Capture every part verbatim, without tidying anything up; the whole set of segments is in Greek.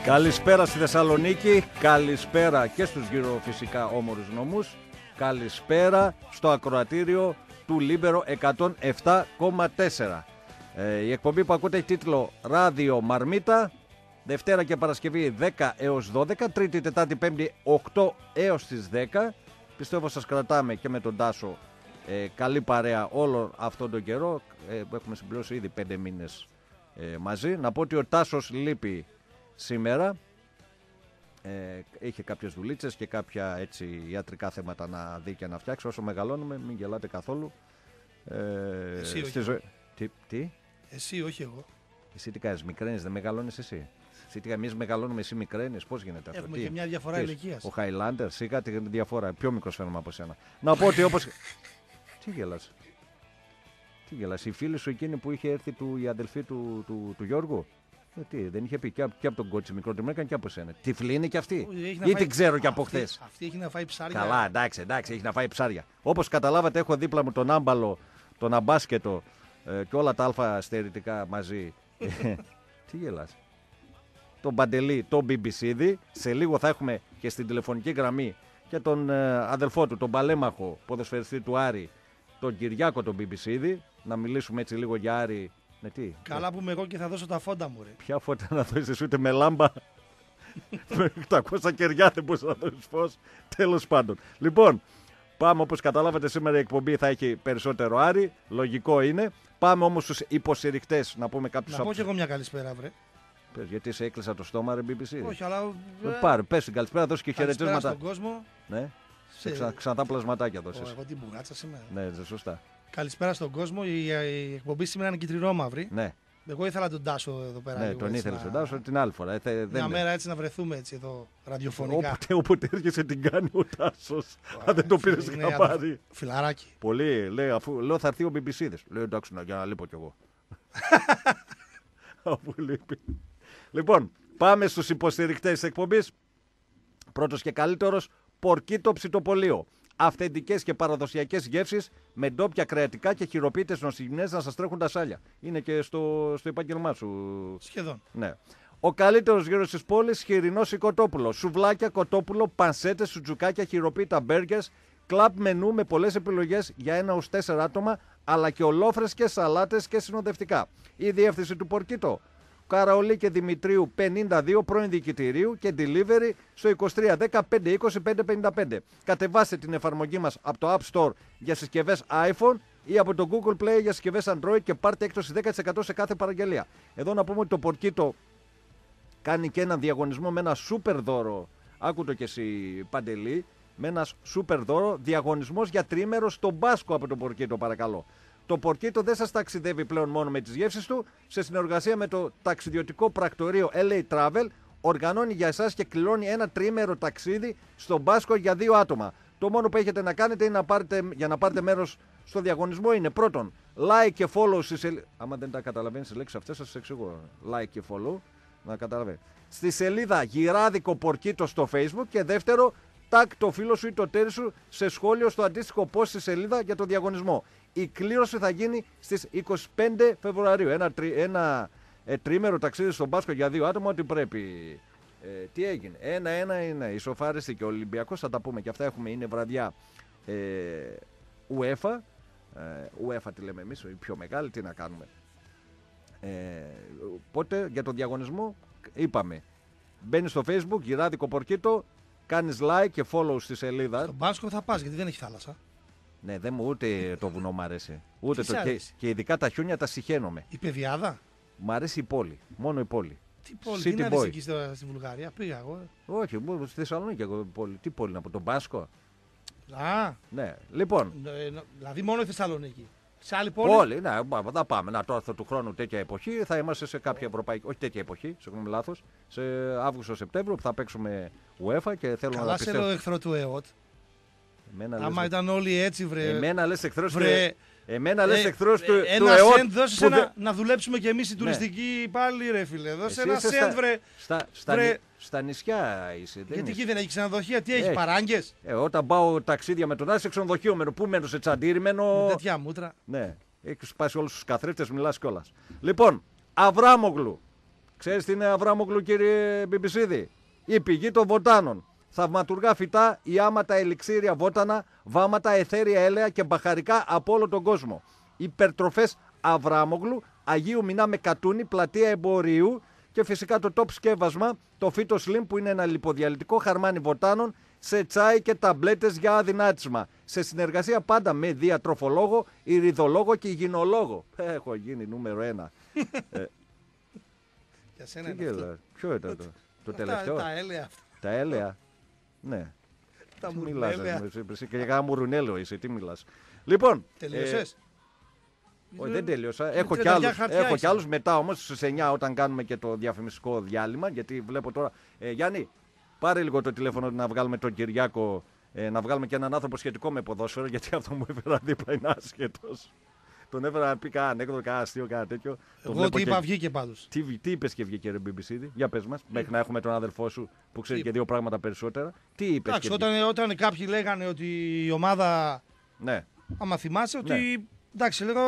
Καλησπέρα στη Θεσσαλονίκη, καλησπέρα και στους γύρω φυσικά όμορους νομούς, καλησπέρα στο ακροατήριο του Λίμπερο εκατόν επτά κόμμα τέσσερα. Ε, η εκπομπή που ακούτε έχει τίτλο Ράδιο Μαρμίτα, Δευτέρα και Παρασκευή δέκα έως δώδεκα, Τρίτη, Τετάρτη, Πέμπτη οκτώ έως τις δέκα. Πιστεύω σας κρατάμε και με τον Τάσο ε, καλή παρέα όλο αυτόν τον καιρό, ε, έχουμε συμπληρώσει ήδη πέντε μήνες ε, μαζί. Να πω ότι ο Τάσος λείπει σήμερα, ε, είχε κάποιες δουλίτσες και κάποια έτσι ιατρικά θέματα να δει και να φτιάξει. Όσο μεγαλώνουμε, μην γελάτε καθόλου. Ε, Εσύ όχι. στη ζωή... τι, τι? Εσύ όχι εγώ. Εσύ τι κάνεις, μικραίνεις, δεν μεγαλώνεις εσύ? Εσύ τι, εμείς μεγαλώνουμε, εσύ μικραίνεις, πώς γίνεται αυτό? Έχουμε τι, και μια διαφορά ηλικίας. Ο Χάιλάντερ, σιγά τη διαφορά, πιο μικρός φαίνομαι από σένα. Να πω ότι όπως... τι γελάς? Τι γελάς, η φίλη σου εκείνη που είχε έρθει του, η αδελφή του, του, του Γιώργου? Ε, τι, δεν είχε πει και, και από τον κότσι μικρότερο, έκανε και από σένα. Τυφλή είναι και αυτή. Ή φάει... την ξέρω και από χθες. Αυτή, αυτή έχει να φάει ψάρια. Καλά, εντάξει, εντάξει, έχει να φάει ψάρια. Όπως καταλάβατε, έχω δίπλα μου τον άμπαλο, τον αμπάσκετο ε, και όλα τα αλφα στερητικά μαζί. Τι γελάς? Τον Παντελή, τον Μπιμπισίδη. Σε λίγο θα έχουμε και στην τηλεφωνική γραμμή και τον ε, αδελφό του, τον παλέμαχο ποδοσφαιριστή του Άρη, τον Κυριάκο τον Μπιμπισίδη. Να μιλήσουμε έτσι λίγο για Άρη. Ναι, τι, καλά που είμαι εγώ και θα δώσω τα φόντα μου, ρε. Ποια φώτα να δώσεις, ούτε με λάμπα? Με οκτακόσια κεριά δεν μπορείς να δώσεις φως. Τέλος πάντων. Λοιπόν, πάμε, όπως καταλάβατε, σήμερα η εκπομπή θα έχει περισσότερο Άρη. Λογικό είναι. Πάμε όμως στους υποστηρικτές να πούμε κάποιους. Να πω και εγώ μια καλησπέρα, βρε. Πες, γιατί σε έκλεισα το στόμα, ρε μπι μπι σι. Όχι, αλλά. Ε, πάρε, πες την καλησπέρα, δώσει και χαιρετίσματα. Στον κόσμο. Ναι. Σε, Σε... ξα... ξανά πλασματάκια δώσεις. Oh, εγώ την μπουγάτσα σήμερα. Ναι, σωστά. Καλησπέρα στον κόσμο. Η, η εκπομπή σήμερα είναι κυτρινόμαυρη. Ναι. Εγώ ήθελα τον Τάσο εδώ πέρα. Ναι, τον ήθελε τον Τάσο την άλλη φορά. Ε, θε, μια δεν μέρα έτσι να βρεθούμε έτσι εδώ ραδιοφωνικά. Όποτε, όποτε έρχεσαι την κάνει ο Τάσος. Αν δεν το πήρες χαμπάρι. Φιλαράκι. Πολύ, λέει, αφού λέω θα έρθει ο Μπιμπισίδης. Λέω εντάξει, να, για να λείπω κι εγώ. Αφού λείπει. Λοιπόν, πάμε στους υποστηρικτές της εκπομπής. Πρώτος και καλύτερος, Πορκίτο Ψητοπολείο. Αυθεντικές και παραδοσιακές γεύσεις με ντόπια κρεατικά και χειροποίητες νοστιμιές να σας τρέχουν τα σάλια. Είναι και στο, στο επάγγελμά σου. Σχεδόν. Ναι. Ο καλύτερος γύρος της πόλης, χοιρινό σηκωτόπουλο. Σουβλάκια, κοτόπουλο, πανσέτες, σουτζουκάκια, χειροποίητα μπέργκερς. Κλαμπ μενού με πολλές επιλογές για ένα έως τέσσερα άτομα, αλλά και ολόφρεσκες σαλάτες και συνοδευτικά. Η διεύθυνση του Πορκίτο, Καραολί και Δημητρίου πενήντα δύο, πρώην διοικητηρίου, και delivery στο είκοσι τρία δέκα πεντακόσια είκοσι πέντε πενήντα πέντε. Κατεβάστε την εφαρμογή μας από το App Store για συσκευές iPhone ή από το Google Play για συσκευές Android και πάρτε έκπτωση δέκα τοις εκατό σε κάθε παραγγελία. Εδώ να πούμε ότι το Πορκίτο κάνει και έναν διαγωνισμό με ένα σούπερ δώρο. Άκου το και εσύ, Παντελή. Με ένα σούπερ δώρο, διαγωνισμός για τρίμερο στον Μπάσκο από το Πορκίτο, παρακαλώ. Το Πορκίτο δεν σας ταξιδεύει πλέον μόνο με τις γεύσεις του. Σε συνεργασία με το ταξιδιωτικό πρακτορείο ελ έι Travel, οργανώνει για εσάς και κληρώνει ένα τρίμερο ταξίδι στον Μπάσκο για δύο άτομα. Το μόνο που έχετε να κάνετε είναι να πάρετε, για να πάρετε μέρος στο διαγωνισμό είναι πρώτον, like και follow στη σελίδα. Άμα δεν τα καταλαβαίνεις τις λέξεις αυτές, σας τις εξηγώ. Like και follow, να καταλαβαίνετε. Στη σελίδα Γυράδικο Πορκίτο στο Facebook, και δεύτερο, tag το φίλο σου ή το τέρι σου σε σχόλιο στο αντίστοιχο post στη σελίδα για το διαγωνισμό. Η κλήρωση θα γίνει στις είκοσι πέντε Φεβρουαρίου. Ένα, τρι, ένα ε, τρίμερο ταξίδι στον Μπάσκο για δύο άτομα, ό,τι πρέπει. Ε, τι έγινε? Ένα-ένα είναι. Ισοφάριστη και ο Ολυμπιακός, θα τα πούμε και αυτά. Έχουμε, είναι βραδιά ε, UEFA. Ε, UEFA τη λέμε εμείς, η πιο μεγάλη, τι να κάνουμε. Ε, οπότε για τον διαγωνισμό είπαμε. Μπαίνεις στο Facebook, Γυράδικο Πορκίτο, κάνεις like και follow στη σελίδα. Στο Μπάσκο θα πας γιατί δεν έχει θάλασσα. Ναι, δεν μου ούτε το βουνό μ' αρέσει. Ούτε το, και, και ειδικά τα χιόνια τα συχαίνομαι. Η Πεδιάδα. Μ' αρέσει η πόλη. Μόνο η πόλη. Τι πόλη, City τι να boy. δεις εκεί στη Βουλγαρία, πήγα εγώ. Όχι, στη Θεσσαλονίκη εγώ πόλη. Τι πόλη να πω, τον Μπάσκο. Α, Ναι, λοιπόν. ε, δηλαδή μόνο η Θεσσαλονίκη. Σε άλλη πόλη. Πόλη, ναι, θα πάμε. Να τώρα του χρόνου τέτοια εποχή θα είμαστε σε κάποια ευρωπαϊκή. Όχι τέτοια εποχή, συγγνώμη, λάθος. Σε Αύγουστο-Σεπτέμβριο που θα παίξουμε UEFA και θέλω καλά να σε πιστεύω. λέω εχθρό του ΕΟΤ. Εμένα Άμα λες, ήταν όλοι έτσι, βρε. εμένα λες εχθρός βρε, του, εμένα λες ε, εχθρός ε, του, ένα του ΕΟΤ. σεντ δώσεις Που ένα, δε... να δουλέψουμε κι εμείς οι Ναι. τουριστικοί πάλι, ρε φίλε. Δώσε Εσύ ένα είσαι σεντ, στα, βρε. στα, στα, βρε. νη- στα νησιά είσαι. Δεν Γιατί είσαι. εκεί δεν έχει ξενοδοχεία, τι έχει, Έχει. παράγκες. Ε, όταν πάω ταξίδια με τον Άση σε ξενοδοχείο, μένω. Πού μένω, σε τσαντήρι, μένω. Με τέτοια μούτρα. Ναι, έχει σπάσει όλους τους καθρέφτες, μιλάς κιόλας. Λοιπόν, Αβράμογλου. Ξέρεις τι είναι Αβράμογλου, κύριε Μπιμπισίδη? Η πηγή των βοτάνων. Θαυματουργά φυτά, ιάματα, ελιξίρια βότανα, βάματα, αιθέρια έλαια και μπαχαρικά από όλο τον κόσμο. Υπερτροφές Αβράμογλου, Αγίου Μινά με κατούνι, πλατεία εμπορίου και φυσικά το top σκεύασμα, το Φίτο Slim που είναι ένα λιποδιαλυτικό χαρμάνι βοτάνων σε τσάι και ταμπλέτες για αδυνάτισμα. Σε συνεργασία πάντα με διατροφολόγο, ηριδολόγο και υγιεινολόγο. Έχω γίνει νούμερο ένα. ε, Για σένα τι είναι αυτό. Ποιο ήταν το, το τελευταίο? Τα, τα έλαια. Τα έλαια. Ναι. Τα Τι μιλάς, μουρνέλαια. εσύ, εσύ, και για μουρουνέλαιο είσαι, τι μιλάς. Λοιπόν, Τελείωσες? ε, όχι, δεν τελείωσα. Έχω κι τριάντα άλλους, χαρτιά έχω κι είσαι. άλλους μετά όμως στις εννιά όταν κάνουμε και το διαφημιστικό διάλειμμα. Γιατί βλέπω τώρα. Ε, Γιάννη, πάρε λίγο το τηλέφωνο να βγάλουμε τον Κυριάκο, ε, να βγάλουμε και έναν άνθρωπο σχετικό με ποδόσφαιρο. Γιατί αυτό μου έφερα δίπλα είναι άσχετος. Τον έφερα να πει κανένα ανέκδοτο, κανένα αστείο, κανένα τέτοιο. Το Εγώ βλέπω τι είπα, και- βγήκε πάντως. Τι, τι είπες και βγήκε, ρε Μπιμπισίδη? Για πες μας, μέχρι να έχουμε τον αδελφό σου που ξέρει Τι και δύο πράγματα περισσότερα. Τι είπες? Εντάξει, και βγήκε? όταν, όταν κάποιοι λέγανε ότι η ομάδα, Ναι. άμα θυμάσαι, ότι Ναι. εντάξει, λέγω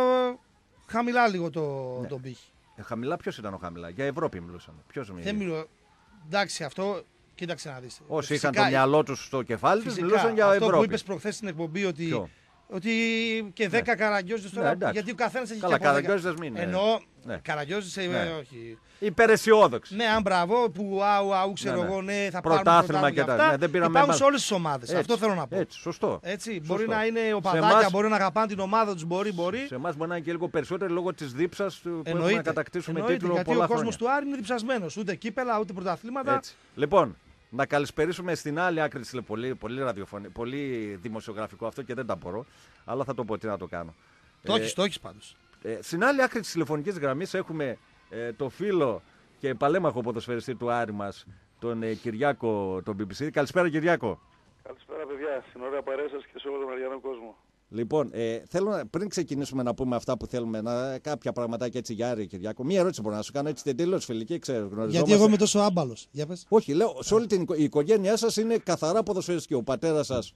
χαμηλά λίγο το, Ναι. τον πύχη. Ε, χαμηλά, ποιος ήταν ο χαμηλά? Για Ευρώπη μιλούσαμε. Ποιος μιλούσε? Δεν μιλώ. Εντάξει, αυτό κοίταξε να δεις. Όσοι Φυσικά, είχαν το μυαλό τους στο κεφάλι τους, φυσικά, μιλούσαν για αυτό Ευρώπη. που είπες προχθές στην εκπομπή ότι, Ποιο? ότι και δέκα καραγκιόζες τώρα, Ναι, εντάξει. γιατί ο καθένας έχει Καλά, και από δέκα. καραγκιόζες μην είναι. Εννοώ, Ναι. καραγκιόζες, ε, Ναι. όχι. Υπεραισιόδοξη. Ναι, αν μπράβο, που άου, άου, ξέρω Ναι, ναι. εγώ, ναι, θα Πρωτάθλημα πάρουμε και τα- αυτά. ναι, δεν πήραμε υπάρχουν μα- σε όλες τις ομάδες. Έτσι, Αυτό θέλω να πω. Έτσι, σωστό. Έτσι, Σωστό. μπορεί να είναι Σε οπαδάκια, εμάς- μπορεί να αγαπάνε την ομάδα τους, μπορεί, μπορεί. Σε εμάς μπορεί να είναι και λίγο περισσότερο λόγω της δίψας που έχουμε να Εννοείται, κατακτήσουμε εννοείται, τίτλο γιατί πολλά ο κόσμος χρόνια. του Άρη είναι διψασμένος. Ούτε κύπελα, ούτε πρωταθλήματα. Έτσι. Λοιπόν, να καλησπερίσουμε στην άλλη άκρη της τηλε- πολύ, πολύ, ραδιοφωνη... πολύ δημοσιογραφικό αυτό και δεν τα μπορώ, αλλά θα το πω, τι να το κάνω. Το Ε, έχεις, το έχεις πάντως. Ε, στην άλλη άκρη της τηλεφωνικής γραμμής έχουμε ε, το φίλο και παλέμαχο ποδοσφαιριστή του Άρη μας, τον ε, Κυριάκο, τον Μπιμπισίδη. Καλησπέρα, Κυριάκο. Καλησπέρα, παιδιά. Στην ωραία παρέα σας και σε όλο τον αριανό κόσμο. Λοιπόν, ε, θέλω να, πριν ξεκινήσουμε να πούμε αυτά που θέλουμε, να, κάποια πραγματάκια έτσι για Άρη, Κυριάκο. Μία ερώτηση μπορώ να σου κάνω, έτσι τελείως φιλική, ξέρω. Γνωριζόμαστε. Γιατί εγώ είμαι τόσο άμπαλος. Για πες. Όχι, λέω, σε όλη την οικο- η οικογένειά σας είναι καθαρά ποδοσφαιριστική. Ο πατέρας σας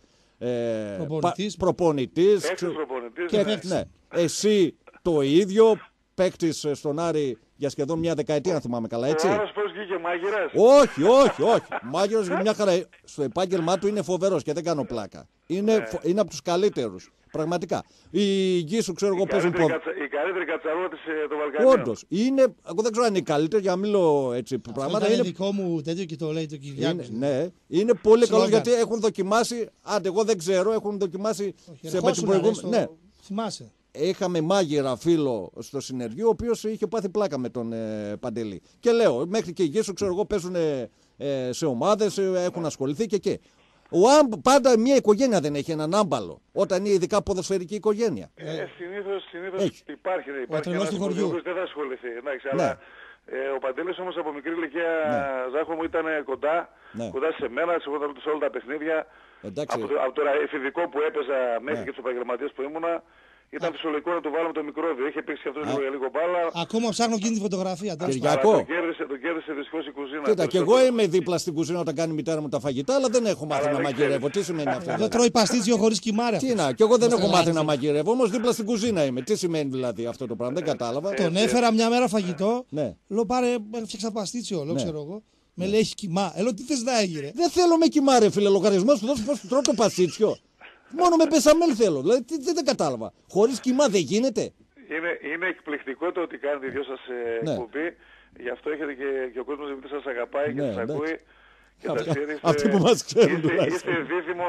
ε, Προπονητής. πα- προπονητής. Έξω ξε- προπονητής. και, ναι. ναι. Εσύ το ίδιο, παίκτης στον Άρη για σχεδόν μια δεκαετία, αν θυμάμαι καλά, έτσι. Ο άλλος πώς βγήκε, μάγειρας. Όχι, όχι, όχι. Μάγειρος για μια χαρά. Στο επάγγελμά του είναι φοβερός και δεν κάνω πλάκα. Είναι, Ναι. φο- είναι από τους καλύτερους. Πραγματικά. Οι γη σου, ξέρω εγώ, Η παίζουν καλύτερη, ποδ... κατσα... η καλύτερη κατσαρούα της ε, των Βαλκανίων. Όντως. Είναι, εγώ δεν ξέρω αν είναι η καλύτερη, για να μην λέω έτσι Αυτό πράγματα. ήταν Είναι, δικό μου τέτοιο και το λέει το Κυριάκος. είναι, ναι, είναι πολύ καλό Σλόγγαν. γιατί έχουν δοκιμάσει. Άντε, εγώ δεν ξέρω, έχουν δοκιμάσει Όχι, σε με την ερχόσουν, προηγούμενη. ρε, στο- Ναι. Θυμάσαι. Είχαμε μάγειρα φίλο στο συνεργείο, ο οποίος είχε πάθει πλάκα με τον ε, Παντελή. Και λέω, μέχρι και οι γη σου, ξέρω εγώ, παίζουν ε, ε, σε ομάδες, ε, έχουν ασχοληθεί και εκεί. Ο άμπ, πάντα μια οικογένεια δεν έχει έναν άμπαλο, όταν είναι ειδικά ποδοσφαιρική οικογένεια. Ε, συνήθως, συνήθως Έχει. υπάρχει, ναι, υπάρχει τρελός ένας του χωριού. ο οποίος δεν θα ασχοληθεί. Εντάξει, Ναι. αλλά ε, ο Παντέλης όμως από μικρή ηλικία, Ναι. Ζάχο μου, ήταν κοντά, Ναι. κοντά σε μένα, σε, όλα- σε όλα τα παιχνίδια. Εντάξει. Από, το, από το εφηβικό που έπαιζα μέχρι Ναι. και τους επαγγελματίες που ήμουνα, ήταν φυσιολογικό να του βάλουμε το μικρόβιο. Είχε παίξει και αυτό λίγο για λίγο μπάλα. Ακόμα ψάχνω εκείνη τη φωτογραφία. τέλος Κυριακό. πάντων. Αλλά το κέρδισε, το κέρδισε δυστυχώς η κουζίνα. Κοίτα, και εγώ Περισσότερο. είμαι δίπλα στην κουζίνα όταν κάνει η μητέρα μου τα φαγητά, αλλά δεν έχω μάθει Αλλά να δεν μαγειρεύω. Τι σημαίνει αυτό? Εδώ δηλαδή? τρώει παστίτσιο χωρίς κοιμάρι. Τι αυτός. να, και εγώ δεν έχω Μας μάθει να τρελάθηκε. μαγειρεύω, όμως δίπλα στην κουζίνα είμαι. Τι σημαίνει δηλαδή αυτό το πράγμα, δεν κατάλαβα. Τον έφερα μια μέρα φαγητό. Ναι. Λέω πάρε, έφτιαξα παστίτσιο. Λέω Ναι. ξέρω εγώ. Με λέει έχει κοιμά. Ε, λέω τι θες να έγινε. Δεν θέλω με κοιμάρε, φίλε, λογαριασμό σου δώσει πώ τρώω το πασίτσιο. Μόνο με μπεσαμέλ θέλω. Δηλαδή τι- δεν, δεν κατάλαβα. Χωρί κοιμά δεν γίνεται. Είναι, είναι εκπληκτικό το ότι κάνετε οι δυο σας ε, Ναι. εκπομπή. Γι' αυτό έχετε και, και ο κόσμος επειδή σας αγαπάει και Ναι, σας εντάξει. ακούει. Και Αυτοί- σας ξέρει, αυτοί που μας ξέρουν είστε, τουλάχιστον. είστε δίδυμο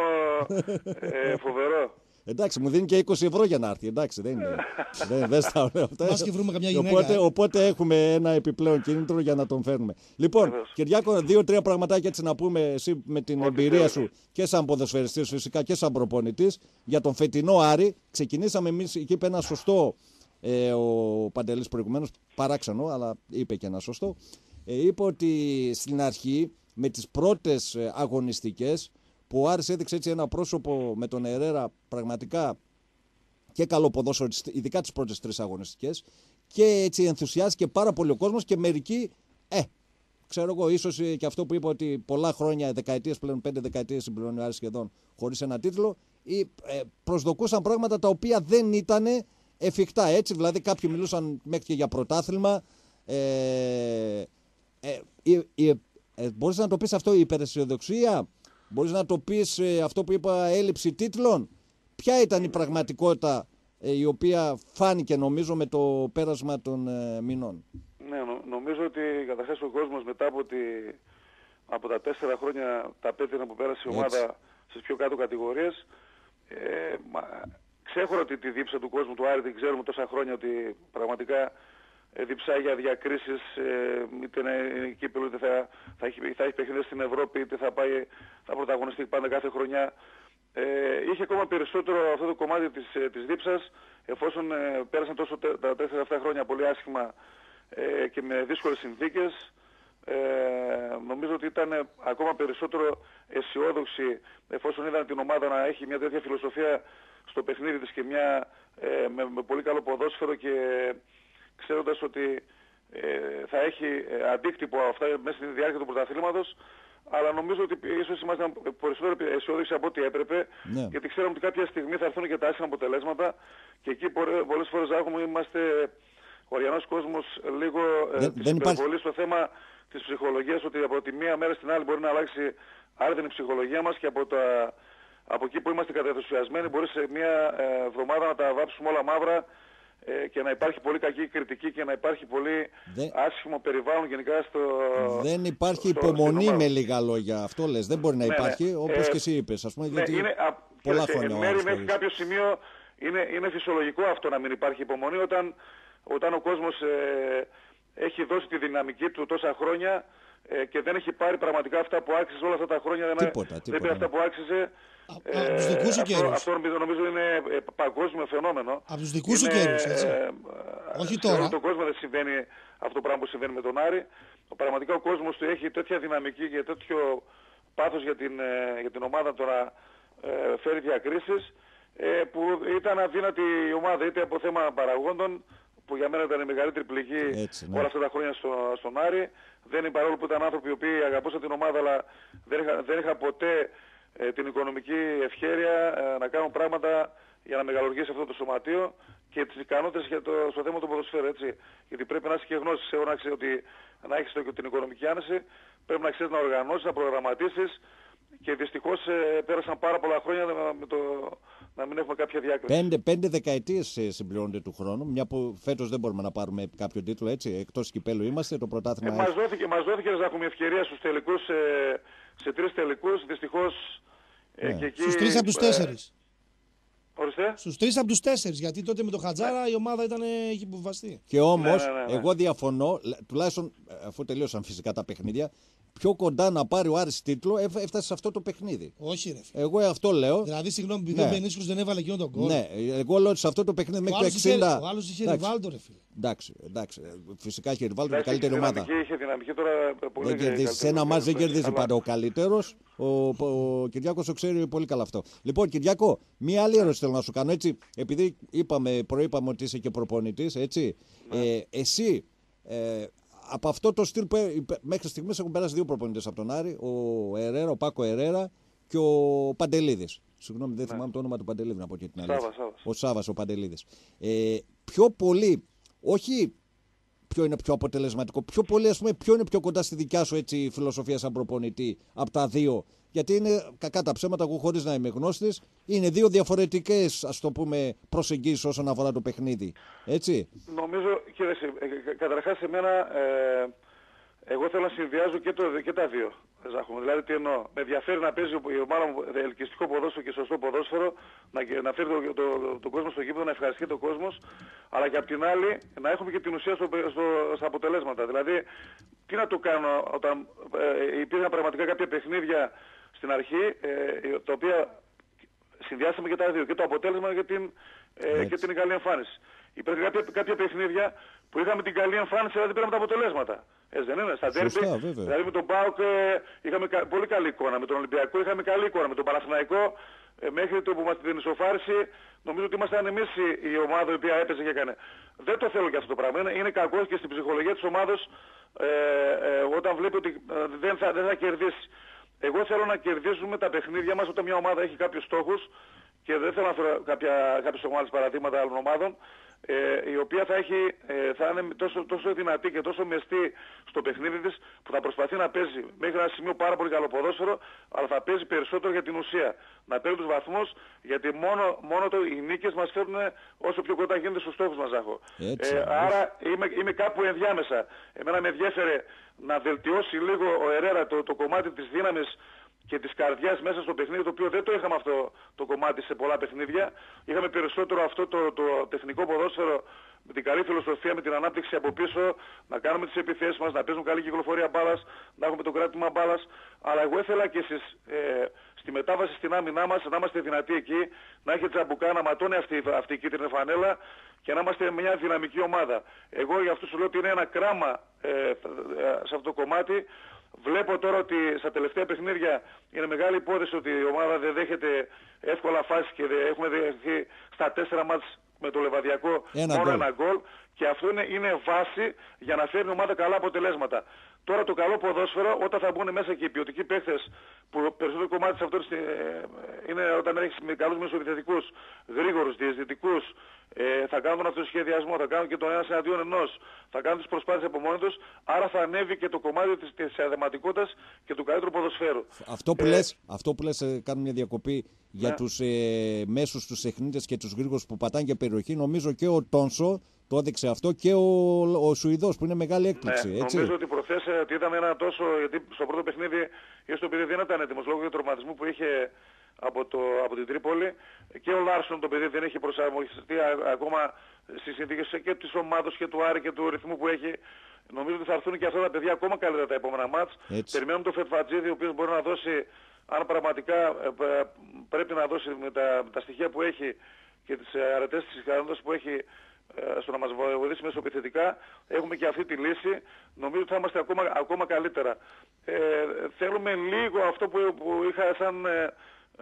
ε, φοβερό. Εντάξει, μου δίνει και είκοσι ευρώ για να έρθει. Εντάξει, δεν είναι. δεν, δεν στα λέω αυτά. Μας και βρούμε καμιά γυναίκα, Οπότε, ε. οπότε έχουμε ένα επιπλέον κίνητρο για να τον φέρνουμε. Λοιπόν, Βεβαίως. Κυριάκο, δύο-τρία πραγματάκια έτσι να πούμε εσύ με την Ό,τι εμπειρία θέλεις. σου και σαν ποδοσφαιριστής φυσικά και σαν προπονητής για τον φετινό Άρη. Ξεκινήσαμε εμείς, εκεί είπε ένα σωστό ε, ο Παντελής προηγουμένως, παράξενο, αλλά είπε και ένα σωστό. Ε, είπε ότι στην αρχή με τις πρώτες ε, αγωνιστικές που ο Άρης έδειξε έτσι ένα πρόσωπο με τον Ερέρα πραγματικά και καλό ποδόσφαιρο, ειδικά τις πρώτες τρεις αγωνιστικές, και έτσι ενθουσιάστηκε πάρα πολύ ο κόσμος και μερικοί, ε, ξέρω εγώ, ίσως ε, και αυτό που είπα ότι πολλά χρόνια, δεκαετίες πλέον, πέντε δεκαετίες συμπληρώνει ο Άρης σχεδόν χωρίς ένα τίτλο, ή, ε, προσδοκούσαν πράγματα τα οποία δεν ήταν εφικτά, έτσι, δηλαδή κάποιοι μιλούσαν μέχρι και για πρωτάθλημα, ε, ε, η, η, ε, μπορείς να το πεις αυτό, η υπεραισιοδοξία, μπορείς να το πεις ε, αυτό που είπα, έλλειψη τίτλων. Ποια ήταν η πραγματικότητα ε, η οποία φάνηκε νομίζω με το πέρασμα των ε, μηνών? Ναι, νο, νομίζω ότι καταρχάς ο κόσμος μετά από, τη, από τα τέσσερα χρόνια τα πέτεινα που πέρασε η ομάδα στις πιο κάτω κατηγορίες, ε, μα, ξέχωρα τη, τη δίψα του κόσμου του Άρη, την ξέρουμε τόσα χρόνια ότι πραγματικά ε, διψάει για διακρίσεις, ε, είτε είναι κύπελλο, είτε θα, θα, έχει, θα έχει παιχνίδια στην Ευρώπη, είτε θα, πάει, θα πρωταγωνιστεί πάντα κάθε χρονιά. Ε, είχε ακόμα περισσότερο αυτό το κομμάτι της, ε, της δίψας, εφόσον ε, πέρασαν τόσο τε, τα τέσσερα αυτά χρόνια πολύ άσχημα ε, και με δύσκολες συνθήκες. Ε, νομίζω ότι ήταν ακόμα περισσότερο αισιόδοξη εφόσον είδαν την ομάδα να έχει μια τέτοια φιλοσοφία στο παιχνίδι της και μια, ε, με, με πολύ καλό ποδόσφαιρο, και ξέροντας ότι ε, θα έχει ε, αντίκτυπο αυτά μέσα στη διάρκεια του πρωταθλήματος. Αλλά νομίζω ότι ίσως ήμασταν περισσότερο αισιόδοξοι από ό,τι έπρεπε, ναι. Γιατί ξέραμε ότι κάποια στιγμή θα έρθουν και τα άσχημα αποτελέσματα, και εκεί πολλές φορές έχουμε, είμαστε ο αριανός κόσμος λίγο ε, της υπερβολής υπάρχει... στο θέμα της ψυχολογίας, ότι από τη μία μέρα στην άλλη μπορεί να αλλάξει άρδινη η ψυχολογία μας, και από, τα, από εκεί που είμαστε κατενθουσιασμένοι μπορεί σε μία ε, εβδομάδα να τα βάψουμε όλα μαύρα ε, και να υπάρχει πολύ κακή κριτική και να υπάρχει πολύ δεν... άσχημο περιβάλλον γενικά στο... Δεν υπάρχει στο, υπομονή στο με λίγα λόγια, αυτό λες, δεν μπορεί να ναι, υπάρχει, ναι. όπως ε, και εσύ είπες, ας πούμε, ναι, γιατί είναι, α, πολλά σε, χρόνια. Μέρη μέχρι κάποιο σημείο είναι, είναι φυσιολογικό αυτό να μην υπάρχει υπομονή όταν, όταν ο κόσμος ε, έχει δώσει τη δυναμική του τόσα χρόνια ε, και δεν έχει πάρει πραγματικά αυτά που άξιζε όλα αυτά τα χρόνια. Τίποτα, δεν τίποτα, δεν πήρε αυτά που άξιζε. Ε, από τους δικούς σου καιρούς. Αυτό νομίζω είναι ε, παγκόσμιο φαινόμενο. Από τους δικούς σου καιρούς, έτσι. Ε, Όχι τώρα. Σε όλο τον κόσμο δεν συμβαίνει αυτό το πράγμα που συμβαίνει με τον Άρη. Πραγματικά ο κόσμος του έχει τέτοια δυναμική και τέτοιο πάθος για την, ε, για την ομάδα του να ε, φέρει διακρίσεις, ε, που ήταν αδύνατη η ομάδα είτε από θέμα παραγόντων, που για μένα ήταν η μεγαλύτερη πληγή έτσι, ναι. όλα αυτά τα χρόνια στο, στον Άρη. Δεν είναι, παρόλο που ήταν άνθρωποι οι οποίοι αγαπούσαν την ομάδα, αλλά δεν είχαν δεν είχα ποτέ ε, την οικονομική ευχέρεια ε, να κάνουν πράγματα για να μεγαλουργήσει αυτό το σωματείο και τις ικανότητες για το, στο θέμα του ποδοσφαίρου, έτσι. Γιατί πρέπει να έχει και γνώσεις, εγώ να ξέρει ότι να έχεις την οικονομική άνεση, πρέπει να ξέρεις να οργανώσεις, να προγραμματίσεις. Και δυστυχώς ε, πέρασαν πάρα πολλά χρόνια με το να μην έχουμε κάποια διάκριση. Πέντε, πέντε δεκαετίες ε, συμπληρώνονται του χρόνου, μια που φέτος δεν μπορούμε να πάρουμε κάποιο τίτλο, έτσι, εκτός κυπέλου είμαστε, το πρωτάθλημα... Ε, μας δόθηκε, μας δόθηκε να έχουμε ευκαιρία στους τελικούς, ε, σε τρεις τελικούς, δυστυχώς... Ε, ναι. και εκεί, στους τρεις από τους τέσσερις. Ορίστε. Στους τρεις από τους τέσσερις, γιατί τότε με το Χατζάρα η ομάδα ήταν έχει υποβαστεί. Και όμως, ναι, ναι, ναι, ναι. εγώ διαφωνώ, τουλάχιστον αφού τελείωσαν φυσικά τα παιχνίδια, πιο κοντά να πάρει ο Άρης τίτλο έφτασε σε αυτό το παιχνίδι. Όχι, ρε. Εγώ αυτό λέω. Δηλαδή, συγγνώμη, επειδή ναι. ο Μπενίσκος δεν έβαλε εκείνο τον γκολ. Ναι, εγώ λέω ότι σε αυτό το παιχνίδι μέχρι το εξήντα. Ο άλλος είχε Ριβάλτο, ρε φίλε. Εντάξει, εντάξει. Φυσικά είχε Ριβάλτο, η καλύτερη ομάδα. Είχε δυναμική τώρα. Πολύ κερδίζει. Σε ένα μάτς δεν κερδίζει αλλά... πάντα ο καλύτερος. Ο, ο, ο Κυριάκος το ξέρει πολύ καλά αυτό. Λοιπόν, Κυριάκο, μία άλλη ερώτηση θέλω να σου κάνω. Έτσι, επειδή είπαμε, προείπαμε ότι είσαι και προπονητής, έτσι. Ναι. Ε, εσύ. Ε, από αυτό το στυλ που μέχρι στιγμής έχουν περάσει δύο προπονητές από τον Άρη, ο Ερέρα, ο Πάκο Ερέρα και ο Παντελίδης. Συγγνώμη, δεν ναι. θυμάμαι το όνομα του Παντελίδη να πω και την αλήθεια. Σάβας, Σάβας. Ο Σάβας, ο Παντελίδης. Ε, πιο πολύ, όχι ποιο είναι πιο αποτελεσματικό, πιο πολύ, ας πούμε, ποιο είναι πιο κοντά στη δικιά σου έτσι, φιλοσοφία σαν προπονητή από τα δύο. Γιατί είναι κακά τα ψέματα, εγώ χωρίς να είμαι γνώστης, είναι δύο διαφορετικές, ας το πούμε, προσεγγίσεις όσον αφορά το παιχνίδι. Έτσι. Νομίζω, κύριε, καταρχάς σε μένα, ε, εγώ θέλω να συνδυάζω και, το, και τα δύο. Ζάχομαι. Δηλαδή, τι εννοώ. Με ενδιαφέρει να παίζει η ομάδα μου ελκυστικό ποδόσφαιρο και σωστό ποδόσφαιρο, να, να φέρει τον το, το, το κόσμο στο γήπεδο, να ευχαριστεί τον κόσμο, αλλά και απ' την άλλη να έχουμε και την ουσία στο, στο, στα αποτελέσματα. Δηλαδή, τι να το κάνω όταν ε, υπήρχαν πραγματικά κάποια παιχνίδια στην αρχή, ε, τα οποία συνδυάσαμε και τα δύο, και το αποτέλεσμα και την, ε, και την καλή εμφάνιση. Υπήρχαν κάποια, κάποια παιχνίδια που είχαμε την καλή εμφάνιση, αλλά δεν πήραμε τα αποτελέσματα. Έτσι δεν είναι, στα ντέρμπι, δηλαδή με τον ΠΑΟΚ ε, είχαμε κα, πολύ καλή εικόνα, με τον Ολυμπιακό είχαμε καλή εικόνα, με τον Παναθηναϊκό ε, μέχρι το που μας την ισοφάριση, νομίζω ότι ήμασταν εμείς η, η ομάδα η οποία έπαιζε και έκανε. Δεν το θέλω και αυτό το πράγμα, είναι, είναι κακό και στην ψυχολογία της ομάδας ε, ε, όταν βλέπει ότι ε, δεν, θα, δεν θα κερδίσει. Εγώ θέλω να κερδίζουμε τα παιχνίδια μας όταν μια ομάδα έχει κάποιους στόχους, και δεν θέλω να φέρω κάποιες ομάδες παραδείγματα άλλων ομάδων. ε, η οποία θα, έχει, ε, θα είναι τόσο, τόσο δυνατή και τόσο μεστή στο παιχνίδι της, που θα προσπαθεί να παίζει μέχρι ένα σημείο πάρα πολύ καλό ποδόσφαιρο, αλλά θα παίζει περισσότερο για την ουσία. Να παίρνει τους βαθμούς, γιατί μόνο, μόνο το, οι νίκες μας φέρνουν όσο πιο κοντά γίνεται στους στόχους μας, Ζάχο. Έτσι, ε, άρα είμαι, είμαι κάπου ενδιάμεσα. Εμένα με ενδιέφερε να βελτιώσει λίγο ο Ερέρα το, το κομμάτι της δύναμης και της καρδιάς μέσα στο παιχνίδι, το οποίο δεν το είχαμε αυτό το κομμάτι σε πολλά παιχνίδια. Είχαμε περισσότερο αυτό το, το τεχνικό ποδόσφαιρο, με την καλή φιλοσοφία, με την ανάπτυξη από πίσω, να κάνουμε τις επιθέσεις μας, να παίζουμε καλή κυκλοφορία μπάλας, να έχουμε το κράτημα μπάλας. Αλλά εγώ ήθελα και στις, ε, στη μετάβαση στην άμυνά μας να είμαστε δυνατοί εκεί, να έχει Τζαμπουκά, να ματώνει αυτή, αυτή η κίτρινη φανέλα και να είμαστε μια δυναμική ομάδα. Εγώ για αυτό σου λέω ότι είναι ένα κράμα ε, ε, σε αυτό το κομμάτι. Βλέπω τώρα ότι στα τελευταία παιχνίδια είναι μεγάλη υπόθεση ότι η ομάδα δεν δέχεται εύκολα φάσεις και έχουμε δεχθεί στα τέσσερα μάτς με το Λεβαδιακό ένα μόνο γκολ. ένα γκολ, και αυτό είναι, είναι βάση για να φέρνει η ομάδα καλά αποτελέσματα. Τώρα το καλό ποδόσφαιρο, όταν θα μπουν μέσα και οι ποιοτικοί παίχτες, που περισσότερο κομμάτι σε αυτό είναι όταν έχεις με καλούς μεσοεπιθετικούς, γρήγορους, διαισθητικούς, ε, θα κάνουν τον αυτοσχεδιασμό, θα κάνουν και τον ένας εναντίον ενός, θα κάνουν τις προσπάθειες από μόνοι τους, άρα θα ανέβει και το κομμάτι της, της αδεματικότητας και του καλύτερου ποδοσφαίρου. Αυτό που ε, λες, αυτό που λες ε, κάνουμε μια διακοπή για ναι. τους ε, μέσους, τους τεχνίτες και τους γρήγορους που πατάνε για περιοχή. Νομίζω και ο Τόνσο το έδειξε αυτό και ο, ο Σουηδός που είναι μεγάλη έκπληξη. Ναι, έτσι. νομίζω ότι προχθές ότι είδαμε ένα τόσο, γιατί στο πρώτο παιχνίδι, ίσως το παιδί δεν ήταν έτοιμος λόγω του τραυματισμού που είχε από, το, από την Τρίπολη, και ο Λάρσον το παιδί δεν έχει προσαρμοστεί ακόμα στις συνθήκες και της ομάδος και του Άρη και του ρυθμού που έχει. Νομίζω ότι θα έρθουν και αυτά τα παιδιά ακόμα καλύτερα τα επόμενα μάτς. Περιμένουμε τον Φετφατζίδη, ο οποίος μπορεί να δώσει, αν πραγματικά ε, πρέπει να δώσει με τα, με τα στοιχεία που έχει και τις αρετές της ικανότητας που έχει, στο να μας βοηθήσει μεσοεπιθετικά, έχουμε και αυτή τη λύση. Νομίζω ότι θα είμαστε ακόμα, ακόμα καλύτερα. Ε, θέλουμε λίγο αυτό που, που είχα σαν ε,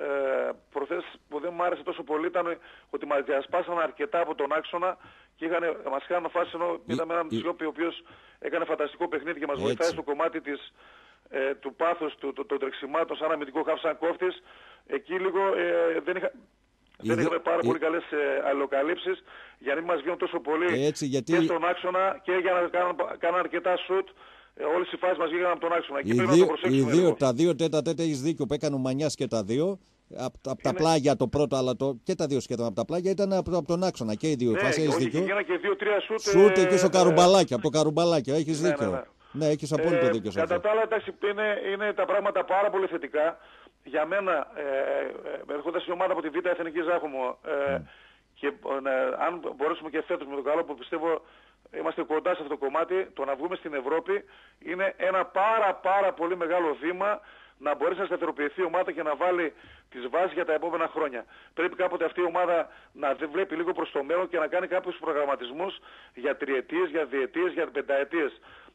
ε, προθέσεις που δεν μου άρεσε τόσο πολύ, ήταν ότι μας διασπάσαν αρκετά από τον άξονα και είχαν, μας είχαν φάσει, ενώ είδαμε έναν Σιώπη ο οποίος έκανε φανταστικό παιχνίδι και μας Έτσι. βοηθάει στο κομμάτι της, ε, του πάθους, του, του, των τρεξιμάτων σαν αμυντικό χαφ, σαν κόφτης. Εκεί λίγο ε, δεν είχα... Δεν είχαμε πάρα πολύ καλές ε, αλληλοκαλύψεις για να μην μας βγαίνουν τόσο πολύ Έτσι, γιατί... και στον άξονα και για να κάνουν, κάνουν αρκετά σουτ. Ε, όλες οι φάσεις μας βγήκαν από τον άξονα. Εκεί Οι πρέπει δύο, να το προσέξουμε. οι δύο, λίγο. τα δύο τέτα τέτα έχεις δίκιο που έκανε ο Μανιάς και τα δύο. Από απ τα Είναι... πλάγια το πρώτο, αλλά το, και τα δύο σχεδόν από τα πλάγια ήταν από, από τον άξονα. Και οι δύο Ναι, φάσεις έχεις όχι, δίκιο. και γίνανε και δύο-τρία σουτ. Σούτ ε, εκεί στο ε, καρουμπαλάκι, από το καρουμπαλάκι. Έχεις ναι, δίκιο. ναι, ναι. Ναι, έχεις απόλυτο ε, δίκιο σε κατά αυτό. τα άλλα, εντάξει, είναι, είναι τα πράγματα πάρα πολύ θετικά. Για μένα, ε, ε, έρχοντας η ομάδα από τη Β' Εθνική Ζάχομο, ε, mm. και ε, αν μπορέσουμε και φέτος με το καλό που πιστεύω είμαστε κοντά σε αυτό το κομμάτι, το να βγούμε στην Ευρώπη είναι ένα πάρα πάρα πολύ μεγάλο βήμα να μπορέσει να σταθεροποιηθεί η ομάδα και να βάλει τις βάσεις για τα επόμενα χρόνια. Πρέπει κάποτε αυτή η ομάδα να βλέπει λίγο προς το μέλλον και να κάνει κάποιους προγραμματισμούς για τριετίες, για διετίες, για πενταετίες.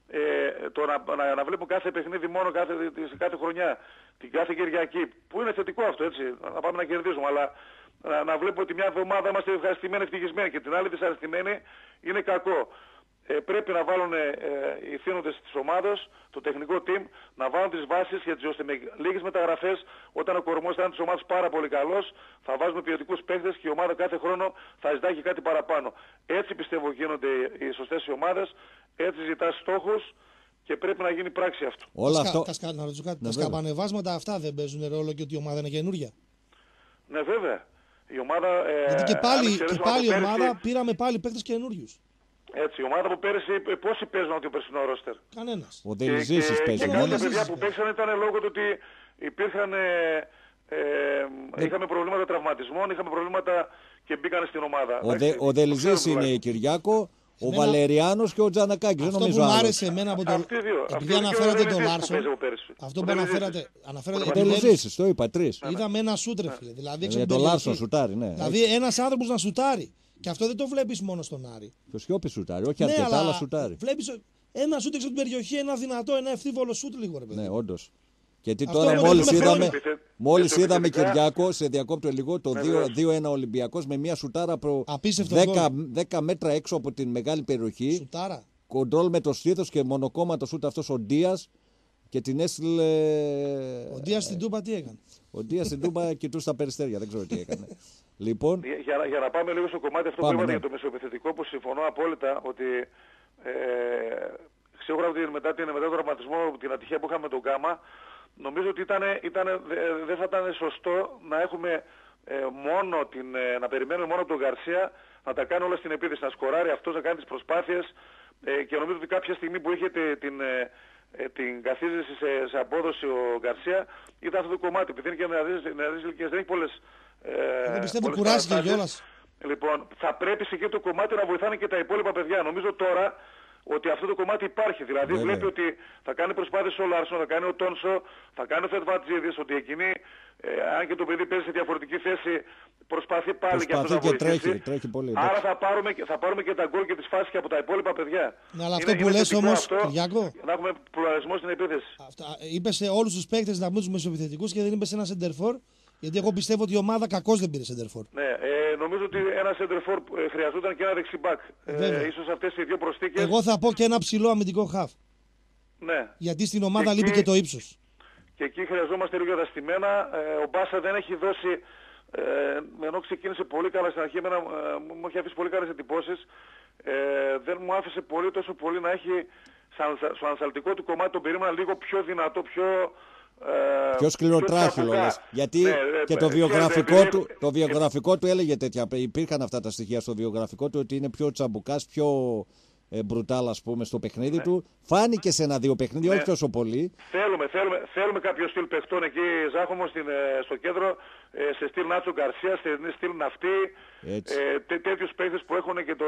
Ε, το να, να, να βλέπουμε κάθε παιχνίδι μόνο κάθε, κάθε χρονιά, την κάθε Κυριακή, που είναι θετικό αυτό, έτσι, να πάμε να κερδίζουμε, αλλά να, να βλέπουμε ότι μια εβδομάδα είμαστε ευχαριστημένοι, ευτυχισμένοι και την άλλη δυσαρεστημένοι, είναι κακό. Ε, πρέπει να βάλουν ε, οι θύνοντες της ομάδας, το τεχνικό team, να βάλουν τις βάσεις, γιατί ώστε με λίγες μεταγραφές, όταν ο κορμός θα είναι της ομάδας πάρα πολύ καλός, θα βάζουμε ποιοτικούς παίκτες και η ομάδα κάθε χρόνο θα ζητάει και κάτι παραπάνω. Έτσι πιστεύω γίνονται οι σωστές οι ομάδες, έτσι ζητάς στόχους και πρέπει να γίνει πράξη αυτό. Όλα τα, αυτό... τα, τα, να ρωτήσω κάτι, ναι, τα σκαμπανεβάσματα αυτά δεν παίζουν ρόλο και ότι η ομάδα είναι καινούρια? Ναι, βέβαια. Η ομάδα, ε, γιατί και πάλι, και πάλι η πέρυσι, ομάδα πήραμε πάλι παίκτες καινούριους. Έτσι, η ομάδα που πέρυσι, πόσοι παίζουν από το περσινό ρόστερ? Κανένας. Ο Δελιζήσης παίζει. Και Και κάποια παιδιά που παίξαν ήταν λόγω του ότι υπήρχαν, ε, ε, ναι. είχαμε προβλήματα τραυματισμών, είχαμε προβλήματα και μπήκαν στην ομάδα. Ο, Δε, ο Δελιζής είναι η Κυριάκο, ο εμένα... Βαλεριάνος και ο Τζανακάκης. Αυτό δεν που νομίζω μου άλλο. άρεσε εμένα από το... Αυτοί δύο. Επειδή αναφέρατε τον Λάρσον, αυτό που αναφέρατε... Ο Δελιζής, το είπα, τρεις. Είδαμε ένα σούτρε, φίλε. Δηλαδή, για τον Λάρσον σουτάρει, ναι. Δηλαδή ένας άνθρωπος να σουτάρει. Και αυτό δεν το βλέπεις μόνο στον Άρη. Το Σιώπη σουτάρει, όχι αρκετά, αλλά, αλλά σουτάρει. Βλέπεις ένα σούτ έξω από την περιοχή, ένα δυνατό, ένα ευθύβολο σούτ λίγο, ρε παιδί. Ναι, όντως. Γιατί αυτό τώρα μόλις είδαμε, επιθε... μόλις είδαμε Κυριακό, σε διακόπτω λίγο, το δύο ένα Ολυμπιακός με μια σουτάρα προ δέκα μέτρα έξω από την μεγάλη περιοχή. Σουτάρα. Κοντρόλ με το στήθος και μονοκόμματο σούτ αυτός ο Ντίας και την έστειλε... Ο Ντίας στην Τούμπα τι έκανε? Ο Ντίας στην Τούμπα κοιτούσε τα περιστέρια, δεν ξέρω τι έκανε. Λοιπόν, για, για, για να πάμε λίγο στο κομμάτι αυτό πάμε, που είπατε ναι. για το μεσοεπιθετικό, που συμφωνώ απόλυτα ότι ε, σίγουρα ότι μετά, την, μετά τον τραυματισμό, την ατυχία που είχαμε με τον Γκάμα, νομίζω ότι ήταν, ήταν, δεν θα ήταν σωστό να έχουμε ε, μόνο την, ε, να περιμένουμε μόνο από τον Γκαρσία να τα κάνει όλα στην επίθεση, να σκοράρει αυτός, να κάνει τις προσπάθειες ε, και νομίζω ότι κάποια στιγμή που είχε την, την, ε, την καθίζηση σε, σε απόδοση ο Γκαρσία ήταν αυτό το κομμάτι, επειδή είναι και νεαρές ηλικίες, δεν έχει πολλές ε, Εγώ πιστεύω κουράστηκε κιόλας. Λοιπόν, θα πρέπει σε εκεί το κομμάτι να βοηθάνε και τα υπόλοιπα παιδιά. Νομίζω τώρα ότι αυτό το κομμάτι υπάρχει. Δηλαδή Βέβαια. βλέπει ότι θα κάνει προσπάθειες ο Λάρσον, θα κάνει ο Τόνσο, θα κάνει ο Φετβατζίδης, ότι εκείνη, ε, αν και το παιδί παίζει σε διαφορετική θέση, προσπαθεί πάλι και αυτό να προσπαθεί και βοηθήσει. τρέχει, τρέχει πολύ. Άρα εντάξει. θα πάρουμε, και- θα πάρουμε και τα γκολ και τις φάσεις και από τα υπόλοιπα παιδιά. Ναι, αλλά Είναι- αυτό που είναι λες θετικό όμως, αυτό, Κυριάκο, να έχουμε πλουραλισμό στην επίθεση. είπε σε όλους τους παίκτες να μπουν τους μεσοεπιθετικούς και δεν είπε σε ένα σεντερφόρ. Γιατί εγώ πιστεύω ότι η ομάδα κακώς δεν πήρε σεντερφόρ. Ναι, ε, νομίζω ότι ένα σεντερφόρ ε, χρειαζόταν και ένα δεξιμπάκ. Βέβαια. Ε, ίσως αυτές οι δύο προσθήκες. Εγώ θα πω και ένα ψηλό αμυντικό χαφ. Ναι. Γιατί στην ομάδα Και λείπει εκεί- και το ύψος. Και εκεί χρειαζόμαστε λίγο δαστημένα. Ε, ο Μπάσα δεν έχει δώσει, ε, ενώ ξεκίνησε πολύ καλά στην αρχή, εμένα, ε, μου έχει αφήσει πολύ καλές εντυπώσεις. Ε, δεν μου άφησε πολύ τόσο πολύ να έχει σαν, στο ανασταλτικό του κομμάτι, τον περίμενα λίγο πιο δυνατό, πιο... Ε, Πιο σκληροτράχυλο, τσαμπουκά. λες. Γιατί Ναι, ε, και το ε, βιογραφικό, ξέρετε, του, επειδή- το βιογραφικό του έλεγε τέτοια. Υπήρχαν αυτά τα στοιχεία στο βιογραφικό του ότι είναι πιο τσαμπουκάς, πιο ε, μπρουτάλ, ας πούμε, στο παιχνίδι του. Φάνηκε σε ένα-δύο παιχνίδι, Ναι. όχι τόσο πολύ. Θέλουμε, θέλουμε, θέλουμε κάποιο στυλ παιχτών εκεί, Ζάχομο, στην, ε, στο κέντρο, ε, σε στυλ Νάτσο Γκαρσία, σε στυλ Ναυτή, Έτσι. ε, τέ, τέτοιους παίχτες που έχουν και το,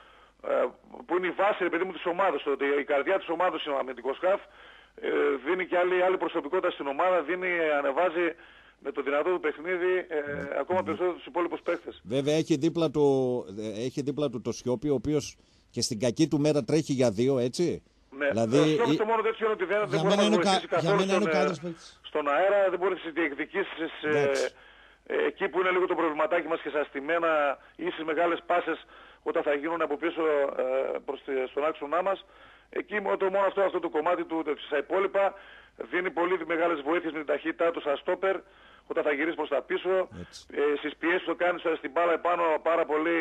ε, που είναι η βάση, ρε παιδί μου, της ομάδας, ότι η καρδιά της ομάδας είναι ο αμυντικός χαφ, ε, δίνει και άλλη, άλλη προσωπικότητα στην ομάδα, δίνει, ανεβάζει με το δυνατό του παιχνίδι ε, ακόμα περισσότερο τους υπόλοιπους παίχτες. Βέβαια έχει δίπλα του, ε, έχει δίπλα του το Σιώπη, ο οποίος και στην κακή του μέρα τρέχει για δύο, έτσι. Ναι, Δηλαδή, ο Σιώπης η- το μόνο τέτοιο είναι ότι δεν, δεν Για μπορεί μένα να είναι ο μας βοηθήσει κα- για καθόλου μένα είναι ο στον, καλύτερος ε, παίκτης. στον αέρα, δεν μπορεί στις διεκδικήσεις ε, Εντάξει. ε, εκεί που είναι λίγο το προβληματάκι μας και στα στημένα ή στις μεγάλες πάσες όταν θα γίνουν από πίσω ε, προς τη, στον άξονά μας. Εκεί μόνο, το, μόνο αυτό, αυτό το κομμάτι του, στα υπόλοιπα δίνει πολύ μεγάλες βοήθειες με την ταχύτητά του σαν στόπερ όταν θα γυρίσει προς τα πίσω. Ε, στις πιέσεις που το κάνει στην μπάλα επάνω πάρα πολύ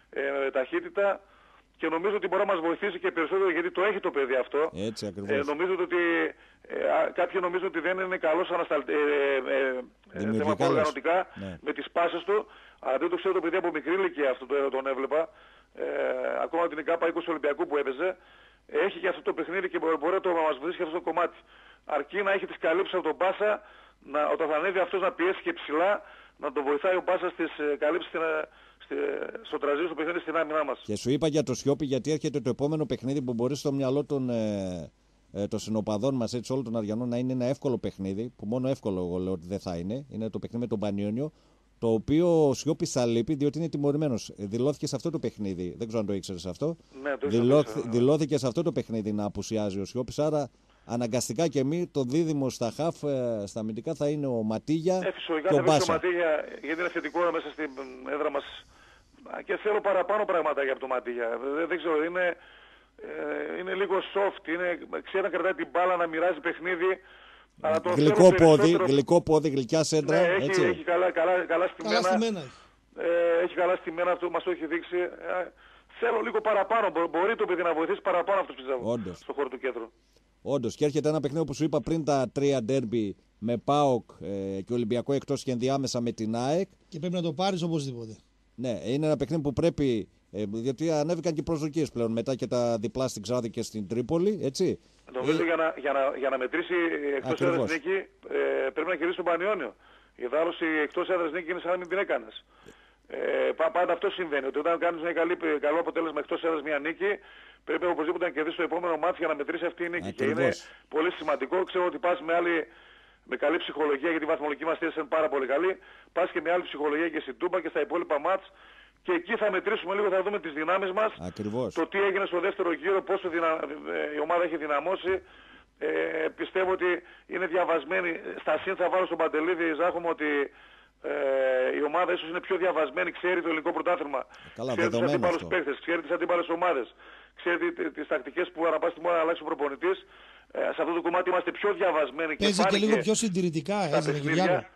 ε, ταχύτητα. Και νομίζω ότι μπορεί να μας βοηθήσει και περισσότερο γιατί το έχει το παιδί αυτό. Έτσι ακριβώς. Ε, νομίζω ότι ε, α, κάποιοι νομίζουν ότι δεν είναι καλός ανασταλ... ε, ε, ε, Δημιουργικά θέμα λες. οργανωτικά Ναι. με τις πάσες του. Αλλά δεν το ξέρω το παιδί από μικρή ηλικία αυτό το, τον έβλεπα. Ε, ακόμα την ΚΑΠΑ είκοσι Ολυμπιακού που έπαιζε. Έχει και αυτό το παιχνίδι και μπορεί, μπορεί να το μας βοηθήσει και αυτό το κομμάτι. Αρκεί να έχει τις καλύψεις από τον Πάσα, να, όταν θα ανέβει αυτός να πιέσει και ψηλά, να τον βοηθάει ο Πάσα στις ε, καλύψεις στην, ε, στη, στο τραζί, στο παιχνίδι στην άμυνά μας. Και σου είπα για το Σιώπη γιατί έρχεται το επόμενο παιχνίδι που μπορεί στο μυαλό των, ε, ε, των συνοπαδών μας, έτσι, όλων των Αριανών, να είναι ένα εύκολο παιχνίδι, που μόνο εύκολο εγώ λέω ότι δεν θα είναι. Είναι το παιχνίδι με τον Πανιόνιο, το οποίο ο Σιώπης θα λείπει διότι είναι τιμωρημένος. Δηλώθηκε σε αυτό το παιχνίδι. Δεν ξέρω αν το ήξερες αυτό. Ναι, το Δηλώ, ήξερα, ναι. δηλώθηκε σε αυτό το παιχνίδι να απουσιάζει ο Σιώπης. Άρα αναγκαστικά και εμεί το δίδυμο στα χαφ, ε, στα αμυντικά θα είναι ο Ματίγια Ε, φυσικά και ο θα βρει το Μπάσα. Ματίγια, γιατί είναι θετικό μέσα στην έδρα μας. Και θέλω παραπάνω πραγματάκια από το Ματίγια. Δεν, δεν ξέρω, είναι, ε, είναι λίγο soft, είναι, ξέρει να κρατάει την μπάλα, να μοιράζει παιχνίδι. Αλλά το Γλυκό θέλω πόδι, περισσότερο- γλυκό πόδι, γλυκιά σέντρα. Ναι, έχει, έτσι. έχει καλά, καλά, καλά στημένα. Καλά στημένα έχει. Ε, έχει καλά στημένα, αυτό μας το έχει δείξει. Ε, θέλω λίγο παραπάνω. Μπο- μπορεί το παιδί να βοηθήσει παραπάνω αυτός πιστεύω. Όντως. Στο χώρο του κέντρου. Όντως, και έρχεται ένα παιχνίδι που σου είπα πριν τα τρία ντέρμπι με ΠΑΟΚ ε, και Ολυμπιακό εκτός και ενδιάμεσα με την ΑΕΚ. Και πρέπει να το πάρεις οπωσδήποτε. Ναι, είναι ένα παιχνίδι που πρέπει. Ε, γιατί ανέβηκαν και οι προσδοκίες πλέον μετά και τα διπλά στην Ξάδη και στην Τρίπολη, έτσι. Νομίζω Ε, για, να, για, να, για να μετρήσει εκτός Ακριβώς. έδρας νίκη ε, πρέπει να κερδίσει τον Πανιόνιο. Η δάλωση εκτός έδρας νίκη είναι σαν να μην την έκανες. Ε, πα- πάντα αυτό συμβαίνει. Ότι όταν κάνεις μια καλή, καλό αποτέλεσμα εκτός έδρας μια νίκη, πρέπει οπωσδήποτε να κερδίσει το επόμενο μάτι για να μετρήσει αυτή η νίκη. Και είναι Ακριβώς. πολύ σημαντικό. Ξέρω ότι πας με, άλλη, με καλή ψυχολογία, γιατί η βαθμολογική μας θέση είναι πάρα πολύ καλή. Πας και με άλλη ψυχολογία και στην Τούμπα και στα υπόλοιπα μάτς. Και εκεί θα μετρήσουμε λίγο, θα δούμε τις δυνάμεις μας. Ακριβώς. Το τι έγινε στο δεύτερο γύρο, πόσο δυνα... ε, η ομάδα έχει δυναμώσει. Ε, πιστεύω ότι είναι διαβασμένη. Στα συν θα βάλω στον Παντελίδη Ζάχομαι ότι ε, η ομάδα ίσως είναι πιο διαβασμένη, ξέρει το ελληνικό πρωτάθλημα. Καλά, ξέρει τους δεδομένο αντίπαλους αυτό. παίχτες, ξέρει τις αντίπαλες ομάδες. Ξέρει τι- τις τακτικές που ανά πάση στιγμή να αλλάξει ο προπονητής. Ε, σε αυτό το κομμάτι είμαστε πιο διαβασμένοι και Παίζει και φάνηκε λίγο πιο συντηρητικά, στα έτσι, παιχνίδια. Κυριάκο.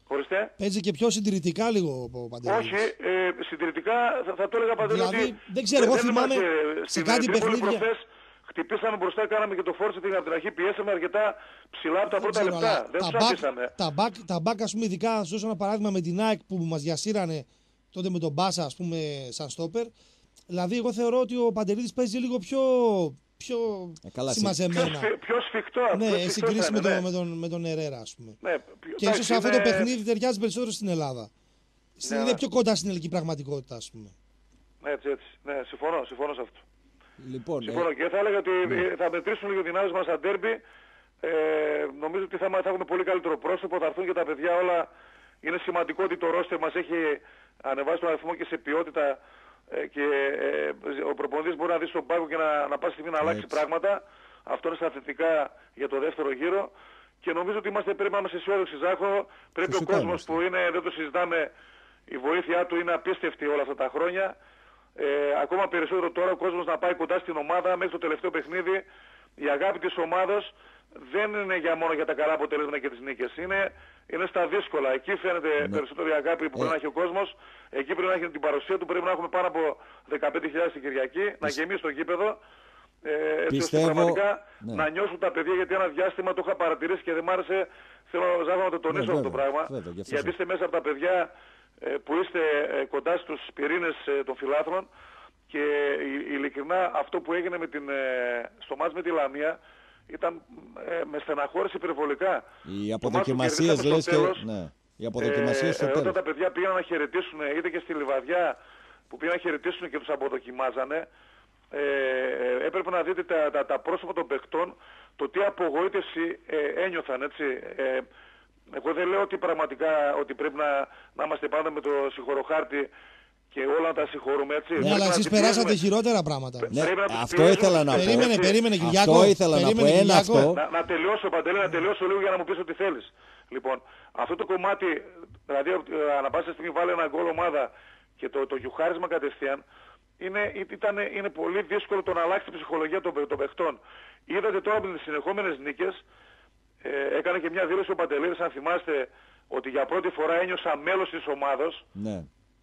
Ορίστε. Παίζει και πιο συντηρητικά λίγο ο Παντελίδης. Όχι, ε, συντηρητικά θα, θα το έλεγα Παντελή. Δηλαδή, ότι δεν ξέρω, εγώ θυμάμαι είμαστε, σε κάτι παιχνίδια. Προχθές, χτυπήσαμε μπροστά, κάναμε και το φόρce από την αρχή, πιέσαμε αρκετά ψηλά από τα πρώτα ξέρω, λεπτά. Δεν τα τους αφήσαμε. Τα μπακ, τα μπακ, ας πούμε, ειδικά, σου δώσω ένα παράδειγμα με την ΑΕΚ που μας διασύρανε τότε με τον Μπάσα, ας πούμε, σαν στόπερ. Δηλαδή, εγώ θεωρώ ότι ο Παντελίδης παίζει λίγο πιο, πιο ε, συμμαζεμένα. Πιο, πιο σφιχτό. Ναι, πιο σε σφιχτό σύγκριση με, ναι. τον, με, τον, με τον Ερέρα, ας πούμε. Ναι, και ίσως αυτό είναι... το παιχνίδι ταιριάζει περισσότερο στην Ελλάδα. Ναι, είναι ναι. πιο κοντά στην ελληνική πραγματικότητα, ας πούμε. Έτσι, έτσι. Ναι, συμφωνώ, συμφωνώ σε αυτό. Λοιπόν, συμφωνώ. ε... Και θα έλεγα ότι ναι. θα μετρήσουν λίγο δυνάμεις μας στα ντέρμπι. Ε, νομίζω ότι θα, θα έχουμε πολύ καλύτερο πρόσωπο, θα έρθουν και τα παιδιά όλα. Είναι σημαντικό ότι το ρόστερ μας έχει ανεβάσει τον αριθμό και σε ποιότητα ε, και ε, ο προπονητής μπορεί να δει στον πάγκο και να, να πάει στη στιγμή να αλλάξει έτσι. πράγματα. Αυτό είναι στα θετικά για το δεύτερο γύρο. Και νομίζω ότι είμαστε, πρέπει να είμαστε αισιόδοξοι, Ζάχο. Πρέπει φυσικά ο κόσμος που είναι, δεν το συζητάμε, η βοήθειά του είναι απίστευτη όλα αυτά τα χρόνια. Ε, ακόμα περισσότερο τώρα ο κόσμος να πάει κοντά στην ομάδα μέχρι το τελευταίο παιχνίδι. Η αγάπη της ομάδας δεν είναι για μόνο για τα καλά αποτελέσματα και τις νίκες. Είναι, είναι στα δύσκολα. Εκεί φαίνεται ναι. περισσότερο η αγάπη που ε. πρέπει να έχει ο κόσμος. Εκεί πρέπει να έχει την παρουσία του. Πρέπει να έχουμε πάνω από δεκαπέντε χιλιάδες την Κυριακή. Πισ... Να γεμίσει το γήπεδο. Ε, έτσι ώστε πραγματικά ναι. να νιώσουν τα παιδιά, γιατί ένα διάστημα το είχα παρατηρήσει και δεν μ' άρεσε. Θέλω Ζάχο να το τονίσω ναι, αυτό το πράγμα. Βέβαια, για γιατί είστε μέσα από τα παιδιά ε, που είστε ε, κοντά στους πυρήνες ε, των φιλάθλων. Και ε, ειλικρινά αυτό που έγινε με την, ε, στο μάτς με τη Λαμία ήταν ε, με στεναχώρηση υπερβολικά. Οι αποδοκιμασίες λες και... Ναι. Οι αποδοκιμασίες ε, ε, όταν τα παιδιά πήγαν να χαιρετήσουν, είτε και στη Λιβαδιά που πήγαν να χαιρετήσουν και τους αποδοκιμάζανε, ε, ε, έπρεπε να δείτε τα, τα, τα πρόσωπα των παιχτών, το τι απογοήτευση ε, ένιωθαν, έτσι. Ε, εγώ δεν λέω ότι πραγματικά ότι πρέπει να, να είμαστε πάντα με το συγχωροχάρτη και όλα να τα συγχωρούμε, έτσι. Ναι, αλλά εσείς περάσατε χειρότερα πράγματα. Ναι, αυτό ήθελα να πω. Περίμενε, περίμενε, Κυριάκο. Αυτό ήθελα να πω. Ένα αυτό. Να, να τελειώσω, Παντελή, να τελειώσω λίγο για να μου πεις ό,τι θέλεις. Λοιπόν, αυτό το κομμάτι, δηλαδή ανά πάσα στιγμή βάλει ένα γκολ ομάδα και το, το γιουχάρισμα κατευθείαν, είναι, ήταν, είναι πολύ δύσκολο το να αλλάξει την ψυχολογία των, των παιχτών. Είδατε τώρα με τις συνεχόμενες νίκες, ε, έκανε και μια δήλωση ο Παντελίδης, αν θυμάστε, ότι για πρώτη φορά ένιωσα μέλος της ομάδος. Ναι.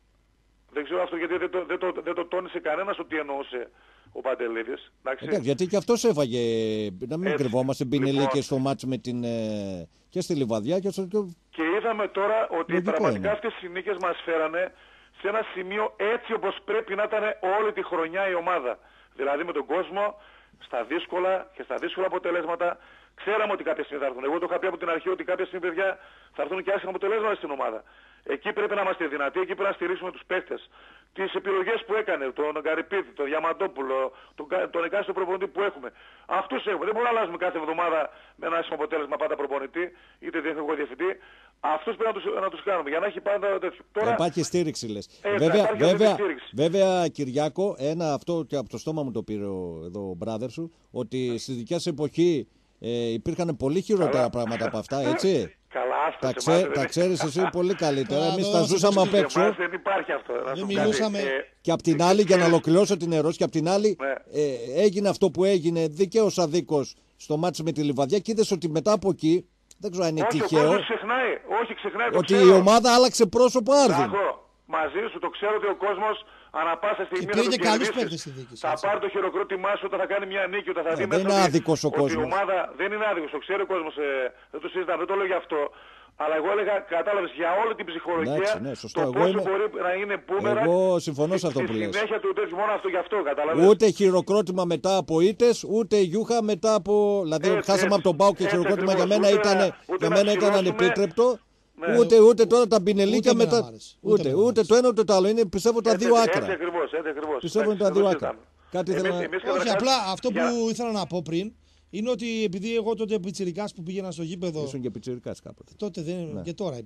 Δεν ξέρω αυτό γιατί δεν το, δεν το, δεν το τόνισε κανένας ότι εννοούσε ο Παντελίδης. Εντάξει, γιατί και αυτός έφαγε, να μην κρυβόμαστε, πινελίκες λοιπόν, στο μάτς με την, ε, και στη Λιβαδιά και στο... Και είδαμε τώρα ότι λογικό πραγματικά είναι. αυτές οι νίκες μας φέρανε σε ένα σημείο έτσι όπως πρέπει να ήταν όλη τη χρονιά η ομάδα. Δηλαδή με τον κόσμο, στα δύσκολα και στα δύσκολα αποτελέσματα. Ξέραμε ότι κάποια στιγμή θα έρθουν. Εγώ το είχα πει από την αρχή ότι κάποια στιγμή, παιδιά, θα έρθουν και άσχημα αποτελέσματα στην ομάδα. Εκεί πρέπει να είμαστε δυνατοί, εκεί πρέπει να στηρίξουμε τους παίκτες. Τις επιλογές που έκανε, τον Γκαριπίδη, τον Διαμαντόπουλο, τον, τον εκάστοτε προπονητή που έχουμε. Αυτούς έχουμε. Δεν μπορούμε να αλλάζουμε κάθε εβδομάδα με ένα άσχημο αποτέλεσμα πάντα προπονητή, είτε τεχνικό διευθυντή. Αυτούς πρέπει να τους, να τους κάνουμε για να έχει πάντα τέτοιο. Τώρα... Υπάρχει στήριξη, λες. Ε, βέβαια, βέβαια, στήριξη. βέβαια, Κυριάκο, ένα αυτό και από το στόμα μου το πήρε ο, εδώ ο brother σου, ότι στη δικιά σου εποχή ε, υπήρχαν πολύ χειρότερα Καλά. πράγματα από αυτά, έτσι. Καλά, άστα, τα, ξέ, τα ξέρεις εσύ πολύ καλύτερα. Εμείς τα ζούσαμε απ' έξω. Δεν υπάρχει αυτό. Δεν μιλούσαμε. Και απ' την άλλη, για να ολοκληρώσω την ερώτηση, και απ' την άλλη ναι. ε, έγινε αυτό που έγινε δικαίως αδίκως στο μάτσο με τη Λιβαδιά και είδες ότι μετά από εκεί, δεν ξέρω αν είναι όχι, τυχαίο, όχι ξεχνάει, όχι ξεχνάει, το ότι ξέρω. η ομάδα άλλαξε πρόσωπο άρδιν. Μαζί σου το ξέρω ότι ο κόσμος ανά πάσα στιγμή θα το κερδίσει. Θα πάρει το χειροκρότημά σου όταν θα κάνει μια νίκη, όταν θα δει μέσα ότι, ο ότι η ομάδα δεν είναι άδικος. Το ξέρει ο κόσμος, ε, δεν το συζητάμε, δεν το λέω γι' αυτό. Αλλά εγώ έλεγα, κατάλαβες, για όλη την ψυχολογία, ναι, ναι, σωστό. το εγώ πόσο είμαι... μπορεί να είναι μπούμερα. Εγώ συμφωνώ σε αυτό που λες. Στη συνέχεια του τέτοιου, μόνο αυτό γι' αυτό, κατάλαβες. Ούτε χειροκρότημα μετά από ήττες, ούτε γιούχα μετά από... Δηλαδή, έτσι, χάσαμε έτσι, από τον Πάο και έτσι, χειροκρότημα για μένα ήταν, για μένα ήταν ανεπίτρεπτο. Ναι. Ούτε, ούτε τώρα τα μπινελίκια μετά. Ούτε, ούτε, ούτε το ένα ούτε το άλλο. Είναι, πιστεύω τα δύο άκρα. Έτσι ακριβώς, έτσι ακριβώς. Πιστεύω τα δύο άκρα. Κάτι ήθελα... Όχι, απλά αυτό που ήθελα να πω πριν είναι ότι επειδή εγώ τότε πιτσιρικάς που πήγαινα στο γήπεδο. Ήσουν και πιτσιρικάς κάποτε. Τότε δεν είναι, και τώρα είμαι.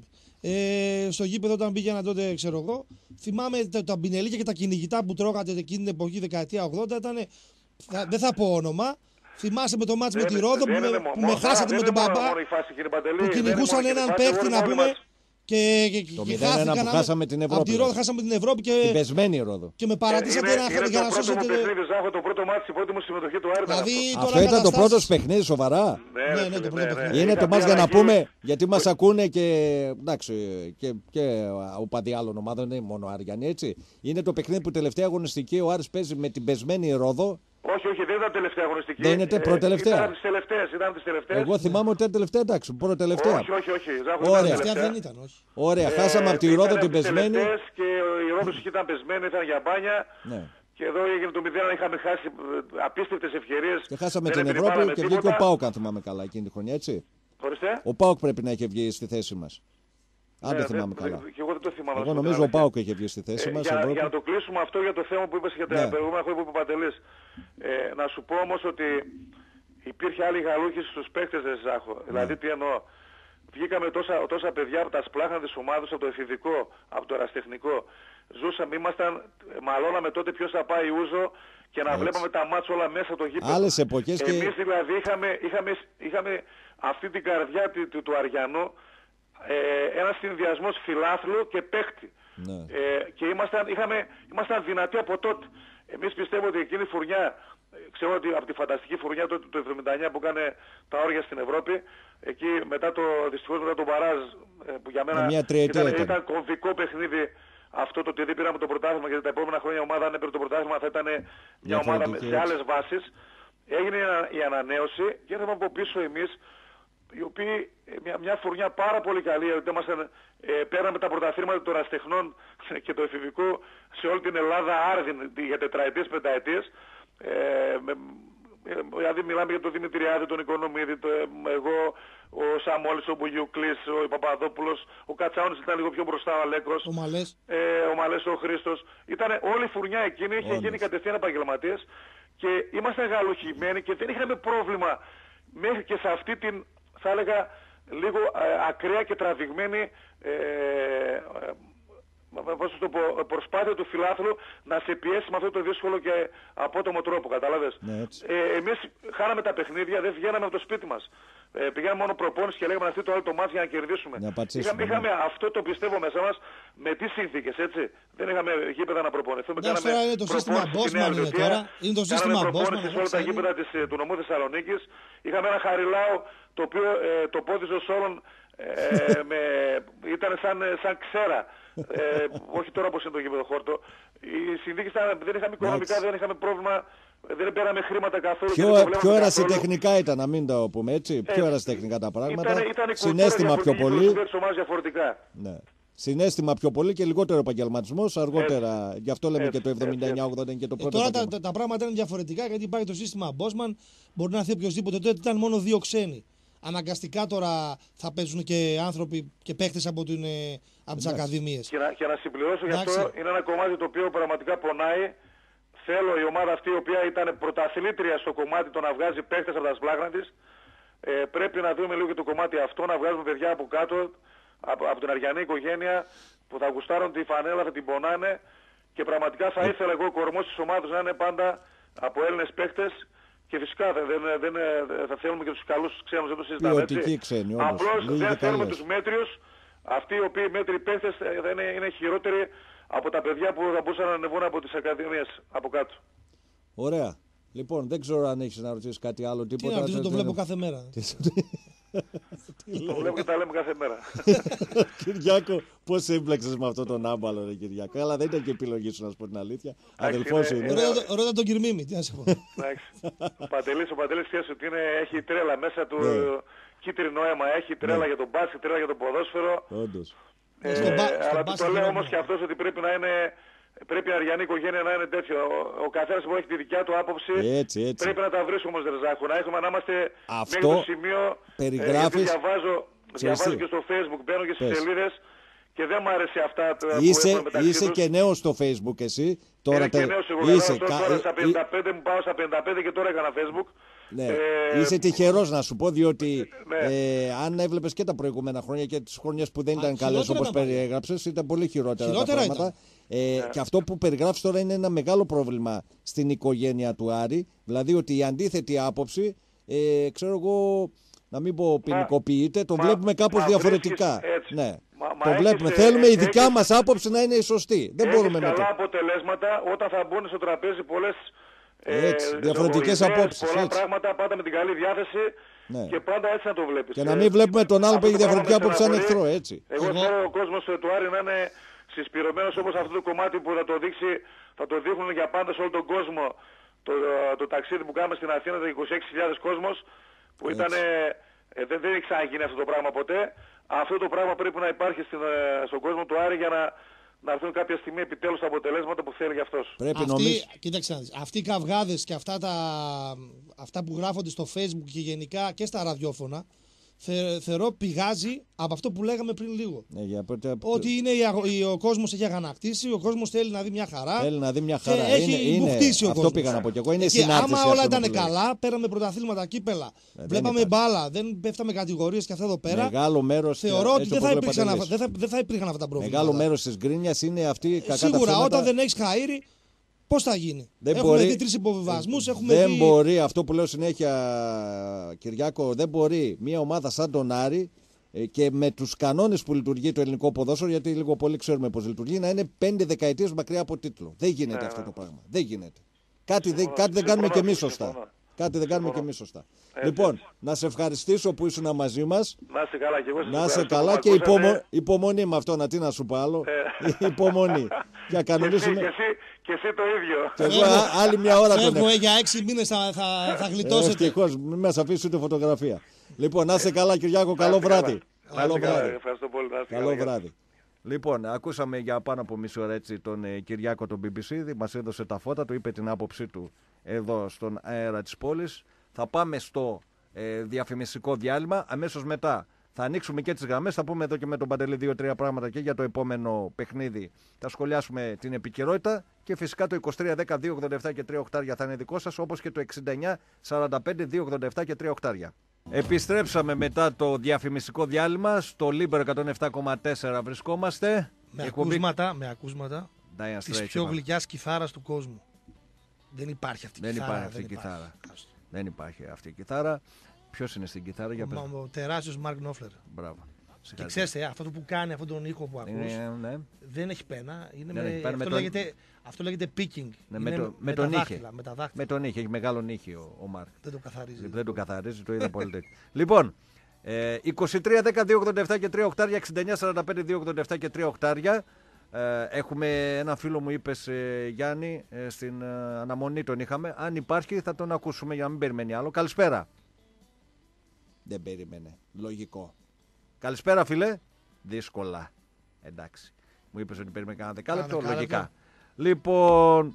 Ε, στο γήπεδο όταν πήγαινα τότε, ξέρω εγώ, θυμάμαι τα, τα μπινελίκια και τα κυνηγητά που τρώγατε εκείνη την εποχή, δεκαετία ογδόντα, ήταν. Θα, δεν θα πω όνομα. Θυμάσαι με το μάτς με τη Ρόδο που, με, που με χάσατε με τον μπαμπά. Που κυνηγούσαν έναν παίχτη να πούμε. Και, και, Το και μηδέν ένα που χάσαμε την Ευρώπη. Από τη Ρόδο χάσαμε την Ευρώπη και. Την πεσμένη Ρόδο. Και με παρατήσατε είναι, ένα χρόνο για να σώσετε. σώσετε. Είναι το πρώτο μου παιχνίδι, Ζάχο, το πρώτο μάτι, η πρώτη μου συμμετοχή του Άρη. Δηλαδή, αυτό τώρα αυτό ήταν το καταστάσεις... πρώτο παιχνίδι, σοβαρά. Ναι, ναι, ναι, ναι, το πρώτο ναι, παιχνίδι. ναι. Είναι το μας για να αλλαγή... πούμε, γιατί μας ακούνε και, εντάξει, και, και οπαδοί άλλων ομάδων, δεν είναι μόνο Άριανοι, έτσι. Είναι το παιχνίδι που τελευταία αγωνιστική ο Άρης παίζει με την πεσμένη Ρόδο. Όχι, όχι, δεν ήταν τελευταία αγωνιστική. Δεν είναι προτελευταία. Ήταν τις τελευταίες, ήταν τις τελευταίες. Εγώ θυμάμαι ότι ήταν τελευταία, εντάξει, προτελευταία. Όχι, όχι, όχι. Ζάχο, Ωραία. ήταν Τελευταία τελευταία. δεν ήταν, όχι. Ωραία, χάσαμε από τη Ρόδο την πεσμένη. Και η Ρόδος ήταν πεσμένη, ήταν για μπάνια. Ναι. Και εδώ έγινε το μηδέν, είχαμε χάσει απίστευτες ευκαιρίες. Και χάσαμε Δεν την επιβάλαμε Ευρώπη και βγήκε τίποτα. ο Πάοκ, αν θυμάμαι καλά, εκείνη τη χρονιά, έτσι. Ορίστε. Ο Πάοκ πρέπει να είχε βγει στη θέση μας. Αν Ναι, δεν θυμάμαι δεν- καλά. Και εγώ δεν το θυμάμαι. Εγώ να σου πω νομίζω την ο Πάοκ αλήθεια. είχε βγει στη θέση Ε, μας. για, Ευρώπη. για να το κλείσουμε αυτό για το θέμα που είπες για τα Ναι. προηγούμενα χρόνια που είπε ο Παντελής. Ε, να σου πω όμως ότι υπήρχε άλλη γαλούχηση στους παίκτες της Ζάχο. Ναι. Δηλαδή τι εννοώ. Βγήκαμε τόσα, τόσα παιδιά από τα σπλάχνα της ομάδας, από το εφηβικό, από το ερασιτεχνικό. Ζούσαμε, ήμασταν, μαλώναμε τότε ποιος θα πάει ούζο και να Έτσι. βλέπαμε τα μάτς όλα μέσα το γήπεδο. Άλλες εποχές και- Εμείς δηλαδή είχαμε, είχαμε, είχαμε αυτή την καρδιά του, του, του Αριανού, ε, ένα συνδυασμός φιλάθλου και παίκτη. Ναι. Ε, και ήμασταν, είχαμε, ήμασταν δυνατοί από τότε. Εμείς πιστεύω ότι εκείνη η φουρνιά, ε, ξέρω ότι από τη φανταστική φουρνιά του το εβδομήντα εννιά που έκανε τα όρια στην Ευρώπη, εκεί μετά το, δυστυχώς μετά τον Μπαράζ, ε, που για μένα Με μια τριετία ήταν, ήταν. ήταν κομβικό παιχνίδι αυτό το ότι δεν πήραμε το πρωτάθλημα, γιατί τα επόμενα χρόνια η ομάδα αν έπαιρνε το πρωτάθλημα θα ήταν μια ομάδα με, Διαφορετική, σε έτσι. άλλες βάσεις. Έγινε η, ανα- η ανανέωση και ήρθαμε από πίσω εμείς, οι οποίοι ε, μια, μια φουρνιά πάρα πολύ καλή, γιατί ήμασταν, ε, πέραμε τα πρωταθλήματα των ερασιτεχνών και το εφηβικό σε όλη την Ελλάδα άρδιν για τετραετίες, πενταετίες. Ε, με, ε, δηλαδή μιλάμε για τον Δημητριάδη, τον Οικονομίδη, το, ε, εγώ, ο Σαμόλης, ο Μπουγιουκλής, ο Παπαδόπουλος, ο Κατσάουνης ήταν λίγο πιο μπροστά, ο Αλέκρος, Ο Μαλές. ε, ο Μαλές, ο Χρήστος. Ήταν όλη η φουρνιά εκείνη, είχε Όντως. γίνει κατευθείαν επαγγελματίες και ήμασταν γαλουχημένοι και δεν είχαμε πρόβλημα μέχρι και σε αυτή την, θα έλεγα, λίγο ε, ακραία και τραβηγμένη ε, ε, πώς θα το πω, προσπάθεια του φιλάθλου να σε πιέσει με αυτό το δύσκολο και απότομο τρόπο, κατάλαβες. Ναι, έτσι. Ε, εμείς χάναμε τα παιχνίδια, δεν βγαίναμε από το σπίτι μας. Ε, πηγαίναμε μόνο προπόνηση και λέγαμε να στείλει το άλλο το μάτς για να κερδίσουμε. Να πατσίσουμε, είχαμε, ναι. είχαμε αυτό το πιστεύω μέσα μας με τις συνθήκες, έτσι. Δεν είχαμε γήπεδα να προπονηθούμε. Εντάξει, τώρα είναι το σύστημα Bosman είναι τώρα. Είναι το σύστημα προπόνηση Bosman, σε όλα τα ξέρει. γήπεδα της, ε, του νομού Θεσσαλονίκης. Είχαμε ένα Χαριλάου το οποίο ε, το πόδιζε όλων ε, με, ήταν σαν, σαν ξέρα. Ε, όχι τώρα όπως είναι το γήπεδο χόρτο. Οι συνθήκες ήταν, δεν είχαμε οικονομικά, Εντάξει. δεν είχαμε πρόβλημα, δεν πέραμε χρήματα καθόλου. και Πιο, δεν το βλέπαμε πιο καθόλου. ερασιτεχνικά ήταν, να μην το πούμε έτσι. Πιο Ε, ερασιτεχνικά τα πράγματα. Ήταν, ήταν η κουλτούρα Συναίσθημα πιο διαφορετική, η πολύ. φιλοσοφία της ομάδας διαφορετικά. Ναι. Συναίσθημα πιο πολύ και λιγότερο επαγγελματισμό. Αργότερα, γι' αυτό λέμε Έτσι, και το εβδομήντα εννιά ογδόντα είναι και το Ε, πρώτο. τώρα τα, επαγγελμα- τα, τα πράγματα είναι διαφορετικά γιατί υπάρχει το σύστημα Bosman. Μπορεί να έρθει οποιοδήποτε. Τότε ήταν μόνο δύο ξένοι. Αναγκαστικά τώρα θα παίζουν και άνθρωποι και παίχτες από, την, ε, από τις ακαδημίες. Και να, και να συμπληρώσω γι' Εντάξει. αυτό, είναι ένα κομμάτι το οποίο πραγματικά πονάει. Θέλω η ομάδα αυτή, η οποία ήταν πρωταθλήτρια στο κομμάτι το να βγάζει παίχτες από τα σπλάχνα της, ε, πρέπει να δούμε λίγο και το κομμάτι αυτό, να βγάζουμε παιδιά από κάτω, από, από την αριανή οικογένεια, που θα γουστάρουν τη φανέλα, θα την πονάνε και πραγματικά θα ήθελα εγώ ο κορμός της ομάδας να είναι πάντα από Έλληνες παίχτες. Και φυσικά δεν, δεν, δεν, θα θέλουμε και τους καλούς ξένους, δεν το συζητάμε, Ποιοτικοί έτσι. ξένοι, όντως. Απλώς Λίγοι δεν και θέλουμε καλές. τους μέτριους. Αυτοί οι οποίοι μέτροι παίχτες ε, δεν είναι, είναι χειρότεροι από τα παιδιά που θα μπορούσαν να ανεβούν από τις ακαδημίες από κάτω. Ωραία. Λοιπόν, δεν ξέρω αν έχει να ρωτήσει κάτι άλλο. Τι Τίποτα. να ρωτήσω, το Δεν- βλέπω κάθε μέρα. Το βλέπω και τα λέμε κάθε μέρα. Κυριάκο, πώς έμπλεξες με αυτόν τον άμπαλο, ρε Κυριάκο. Αλλά δεν ήταν και επιλογή σου, να σου πω την αλήθεια. Αδελφός είναι- είναι. είναι- Ρώτα, ρώτα τον Κυρμίμη, τι να σε πω. Εντάξει. Ο Παντελής, ο Παντελής ξέρεις ότι είναι, έχει τρέλα μέσα του, Ναι. κίτρινο αίμα, έχει τρέλα Ναι. για τον μπάσκετ, τρέλα για το ποδόσφαιρο. Όντως. Ε, Στον μπα- στον αλλά του μπάσκετ το λέω δεν όμως είναι. και αυτός ότι πρέπει να είναι, πρέπει η αριανή οικογένεια να είναι τέτοιο. Ο, ο καθένας μπορεί να έχει τη δικιά του άποψη. Έτσι, έτσι. Πρέπει να τα βρίσκουμε όμως, Ρεζάκου, να έχουμε να είμαστε Αυτό μέχρι το σημείο. περιγράφεις- Ε, γιατί διαβάζω, Ξέρεις διαβάζω τι? και στο Facebook, μπαίνω και στις Πες. σελίδες και δεν μου άρεσε αυτά τα που Είσαι, έχουν μεταξύ είσαι τους. και νέος στο Facebook εσύ. Τώρα Είμαι τε- και νέος εγώ, είσαι, είσαι, κα- τώρα ε, στα πενήντα πέντε μου πάω στα πενήντα πέντε και τώρα έκανα Facebook. Ναι. Ε, Είσαι τυχερός να σου πω, διότι ναι. ε, αν έβλεπες και τα προηγούμενα χρόνια και τις χρονιές που δεν Α, ήταν καλές χειρότερα όπως ήταν παλιά. περιέγραψες, ήταν πολύ χειρότερα, Χειρότερα τα πράγματα. Ε, Και αυτό που περιγράφεις τώρα είναι ένα μεγάλο πρόβλημα στην οικογένεια του Άρη. Δηλαδή ότι η αντίθετη άποψη, ε, ξέρω εγώ, να μην πω ποινικοποιείται, το Μα- βλέπουμε κάπως μα διαφορετικά. βρίσκεις- έτσι. Ναι. Μα, μα το έχεις, βλέπουμε. ε, Θέλουμε η έχεις, δικιά μας άποψη να είναι η σωστή. Δεν έχεις μπορούμε με καλά το. αποτελέσματα όταν θα μπουν στο τραπέζι πολλές ε, Έτσι, διαφορετικές ιδέες, απόψεις, πολλά έτσι. πράγματα, πάντα με την καλή διάθεση Ναι. και πάντα έτσι να το βλέπεις. Και να μην βλέπουμε τον άλλο που έχει Αυτό το διαφορετική πράγμα άποψη σαν με εχθρό, στεναχωρεί. έτσι. Εγώ Εγώ- θέλω ο κόσμος του Άρη να είναι συσπηρωμένος όπως αυτό το κομμάτι που θα το δείξει, θα το δείχνουν για πάντα σε όλο τον κόσμο. Το, το ταξίδι που κάναμε στην Αθήνα, το είκοσι έξι χιλιάδες κόσμος, που ήταν, ε, δεν, δεν έχει ξαναγίνει αυτό το πράγμα ποτέ. Αυτό το πράγμα πρέπει να υπάρχει στην, ε, στον κόσμο του Άρη για να, να έρθουν κάποια στιγμή επιτέλους τα αποτελέσματα που θέλει γι' αυτός. Πρέπει Αυτοί, νομίζω. κοίταξε να δεις, αυτοί οι καυγάδες και αυτά, τα, αυτά που γράφονται στο Facebook και γενικά και στα ραδιόφωνα, θε, θεωρώ πηγάζει από αυτό που λέγαμε πριν λίγο. Ναι, για πρώτα- Ότι είναι η, αγο- η- ο κόσμος έχει αγανακτήσει, ο κόσμος θέλει να δει μια χαρά. Θέλει να δει μια και χαρά. έχει είναι, είναι, μπουχτίσει ο αυτό κόσμος. πήγα να πω και εγώ. Είναι Και συνάρτηση. άμα όλα αυτό ήταν που λέει. καλά, πέραμε πρωταθλήματα, κύπελα, δεν βλέπαμε υπάρχει. μπάλα, δεν πέφταμε κατηγορίες και αυτά εδώ πέρα. Μεγάλο μέρος. Θεωρώ ότι έτσι δεν όπως θα, λέει ο υπήρξαν, Παντελής. δεν, θα, δεν θα υπήρχαν αυτά τα προβλήματα. Μεγάλο μέρος της γκρίνιας είναι αυτή η κακά τα Σίγουρα, ψέματα. όταν δεν έχει χαΐρι, πώς θα γίνει. Δεν έχουμε μπορεί- δει τρεις υποβιβασμούς, έχουμε Δεν δει... μπορεί, αυτό που λέω συνέχεια, Κυριάκο, δεν μπορεί μια ομάδα σαν τον Άρη ε, και με τους κανόνες που λειτουργεί το ελληνικό ποδόσφαιρο, γιατί λίγο πολύ ξέρουμε πώς λειτουργεί, να είναι πέντε δεκαετίες μακριά από τίτλο. Δεν γίνεται Ναι, αυτό ναι. το πράγμα. Δεν γίνεται. Κάτι, δεν, Συμφωνώ, κάτι δεν κάνουμε και συμφωνώ, εμείς σωστά. συμφωνώ. Κάτι δεν κάνουμε και εμείς σωστά. Λοιπόν, να σε ευχαριστήσω που ήσουν μαζί μας. Να είσαι καλά και εγώ σας Να είσαι ευχαριστώ καλά που και με υπομο... ακούσατε. υπομονή με αυτό, να τι να σου πω άλλο. Ε. Υπομονή. Για Και εσύ, κανονίσουμε. και, εσύ, και εσύ το ίδιο. Και εγώ α- άλλη μια ώρα τον Φεύγω έχω. ε, για έξι μήνες θα, θα, θα γλιτώσετε. Ευτυχώς, μην μας αφήσει ούτε φωτογραφία. Λοιπόν, να είσαι καλά, Κυριάκο, καλό είστε καλά. βράδυ. Να Καλό είστε καλά, βράδυ. Ευχαριστώ πολύ. Να είστε Καλό καλά. βράδυ. Λοιπόν, ακούσαμε για πάνω από μισή ώρα έτσι τον ε, Κυριάκο τον μπι μπι σι, μας έδωσε τα φώτα, του είπε την άποψή του εδώ στον αέρα της πόλης. Θα πάμε στο ε, διαφημιστικό διάλειμμα, αμέσως μετά θα ανοίξουμε και τις γραμμές, θα πούμε εδώ και με τον Παντελή δύο-τρία πράγματα και για το επόμενο παιχνίδι. Θα σχολιάσουμε την επικαιρότητα και φυσικά το είκοσι τρία δέκα δύο ογδόντα επτά και τρία οκτάρια θα είναι δικό σας, όπως και το εξήντα εννιά σαράντα πέντε δύο ογδόντα επτά και τρία οκτάρια. Επιστρέψαμε μετά το διαφημιστικό διάλειμμα, στο Λίμπερο εκατόν επτά κόμμα τέσσερα βρισκόμαστε. Με Εκπομπή- ακούσματα, με ακούσματα Dire της Straits, πιο είπαμε. γλυκιάς κιθάρας του κόσμου. Δεν υπάρχει αυτή η Δεν κιθάρα. υπάρχει αυτή η υπάρχει. κιθάρα. Άστο. Δεν υπάρχει αυτή η κιθάρα. Ποιος είναι στην κιθάρα, για Ο, πες. μα- ο τεράστιος Μαρκ Νόφλερ. Μπράβο. Και ξέρετε, αυτό που κάνει αυτόν τον ήχο που ακούς, Είναι, ναι. δεν έχει πένα. Είναι Δεν με, έχει πένα, αυτό, με τον- λέγεται, αυτό λέγεται picking. Ναι, Είναι με, το, με τα τον δάχτυλα, ήχη. με τα δάχτυλα. Με τον ήχη. Έχει μεγάλο ήχη ο, ο Μάρκ. Δεν το καθαρίζει. Δεν το καθαρίζει, το είδα πολύ τέτοιο. Λοιπόν, ε, είκοσι τρία δέκα δύο ογδόντα επτά και τρία οκτάρια, εξήντα εννιά σαράντα πέντε δύο ογδόντα επτά και τρία οκτάρια. Ε, έχουμε ένα φίλο μου, είπες ε, Γιάννη, ε, στην ε, αναμονή τον είχαμε. Αν υπάρχει θα τον ακούσουμε για να μην περιμένει άλλο. Καλησπέρα. Δεν περίμενε. Λογικό. Καλησπέρα φίλε. Δύσκολα. Εντάξει. Μου είπες ότι περίμενε κανένα δεκάλεπτο. Κάνα Λογικά. δεκάλεπτο. Λοιπόν,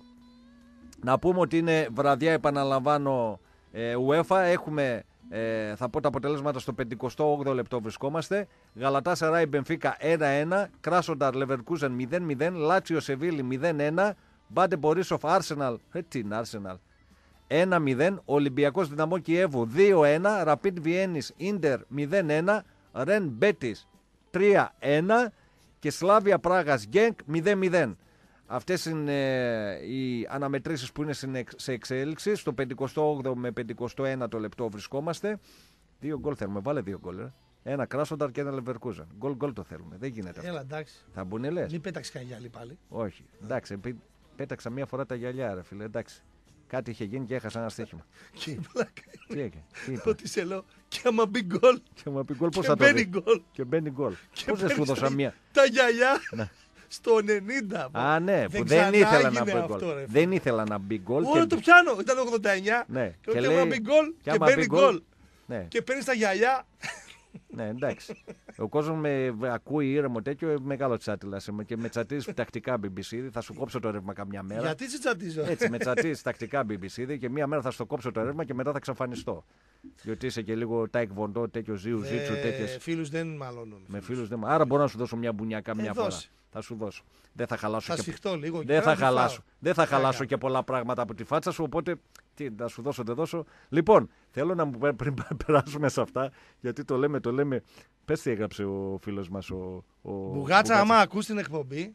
να πούμε ότι είναι βραδιά, επαναλαμβάνω, ε, UEFA. Έχουμε, ε, θα πω τα αποτελέσματα στο πενηκοστό όγδοο λεπτό βρισκόμαστε. Γαλατάσαράι Μπενφίκα ένα ένα, Κράσονταρ Λεβερκούζεν μηδέν μηδέν, Λάτσιο Σεβίλη μηδέν ένα, Μπάντε Μπορίσοφ Άρσεναλ, ε, τι είναι Άρσεναλ, ένα μηδέν, Ολυμπιακός Δυναμό Κιέβου δύο ένα, Ραπίντ Βιέννης Ίντερ μηδέν ένα, Ρεν Μπέτις τρία ένα και Σλάβια Πράγας Γκένκ μηδέν μηδέν. Αυτές είναι ε, οι αναμετρήσεις που είναι στην εξ- σε εξέλιξη. Στο πενηκοστό όγδοο με πενηκοστό ένατο λεπτό βρισκόμαστε. Δύο γκολ θέλουμε. Βάλε δύο γκολ. Ε. Ένα Κράσονταρ και ένα Λεβερκούζεν. Γκολ γκολ το θέλουμε. Δεν γίνεται αυτό. Έλα, εντάξει. Θα μπουνε λες. Μην πέταξε κανένα γυαλί πάλι. Όχι. Εντάξει. πέ- Πέταξα μία φορά τα γυαλιά, ρε φίλε. Εντάξει. Κάτι είχε γίνει και έχασα ένα στοίχημα. Και η πλάκα Τι έκανε. Τι είπα. ότι σε λέω και άμα μπει γκολ Και μου πει γκολ πώς και θα το μπαίνει δει. γκολ. Και μπαίνει γκολ. Και Πώς δεν σου παίρνεις δώσα τα- μία. Τα γυαλιά Ναι. στο ενενήντα. Α, ναι, που δεν ξανά ήθελα να έγινε μπει αυτό, γκολ. ρε. Δεν ήθελα να μπει γκολ. Όλο το πιάνω. Ήταν ογδόντα εννιά. Ναι. Και ότι λέει- άμα μπει γκολ και και άμα μπαίνει μπει γκολ- γκολ. Ναι. Και παίρνει τα γυαλιά. Ναι, εντάξει. Ο κόσμο με ακούει ήρεμο τέτοιο, μεγάλο τσάτιλα. Και με τσατίζει τακτικά μπι μπι σι. Θα σου κόψω το ρεύμα καμιά μέρα. Γιατί σε τσατίζω. Έτσι, με τσατίζει τακτικά μπι μπι σι και μία μέρα θα στο κόψω το ρεύμα και μετά θα εξαφανιστώ. Διότι είσαι και λίγο τάικ βοντό, τέτοιο ζίου, ζίτσου, τέτοιε. Φίλου δεν μαλώνουν. Με φίλου δεν. Άρα μπορώ να σου δώσω μια μπουνιακά μια Ε, φορά. δώσε. Θα σου δώσω. Δεν θα χαλάσω Θα και σφιχτώ λίγο. και Δεν να θα τη φάω. χαλάσω. Δεν θα Τι χαλάσω κάνω. και πολλά πράγματα από τη φάτσα σου. Οπότε τι, να σου δώσω, δεν δώσω. Λοιπόν, θέλω να μου πε- πριν περάσουμε σε αυτά, γιατί το λέμε, το λέμε. Πες τι έγραψε ο φίλος μας ο. ο Μπουγάτσα, άμα ακούς την εκπομπή,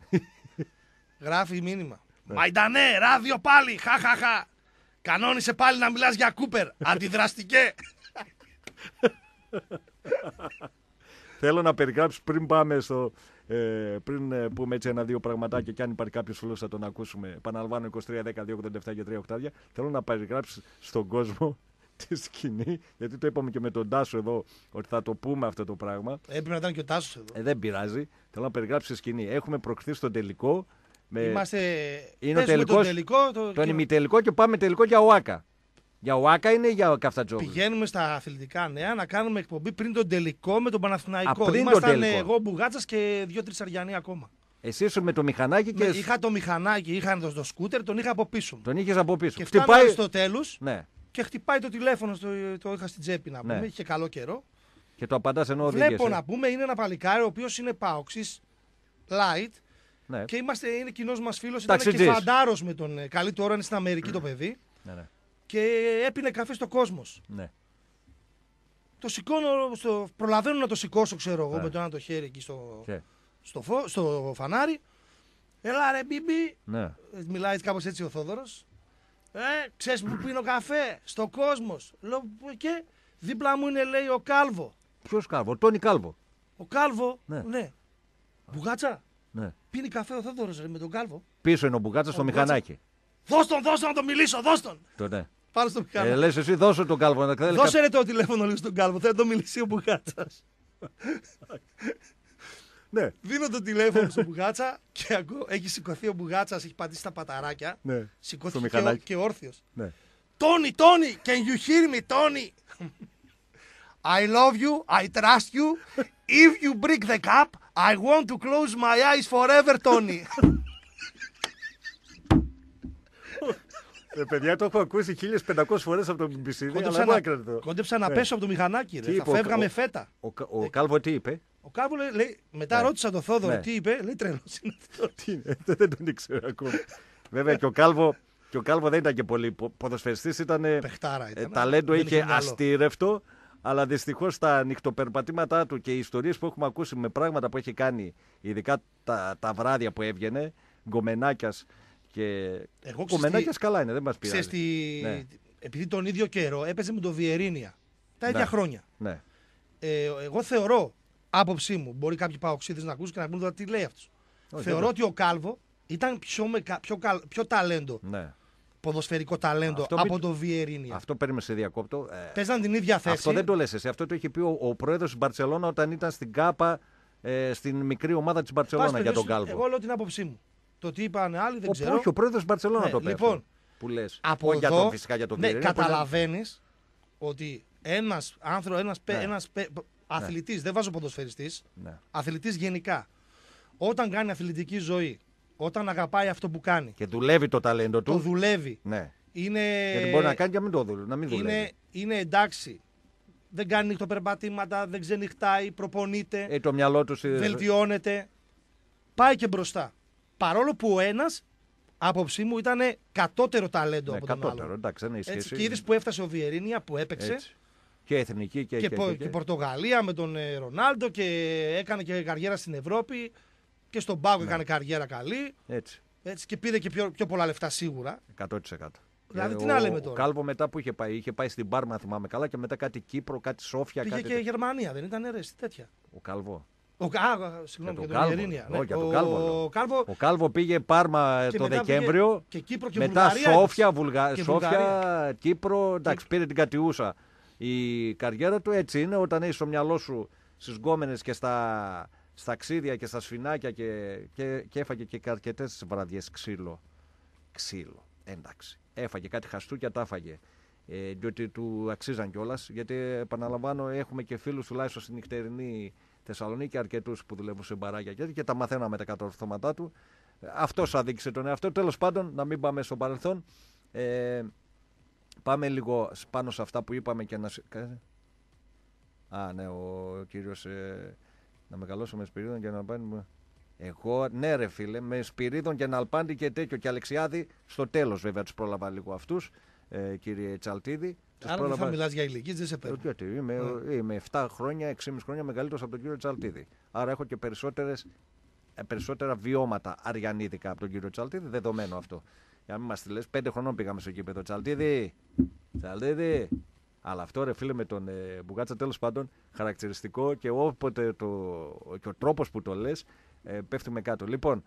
γράφει μήνυμα. Μαϊντανέ, ράδιο πάλι, χαχαχα. Κανόνισε πάλι να μιλάς για Κούπερ. Αντιδραστικέ. Θέλω να περιγράψει πριν πάμε στο. Ε, πριν ε, πούμε έτσι ένα-δύο πραγματάκια και αν υπάρχει κάποιο φίλο θα τον ακούσουμε. Επαναλαμβάνω είκοσι τρία δέκα δύο ογδόντα επτά και τρία οκτάδια. Θέλω να περιγράψει στον κόσμο τη σκηνή, γιατί το είπαμε και με τον Τάσο εδώ ότι θα το πούμε αυτό το πράγμα. Έπρεπε να ήταν και ο Τάσος εδώ. Ε, δεν πειράζει. Θέλω να περιγράψει τη σκηνή. Έχουμε προκριθεί στον τελικό. Με... Είμαστε. Είναι ο τελικός, τον τελικό. Το... τον ημιτελικό και πάμε τελικό για ΟΑΚΑ. Για ΟΑΚΑ είναι ή για Καφτατζόγλου? Πηγαίνουμε στα αθλητικά νέα να κάνουμε εκπομπή πριν τον τελικό με τον Παναθηναϊκό. Α, πριν Ήμασταν τον τελικό. εγώ, Μπουγάτσας και δύο-τρεις Αριανοί ακόμα. Εσύ ήσουν με το μηχανάκι και. Με, είχα το μηχανάκι, είχα το, το σκούτερ, τον είχα από πίσω μου. Τον είχε από πίσω. Και φτάναμε Χτυπάει... στο τέλος Ναι. και χτυπάει το τηλέφωνο, στο, το είχα στην τσέπη να πούμε, Ναι. είχε καλό καιρό. Και το απαντά ενώ Βλέπω οδηγείς, να ε. πούμε, είναι ένα παλικάρι ο οποίος είναι πάοξης, light, Ναι. και είμαστε, είναι κοινός μας φίλος, ήταν και Ταξιτζής. φαντάρος με τον ε, καλή του ώρα, είναι στην Αμερική το παιδί, Ναι, ναι. και έπινε καφέ στο Κόσμος. Ναι. Το σηκώνω, στο, προλαβαίνω να το σηκώσω, ξέρω εγώ, Ναι. με το ένα το χέρι εκεί στο, Και... στο, φω, στο φανάρι. Έλα ρε μπίμπι, Ναι. μιλάει κάπως έτσι ο Θόδωρος. Ε, ξέρεις που πίνω καφέ, στο Κόσμος. Λέω, και δίπλα μου είναι, λέει, ο Κάλβο. Ποιο Κάλβο? Ο Τόνι Κάλβο. Ο Κάλβο, Ναι. ναι. Μπουγάτσα, Ναι. πίνει καφέ ο Θόδωρος ρε, με τον Κάλβο. Πίσω είναι ο Μπουγάτσα στο Ο Μπουγάτσα. μηχανάκι. Δώσ' τον, δώσ' τον να τον μιλήσω, δώσ' τον. Το, ναι. Πάνω στο μηχανάκι. Ε, λες εσύ δώσε τον Κάλβο. Να θέλει Δώσε ρε το τηλέφωνο λίγο στον Κάλβο, θέλω να τον μιλήσει ο Μπουγάτσας. Ναι. Δίνω το τηλέφωνο στον Μπουγάτσα και ακούω, έχει σηκωθεί ο Μπουγάτσας, έχει πατήσει τα παταράκια. Ναι. Στο Σηκώθηκε και, μηχανάκι. ο- και όρθιος. Ναι. Τόνι, Τόνι, can you hear me, Τόνι? I love you, I trust you. If you break the cup, I want to close my eyes forever, Τόνι. Ε, παιδιά, το έχω ακούσει χίλιες πεντακόσιες φορές από τον μπι μπι σι, αλλά Κόντεψα εγώ να, έκρανα. κόντεψα να Ναι. πέσω από το μηχανάκι, Τι ρε. Θα είπε ο- φεύγαμε ο- φέτα. Ο, Κα- ο Κάλβο τι είπε? Ο Κάλβο λέει, λέει- μετά Ναι. ρώτησα τον Θόδωρο Ναι. τι είπε, λέει τρελός είναι αυτό. Τι είναι, δεν τον ήξερα ακόμα. Βέβαια και ο Κάλβο, και ο Κάλβο δεν ήταν και πολύ πο- ποδοσφαιριστής, ήταν. Παιχτάρα Ε, ήταν. ταλέντο δεν είχε μυαλό. αστήρευτο, αλλά δυστυχώς τα νυχτοπερπατήματά του και οι ιστορίες που έχουμε ακούσει με πράγματα που έχει κάνει, ειδικά τα, τα βράδια που έβγαινε, γκομενάκιας και. Εγώ Γκομενάκιας καλά είναι, δεν μας Ξέρεις πειράζει. τι, Ναι. επειδή τον ίδιο καιρό έπαιζε με τον Βιερίνια. Τα ίδια Ναι. χρόνια. Ναι. Ε, εγώ θεωρώ, άποψή μου, μπορεί κάποιοι παοξίδες να ακούσουν και να πούν τώρα τι λέει αυτός. Όχι, Θεωρώ δεν ότι ο Κάλβο ήταν πιο, με, κα- πιο, καλ- πιο ταλέντο, Ναι. ποδοσφαιρικό ταλέντο Αυτό από πει- τον Βιερίνια. Αυτό παίρνουμε σε διακόπτω. Ε, Παίζαν την ίδια θέση. αυτό δεν το λες εσύ. Αυτό το είχε πει ο, ο πρόεδρος της Μπαρτσελώνα όταν ήταν στην Κάπα, ε, στην μικρή ομάδα της Πας Μπαρτσελώνα για τον περιπτώσει, Κάλβο. Εγώ λέω την άποψή μου. Το τι είπαν άλλοι δεν Ο, ξέρω. όχι, ο πρόεδρος της Μπαρτσελώνα Ναι, το είπε. λοιπόν, αυτό που λες. Από Όχι για εδώ, τον, φυσικά για τον ναι, Βιερίνια, που είναι- καταλαβαίνεις ότι ένας άνθρωπος, ένας, παι- Ναι. ένας παι- αθλητής, δεν βάζω ποδοσφαιριστής, Ναι. αθλητής γενικά, όταν κάνει αθλητική ζωή, όταν αγαπάει αυτό που κάνει, Και δουλεύει το ταλέντο του. το δουλεύει, Ναι. είναι, Γιατί μπορεί να κάνει και να μην το δουλεύει. Να μην δουλεύει. είναι, είναι εντάξει, δεν κάνει νυχτοπερπατήματα, δεν ξενυχτάει, προπονείται, Ε, το μυαλό του. ε, βελτιώνεται, πάει και μπροστά. Παρόλο που ο ένας, άποψή μου, ήταν κατώτερο ταλέντο Ναι, από τον κατώτερο, άλλον. εντάξει, δεν έχει σχέση. Έτσι, και είδες που έφτασε ο Βιερίνια που έπαιξε. Έτσι. Και εθνική και, Και, και, πο- και, και Πορτογαλία με τον ε, Ρονάλντο και έκανε και καριέρα στην Ευρώπη και στον Πάγκο έκανε καριέρα καλή. Έτσι. Έτσι, και πήρε και πιο, πιο πολλά λεφτά σίγουρα. εκατό τοις εκατό. Δηλαδή, Ε, τι ο- να λέμε Ο τώρα. Κάλβο μετά που είχε πάει, είχε πάει στην Πάρμα, θυμάμαι καλά, και μετά κάτι Κύπρο, κάτι Σόφια. Πήγε κάτι και Γερμανία, δεν ήταν ρε, τέτοια. Ο Κάλβο. Ο, α, συγγνώμη, Για για τον τον Κάλβο. Βιερίνια. Όχι, για τον ο, Κάλβο λέω. ο Κάλβο Ο Κάλβο πήγε Πάρμα ε, και το μετά Δεκέμβριο. πήγε και Κύπρο και Μετά Βουλγαρία. Σόφια, έπαιξε. Βουλγα... Και Σόφια, Βουλγαρία. Κύπρο. Εντάξει, πήρε την κατιούσα. Η καριέρα του έτσι είναι όταν έχει στο μυαλό σου στις γκόμενες και στα, στα ξύδια και στα σφινάκια και, και, και έφαγε και αρκετές βραδιές ξύλο. Ξύλο. Εντάξει. Έφαγε κάτι χαστούκια, τα έφαγε. Ε, διότι του αξίζαν κιόλας. Γιατί επαναλαμβάνω, έχουμε και φίλους τουλάχιστον στην νυχτερινή Θεσσαλονίκη, αρκετούς που δουλεύουν σε μπαράκια και, και τα μαθαίναμε τα κατορθώματά του. Αυτός αδίκησε τον εαυτό. Τέλος πάντων, να μην πάμε στο παρελθόν. Ε, πάμε λίγο πάνω σε αυτά που είπαμε και να. Α, ναι, ο κύριος. Ε, να μεγαλώσω με Σπυρίδων και να πάνε. Εγώ, ναι, ρε φίλε, με Σπυρίδων και Ναλπάντη και τέτοιο. Και Αλεξιάδη στο τέλος, βέβαια, τους πρόλαβα λίγο αυτούς, ε, κύριε Τσαλτίδη. Τους Άρα δεν πρόλαβα- θα μιλάς για ηλικίες, δεν σε παίρνω. γιατί είμαι, είμαι επτά χρόνια, έξι και μισό χρόνια μεγαλύτερος από τον κύριο Τσαλτίδη. Άρα έχω και περισσότερες, ε, περισσότερα βιώματα αριανίδικα από τον κύριο Τσαλτίδη, δεδομένο αυτό. Για να μην μας τη λες, πέντε χρονών πήγαμε στο κήπεδο. Τσαλτίδη, Τσαλτίδη, Αλλά αυτό ρε φίλε με τον ε, Μπουγάτσα τέλος πάντων χαρακτηριστικό και όποτε το, και ο τρόπος που το λες ε, πέφτει με κάτω. Λοιπόν,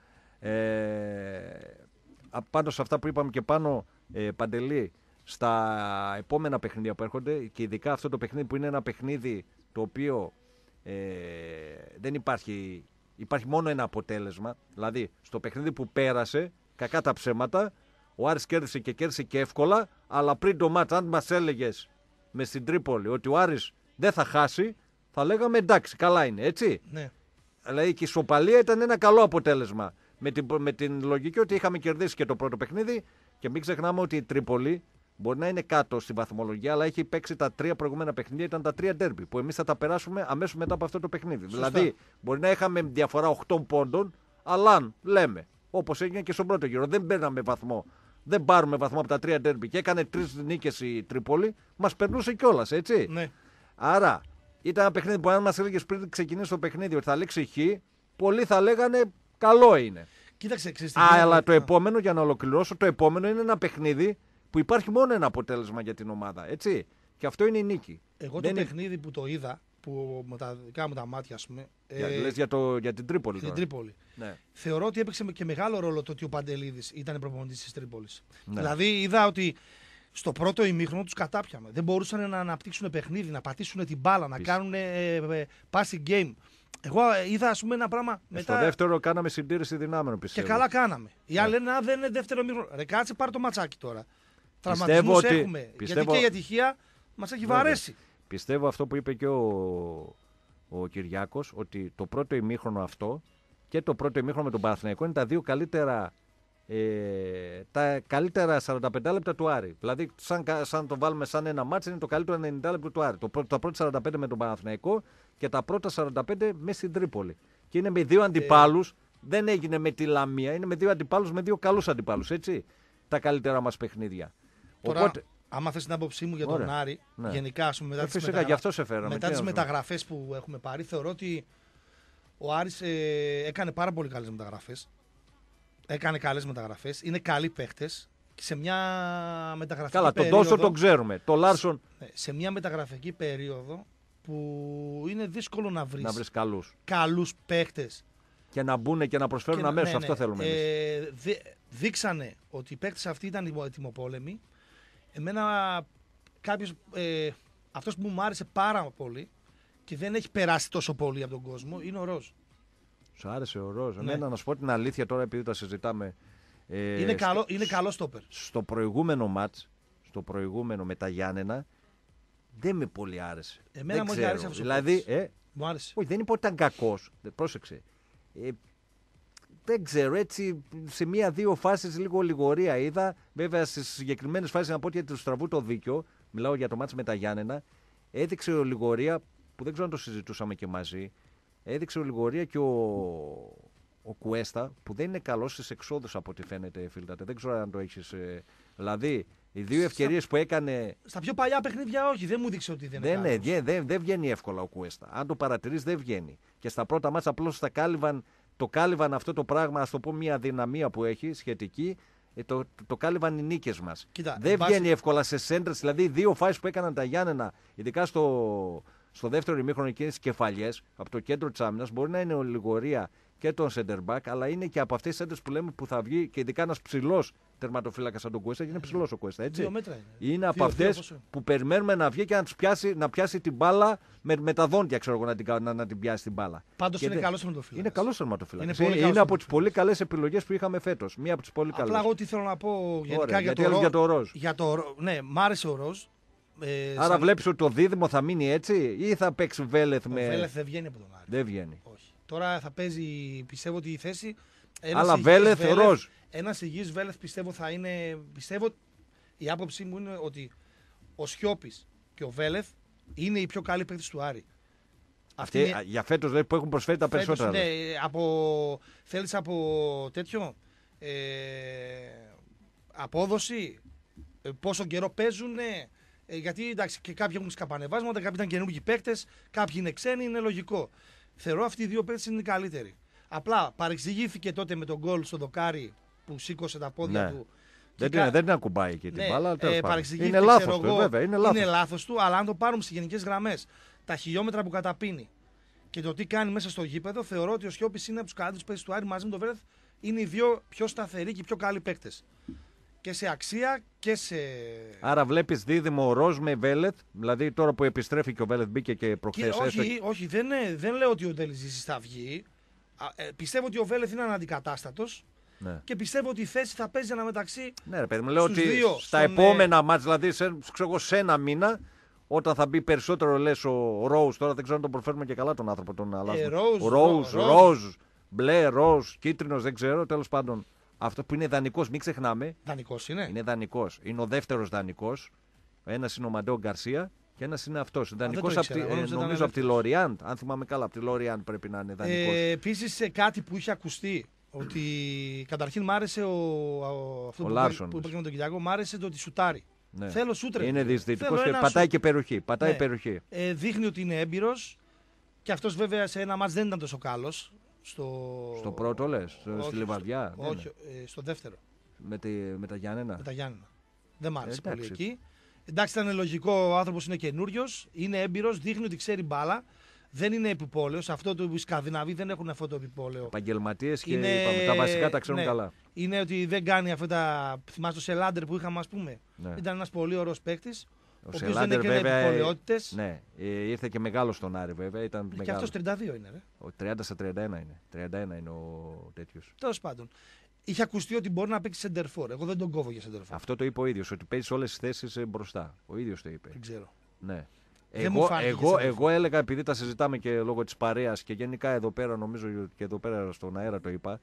ε, πάνω σε αυτά που είπαμε και πάνω ε, Παντελή, στα επόμενα παιχνίδια που έρχονται και ειδικά αυτό το παιχνίδι που είναι ένα παιχνίδι το οποίο ε, δεν υπάρχει, υπάρχει μόνο ένα αποτέλεσμα. Δηλαδή στο παιχνίδι που πέρασε, κακά τα ψέματα, ο Άρης κέρδισε και κέρδισε και εύκολα, αλλά πριν το μάτς αν μας έλεγες με στην Τρίπολη ότι ο Άρης δεν θα χάσει, θα λέγαμε εντάξει, καλά είναι, έτσι. Ναι. Δηλαδή και η ισοπαλία ήταν ένα καλό αποτέλεσμα. Με την, με την λογική ότι είχαμε κερδίσει και το πρώτο παιχνίδι και μην ξεχνάμε ότι η Τρίπολη μπορεί να είναι κάτω στη βαθμολογία, αλλά έχει παίξει τα τρία προηγούμενα παιχνίδια, ήταν τα τρία ντέρμπι, που εμείς θα τα περάσουμε αμέσως μετά από αυτό το παιχνίδι. Σωστά. Δηλαδή μπορεί να είχαμε διαφορά οκτώ πόντων, αλλά αν λέμε, όπως έγινε και στον πρώτο γύρο, δεν παίρναμε βαθμό. Δεν πάρουμε βαθμό από τα τρία ντέρμπι και έκανε τρεις νίκες η Τρίπολη, μας περνούσε κιόλας, έτσι. Ναι. Άρα ήταν ένα παιχνίδι που αν μας έλεγες πριν ξεκινήσει το παιχνίδι ότι θα λήξει χ, πολλοί θα λέγανε καλό είναι. Κοίταξε, ξέρεις τι Α, γίνεται. αλλά το επόμενο, για να ολοκληρώσω, το επόμενο είναι ένα παιχνίδι που υπάρχει μόνο ένα αποτέλεσμα για την ομάδα, έτσι. Και αυτό είναι η νίκη. Εγώ Δεν το είναι... παιχνίδι που το είδα, που με τα δικά μου τα μάτια, ας πούμε. Για, ε, λες για, το, για την Τρίπολη στην τώρα. Τρίπολη. Ναι. Θεωρώ ότι έπαιξε και μεγάλο ρόλο το ότι ο Παντελίδης ήταν προπονητής της Τρίπολης. Ναι. Δηλαδή είδα ότι στο πρώτο ημίχρονο τους κατάπιαμε. Δεν μπορούσαν να αναπτύξουν παιχνίδι, να πατήσουν την μπάλα, να Πίστε. κάνουν ε, ε, passing game. Εγώ ε, είδα ας πούμε ένα πράγμα Ε, μετά. Στο δεύτερο κάναμε συντήρηση δυνάμεων, Και πιστεύω. καλά κάναμε. Οι Ναι. άλλοι λένε Α, δεν είναι δεύτερο ημίχρονο. Ρε κάτσε, πάρε το ματσάκι τώρα. Πιστεύω Τραυματισμούς ότι- έχουμε. πιστεύω- Γιατί και η ατυχία μας έχει Βέβαια. βαρέσει. Πιστεύω αυτό που είπε και ο, ο Κυριάκος, ότι το πρώτο ημίχρονο αυτό και το πρώτο ημίχρονο με τον Παναθηναϊκό είναι τα δύο καλύτερα, ε, τα καλύτερα σαράντα πέντε λεπτά του Άρη. Δηλαδή, σαν, σαν το βάλουμε σαν ένα μάτς, είναι το καλύτερο ενενήντα λεπτό του Άρη. Το, πρω- τα πρώτα σαράντα πέντε με τον Παναθηναϊκό και τα πρώτα σαράντα πέντε μέσα στην Τρίπολη. Και είναι με δύο αντιπάλους, δεν έγινε με τη Λαμία, είναι με δύο αντιπάλους, με δύο καλούς αντιπάλους, έτσι. Τα καλύτερα μας παιχνίδια. Τώρα, Οπότε, άμα θες την άποψή μου για Ωραία. τον Άρη, Ναι. γενικά ας πούμε, μετά ε, τις, φυσικά, μεταγρα... γι' αυτό σε φέραμε. μετά τι τις να σου πω. μεταγραφές που έχουμε πάρει, θεωρώ ότι ο Άρης ε, έκανε πάρα πολύ καλές μεταγραφές. Έκανε καλές μεταγραφές. Είναι καλοί παίχτες. Και σε μια μεταγραφική Καλά, τον περίοδο, Τόσο τον ξέρουμε. Το Λάρσον ναι, σε μια μεταγραφική περίοδο που είναι δύσκολο να βρεις, να βρει καλού. καλούς παίχτες. Και να μπουν και να προσφέρουν Και- αμέσω. ναι, Αυτό ναι. θέλουμε εμείς. Ε, δι- δείξανε ότι οι παίκτες αυτοί ήταν ετοιμοπόλεμοι. Εμένα κάποιος, ε, αυτός που μου άρεσε πάρα πολύ και δεν έχει περάσει τόσο πολύ από τον κόσμο είναι ο Ροζ. Σου άρεσε ο Ροζ. Ναι. Εμένα να σου πω την αλήθεια τώρα, επειδή τα συζητάμε. Ε, είναι, στο- καλό, είναι καλό στόπερ. Στο προηγούμενο μάτς, στο προηγούμενο με τα Γιάννενα, δεν με πολύ άρεσε. Εμένα δεν μου έχει ξέρω. άρεσει αυτός ο Δηλαδή, παίκτης. ε, Μου άρεσε. όχι, δεν είπα ότι ήταν κακός. Πρόσεξε. Ε, δεν ξέρω, έτσι σε μία-δύο φάσεις λίγο λιγορία είδα. Βέβαια στις συγκεκριμένες φάσεις να πω ότι του στραβού το δίκιο, μιλάω για το μάτς με τα Γιάννενα, έδειξε ο λιγορία που δεν ξέρω αν το συζητούσαμε και μαζί, έδειξε ο λιγορία και ο, ο Κουέστα που δεν είναι καλός στις εξόδους από ό,τι φαίνεται, Φίλτατε. Δεν ξέρω αν το έχεις. Ε, δηλαδή, οι δύο ευκαιρίες που έκανε. Στα πιο παλιά παιχνίδια όχι, δεν μου δείξε ότι δεν είναι Δεν, καλός. δεν, δεν, δεν βγαίνει εύκολα ο Κουέστα. Αν το παρατηρείς δεν βγαίνει. Και στα πρώτα μάτσα απλώς τα κάλυβαν, το κάλυβαν αυτό το πράγμα, ας το πω μια αδυναμία που έχει σχετική, ε, το, το, το κάλυβαν οι νίκες μας. Κοίτα, δεν εν πάση- βγαίνει εύκολα σε σέντρες, δηλαδή οι δύο φάσεις που έκαναν τα Γιάννενα, ειδικά στο, στο δεύτερο ημίχρονο εκείνες τις κεφαλιές, από το κέντρο της άμυνας, μπορεί να είναι ο Λιγορία και τον center back, αλλά είναι και από αυτές τις σέντρες που λέμε που θα βγει και ειδικά ένας ψηλός τερματοφύλακας σαν τον Κουέστα, γιατί είναι ψηλός ο Κουέστα, έτσι. Δύο μέτρα είναι. Είναι από Δύο, δύο, αυτές πόσο? που περιμένουμε να βγει και να, τους πιάσει, να πιάσει την μπάλα με, με τα δόντια, ξέρω εγώ, να την, να, να την πιάσει την μπάλα. Πάντως Και είναι δεν- καλός τερματοφύλακας. Είναι καλός τερματοφύλακας. Είναι Είναι, πολύ καλός είναι από τις τερματοφύλακας. πολύ καλές επιλογές που είχαμε φέτος. Μία από τις πολύ καλές. Απλά εγώ τι θέλω να πω γενικά Ωραία, για, γιατί το έλεγες Ρο... για το Ροζ. για το Ρο- Ναι, μ' άρεσε ο Ροζ. Ε, Άρα σαν- βλέπεις ότι το δίδυμο θα μείνει έτσι ή θα παίξει Βέλεθ Ο με. Βέλεθ δεν βγαίνει από τον Άρη. Δεν βγαίνει. Όχι. Τώρα θα παίζει, πιστεύω ότι η θέση. ένας Αλλά υγιής Βέλεθ, Ροζ. Ένας υγιής Βέλεθ πιστεύω θα είναι. Πιστεύω, η άποψή μου είναι ότι ο Σιώπης και ο Βέλεθ είναι οι πιο καλοί παίκτες του Άρη. Αυτοί, είναι- α, για φέτος δηλαδή, που έχουν προσφέρει τα φέτος, περισσότερα. ναι, από, θέλεις από τέτοιο ε, απόδοση, ε, πόσο καιρό παίζουν, ε, γιατί εντάξει και κάποιοι έχουν σκαπανεβάσματα, κάποιοι ήταν καινούργιοι παίκτες, κάποιοι είναι ξένοι, είναι λογικό. Θεωρώ αυτοί οι δύο παίκτες είναι οι καλύτεροι. Απλά παρεξηγήθηκε τότε με τον γκολ στο δοκάρι που σήκωσε τα πόδια Ναι. του Δεν, κα... την, δεν την ακουμπάει εκεί την ναι, μπάλα. Ε, είναι λάθος του, βέβαια. Είναι λάθος. Είναι λάθος του, αλλά αν το πάρουμε στις γενικές γραμμές, τα χιλιόμετρα που καταπίνει και το τι κάνει μέσα στο γήπεδο, θεωρώ ότι ο Σιώπης είναι από τους καλύτερους παίκτες του Άρη μαζί με τον Βέρεθ. Είναι οι δύο πιο σταθεροί και πιο καλοί παίκτες. Και σε αξία και σε. Άρα βλέπεις δίδυμο Ροζ με Βέλεθ, δηλαδή τώρα που επιστρέφει και ο Βέλεθ μπήκε και προχθές. Και όχι, έστω... όχι δεν, δεν λέω ότι ο Ντελιζήσης θα βγει. Ε, πιστεύω ότι ο Βέλεθ είναι αναντικατάστατος. Ναι. Και πιστεύω ότι η θέση θα παίζει αναμεταξύ. Ναι, ρε παιδί μου, λέω ότι δύο, στα στον, επόμενα ε... μάτς, δηλαδή σε, ξέρω, σε ένα μήνα, όταν θα μπει περισσότερο, λες, ο Ροζ, τώρα δεν ξέρω αν τον προφέρουμε και καλά τον άνθρωπο τον αλλάζουμε. Ε, Ροζ, Ροζ, μπλε, ροζ, κίτρινος, δεν ξέρω, τέλος πάντων. Αυτό που είναι δανεικός, μην ξεχνάμε. Δανεικός είναι. Είναι δανεικός. Είναι ο δεύτερος δανεικός. Ένας είναι ο Μαντέο Γκαρσία και ένας είναι αυτός. Δανεικός από τη, ε, νομίζω από τη Λοριάντ. Αν θυμάμαι καλά, από τη Λοριάντ πρέπει να είναι δανεικός. Ε, Επίσης, κάτι που είχε ακουστεί. Ότι καταρχήν μ' άρεσε ο, ο, αυτό ο που, Λάρσον, που είπα και με τον Κυριάκο, μ' άρεσε το ότι σουτάρει. Ναι. Θέλω σούτρε. Είναι διαισθητικός και πατάει σουτ. και περιοχή. Πατάει ναι. περιοχή. Ε, δείχνει ότι είναι έμπειρος και αυτός βέβαια σε ένα μάτς δεν ήταν τόσο καλός. Στο, στο πρώτο λες, στο, στη Λιβαδιά. Στο... Όχι, ε, στο δεύτερο. Με, τη, με τα Γιάννενα. Με τα Γιάννενα. Δεν μ' άρεσε ε, πολύ εκεί. Εντάξει, ήταν λογικό, ο άνθρωπος είναι καινούριος, είναι έμπειρος, δείχνει ότι ξέρει μπάλα. Δεν είναι επιπόλαιος. Αυτό το οι Σκανδιναβοί δεν έχουν αυτό το επιπόλαιο. Επαγγελματίες και είναι... είπαμε, τα βασικά τα ξέρουν ναι. καλά. Είναι ότι δεν κάνει αυτά τα. Θυμάσαι το Σελάντερ που είχαμε, ας πούμε. Ναι. Ήταν ένας πολύ ωραίος παίκτης. Ο, ο οποίος δεν Σελάντερ, έκανε επιπολαιότητες. Ναι, ε, ήρθε και μεγάλο στον Άρη, βέβαια. Ήταν και αυτός τριάντα δύο είναι, ρε. Ο τριάντα στα τριάντα ένα είναι. τριάντα ένα είναι ο τέτοιος. Τέλος πάντων. Είχε ακουστεί ότι μπορεί να παίξει σεντερφόρ. Εγώ δεν τον κόβω για σεντερφόρ. Αυτό το είπε ο ίδιος, ότι παίζει όλες τις θέσεις μπροστά. Ο ίδιος το είπε. Δεν ξέρω. Ναι. Δεν Εγώ, εγώ, εγώ έλεγα, επειδή τα συζητάμε και λόγω της παρέας και γενικά εδώ πέρα, νομίζω και εδώ πέρα στον αέρα το είπα,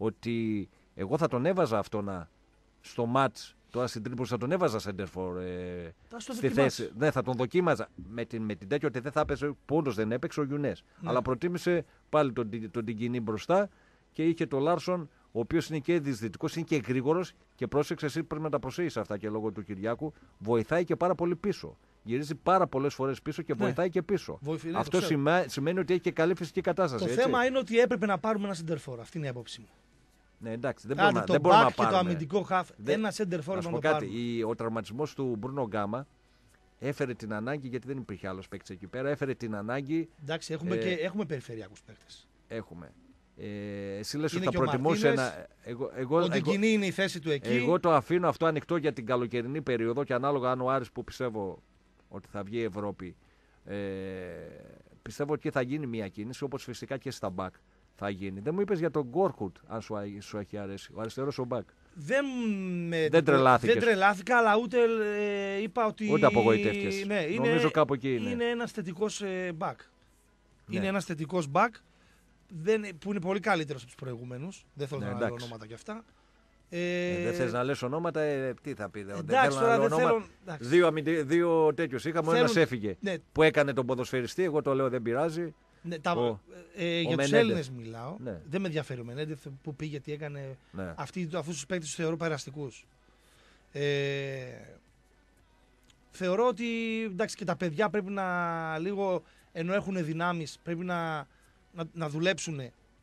ότι εγώ θα τον έβαζα αυτόνα στο μάτς. Τώρα στην Τρίπολη θα τον έβαζα σεντερφόρ ε, στη θέση. Ναι, θα τον δοκίμαζα. Με την, με την τέτοια ότι δεν θα έπαιζε, που όντως δεν έπαιξε ο Γιουνές. Ναι. Αλλά προτίμησε πάλι τον, τον, τον Τιγκινή μπροστά και είχε τον Λάρσον, ο οποίος είναι και διαισθητικός, είναι και γρήγορος και πρόσεξε, εσύ πρέπει να τα προσέξεις αυτά και λόγω του Κυριάκου. Βοηθάει και πάρα πολύ πίσω. Γυρίζει πάρα πολλές φορές πίσω και ναι. βοηθάει και πίσω. Βοηθή, ναι, αυτό σημαίνει, σημαίνει ότι έχει και καλή φυσική κατάσταση. Το έτσι. θέμα είναι ότι έπρεπε να πάρουμε ένα σεντερφόρ. Αυτή είναι η άποψή μου. Ναι, εντάξει, δεν Άντε, μπορούμε, το δεν μπορούμε να πάρουμε. πάρουμε. Και το αμυντικό χαφ, δεν... ένα σεντερφόρ να το κάτι, πάρουμε. η, ο τραυματισμός του Μπρούνο Γκάμα έφερε την ανάγκη, γιατί δεν υπήρχε άλλος παίκτης εκεί πέρα, έφερε την ανάγκη. Εντάξει, έχουμε, ε, και, έχουμε περιφερειακούς παίκτες. Έχουμε. Ε, εσύ λες ότι είναι θα προτιμούσε ένα. Εγώ, εγώ, ο Ντικινή είναι η θέση του εκεί. Εγώ το αφήνω αυτό ανοιχτό για την καλοκαιρινή περίοδο και ανάλογα αν ο Άρης που πιστεύω ότι θα βγει η Ευρώπη. Ε, πιστεύω ότι θα γίνει μια κίνηση, όπως φυσικά και στα μπακ θα γίνει. Δεν μου είπες για τον Γκόρχουτ, αν σου, σου έχει αρέσει. Ο αριστερός ο μπακ. Δεν, με... δεν τρελάθηκες. Δεν τρελάθηκα, αλλά ούτε ε, είπα ότι. Ούτε απογοητεύτηκες. Ναι, είναι, νομίζω κάπου εκεί είναι. Είναι ένας θετικός ε, μπακ. Ναι. Είναι ένας θετικός μπακ που είναι πολύ καλύτερος από τους προηγούμενους. Δεν θέλω ναι, να λέω ονόματα κι αυτά. Ε, ε, δεν θες να λες ονόματα, ε, τι θα πει. Εντάξει, δεν θέλω τώρα να δεν θέλω. Δύο, δύο τέτοιους είχαμε, ο ένας έφυγε. Ναι. Που έκανε τον ποδοσφαιριστή, εγώ το λέω δεν πειράζει. Ναι, τα, ο, ε, για τους Έλληνες μιλάω. Ναι. Δεν με ενδιαφέρει ο Μενέντεφ που πήγε, τι έκανε. Ναι. Αυτοί, αυτούς τους παίκτες τους θεωρώ περαστικούς. Ε, θεωρώ ότι εντάξει, και τα παιδιά πρέπει να λίγο, ενώ έχουν δυνάμεις, πρέπει να, να, να δουλέψουν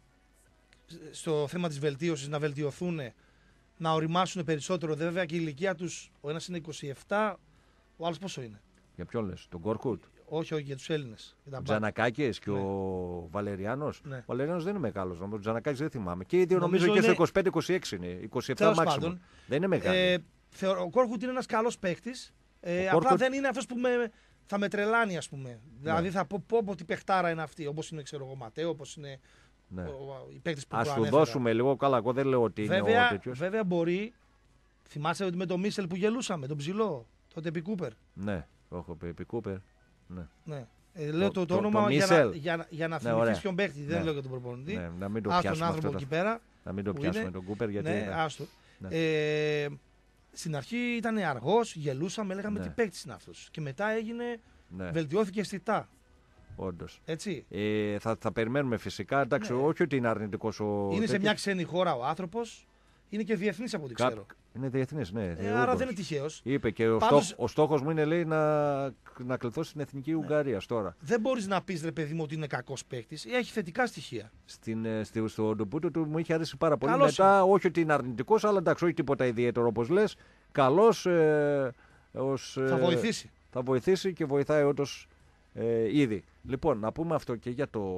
στο θέμα της βελτίωσης, να βελτιωθούν, να οριμάσουν περισσότερο. Βέβαια και η ηλικία τους, ο ένας είναι είκοσι επτά, ο άλλος πόσο είναι. Για ποιον λες, τον Γκόρκουτ? Όχι, όχι, για τους Έλληνες. Ο Τζανακάκης και ναι. ο Βαλεριάνος. Ναι. Ο Βαλεριάνος δεν είναι μεγάλος, ο Τζανακάκης δεν θυμάμαι. Και οι δύο νομίζω, νομίζω και είναι... στο είκοσι πέντε είκοσι έξι είναι, είκοσι επτά μάξιμο. Δεν είναι μεγάλο. Ε, θεωρώ, ο Γκόρκουτ είναι ένας καλός παίκτης. Ε, απλά Κόρκουτ... δεν είναι αυτός που με, θα με τρελάνει, ας πούμε. Ναι. Δηλαδή θα πω, πω, πω τι παιχτάρα είναι αυτή, όπως είναι ξέρω εγώ Ματέο, όπως είναι ναι. ο, οι παίκτες που ας του δώσουμε λίγο, καλά, εγώ δεν λέω ότι βέβαια, είναι ο τέτοιος. Βέβαια μπορεί, θυμάσαι ότι με τον Μίσελ που γελούσαμε, τον ψηλό, τότε επί Κούπερ. Ναι, έχω πει επί Κούπερ. Ναι. ναι. Ε, λέω το, το, το όνομα το για, να, για, για να θυμηθείς ναι, ποιον παίχτη, ναι. δεν λέω για τον προπονητή. Ναι, να μην το Ας τον άνθρωπο εκεί πέρα. Να μην το πιάσουμε είναι. τον Κούπερ γιατί. Ναι, ναι. Άστο. Ναι. Ε, στην αρχή ήταν αργός, γελούσαμε, λέγαμε ναι. τι παίκτης είναι αυτός. Και μετά έγινε, ναι. βελτιώθηκε αισθητά. Όντως. Έτσι. Ε, θα, θα περιμένουμε φυσικά. Εντάξει, ναι. όχι ότι είναι αρνητικός ο. Είναι τέτοιος. Σε μια ξένη χώρα ο άνθρωπος. Είναι και διεθνής από ό,τι Κά... ξέρω. Είναι διεθνής, ναι. Ε, άρα δεν είναι τυχαίος. Είπε και ο, Πάντως... στόχ, ο στόχος μου είναι, λέει, να, να κληθώ στην Εθνική Ουγγαρία τώρα. Δεν μπορείς να πεις, ρε παιδί μου, ότι είναι κακός παίκτης. Έχει θετικά στοιχεία. Στην, στη, στο ντομπούτο του μου είχε αρέσει πάρα πολύ. Καλώς Μετά, είναι. όχι ότι είναι αρνητικός, αλλά εντάξει, όχι τίποτα ιδιαίτερο όπως λες. Καλός. Ε, ως, Θα ε, βοηθήσει. Θα βοηθήσει και βοηθάει όντως ε, ήδη. Λοιπόν, να πούμε αυτό και για το,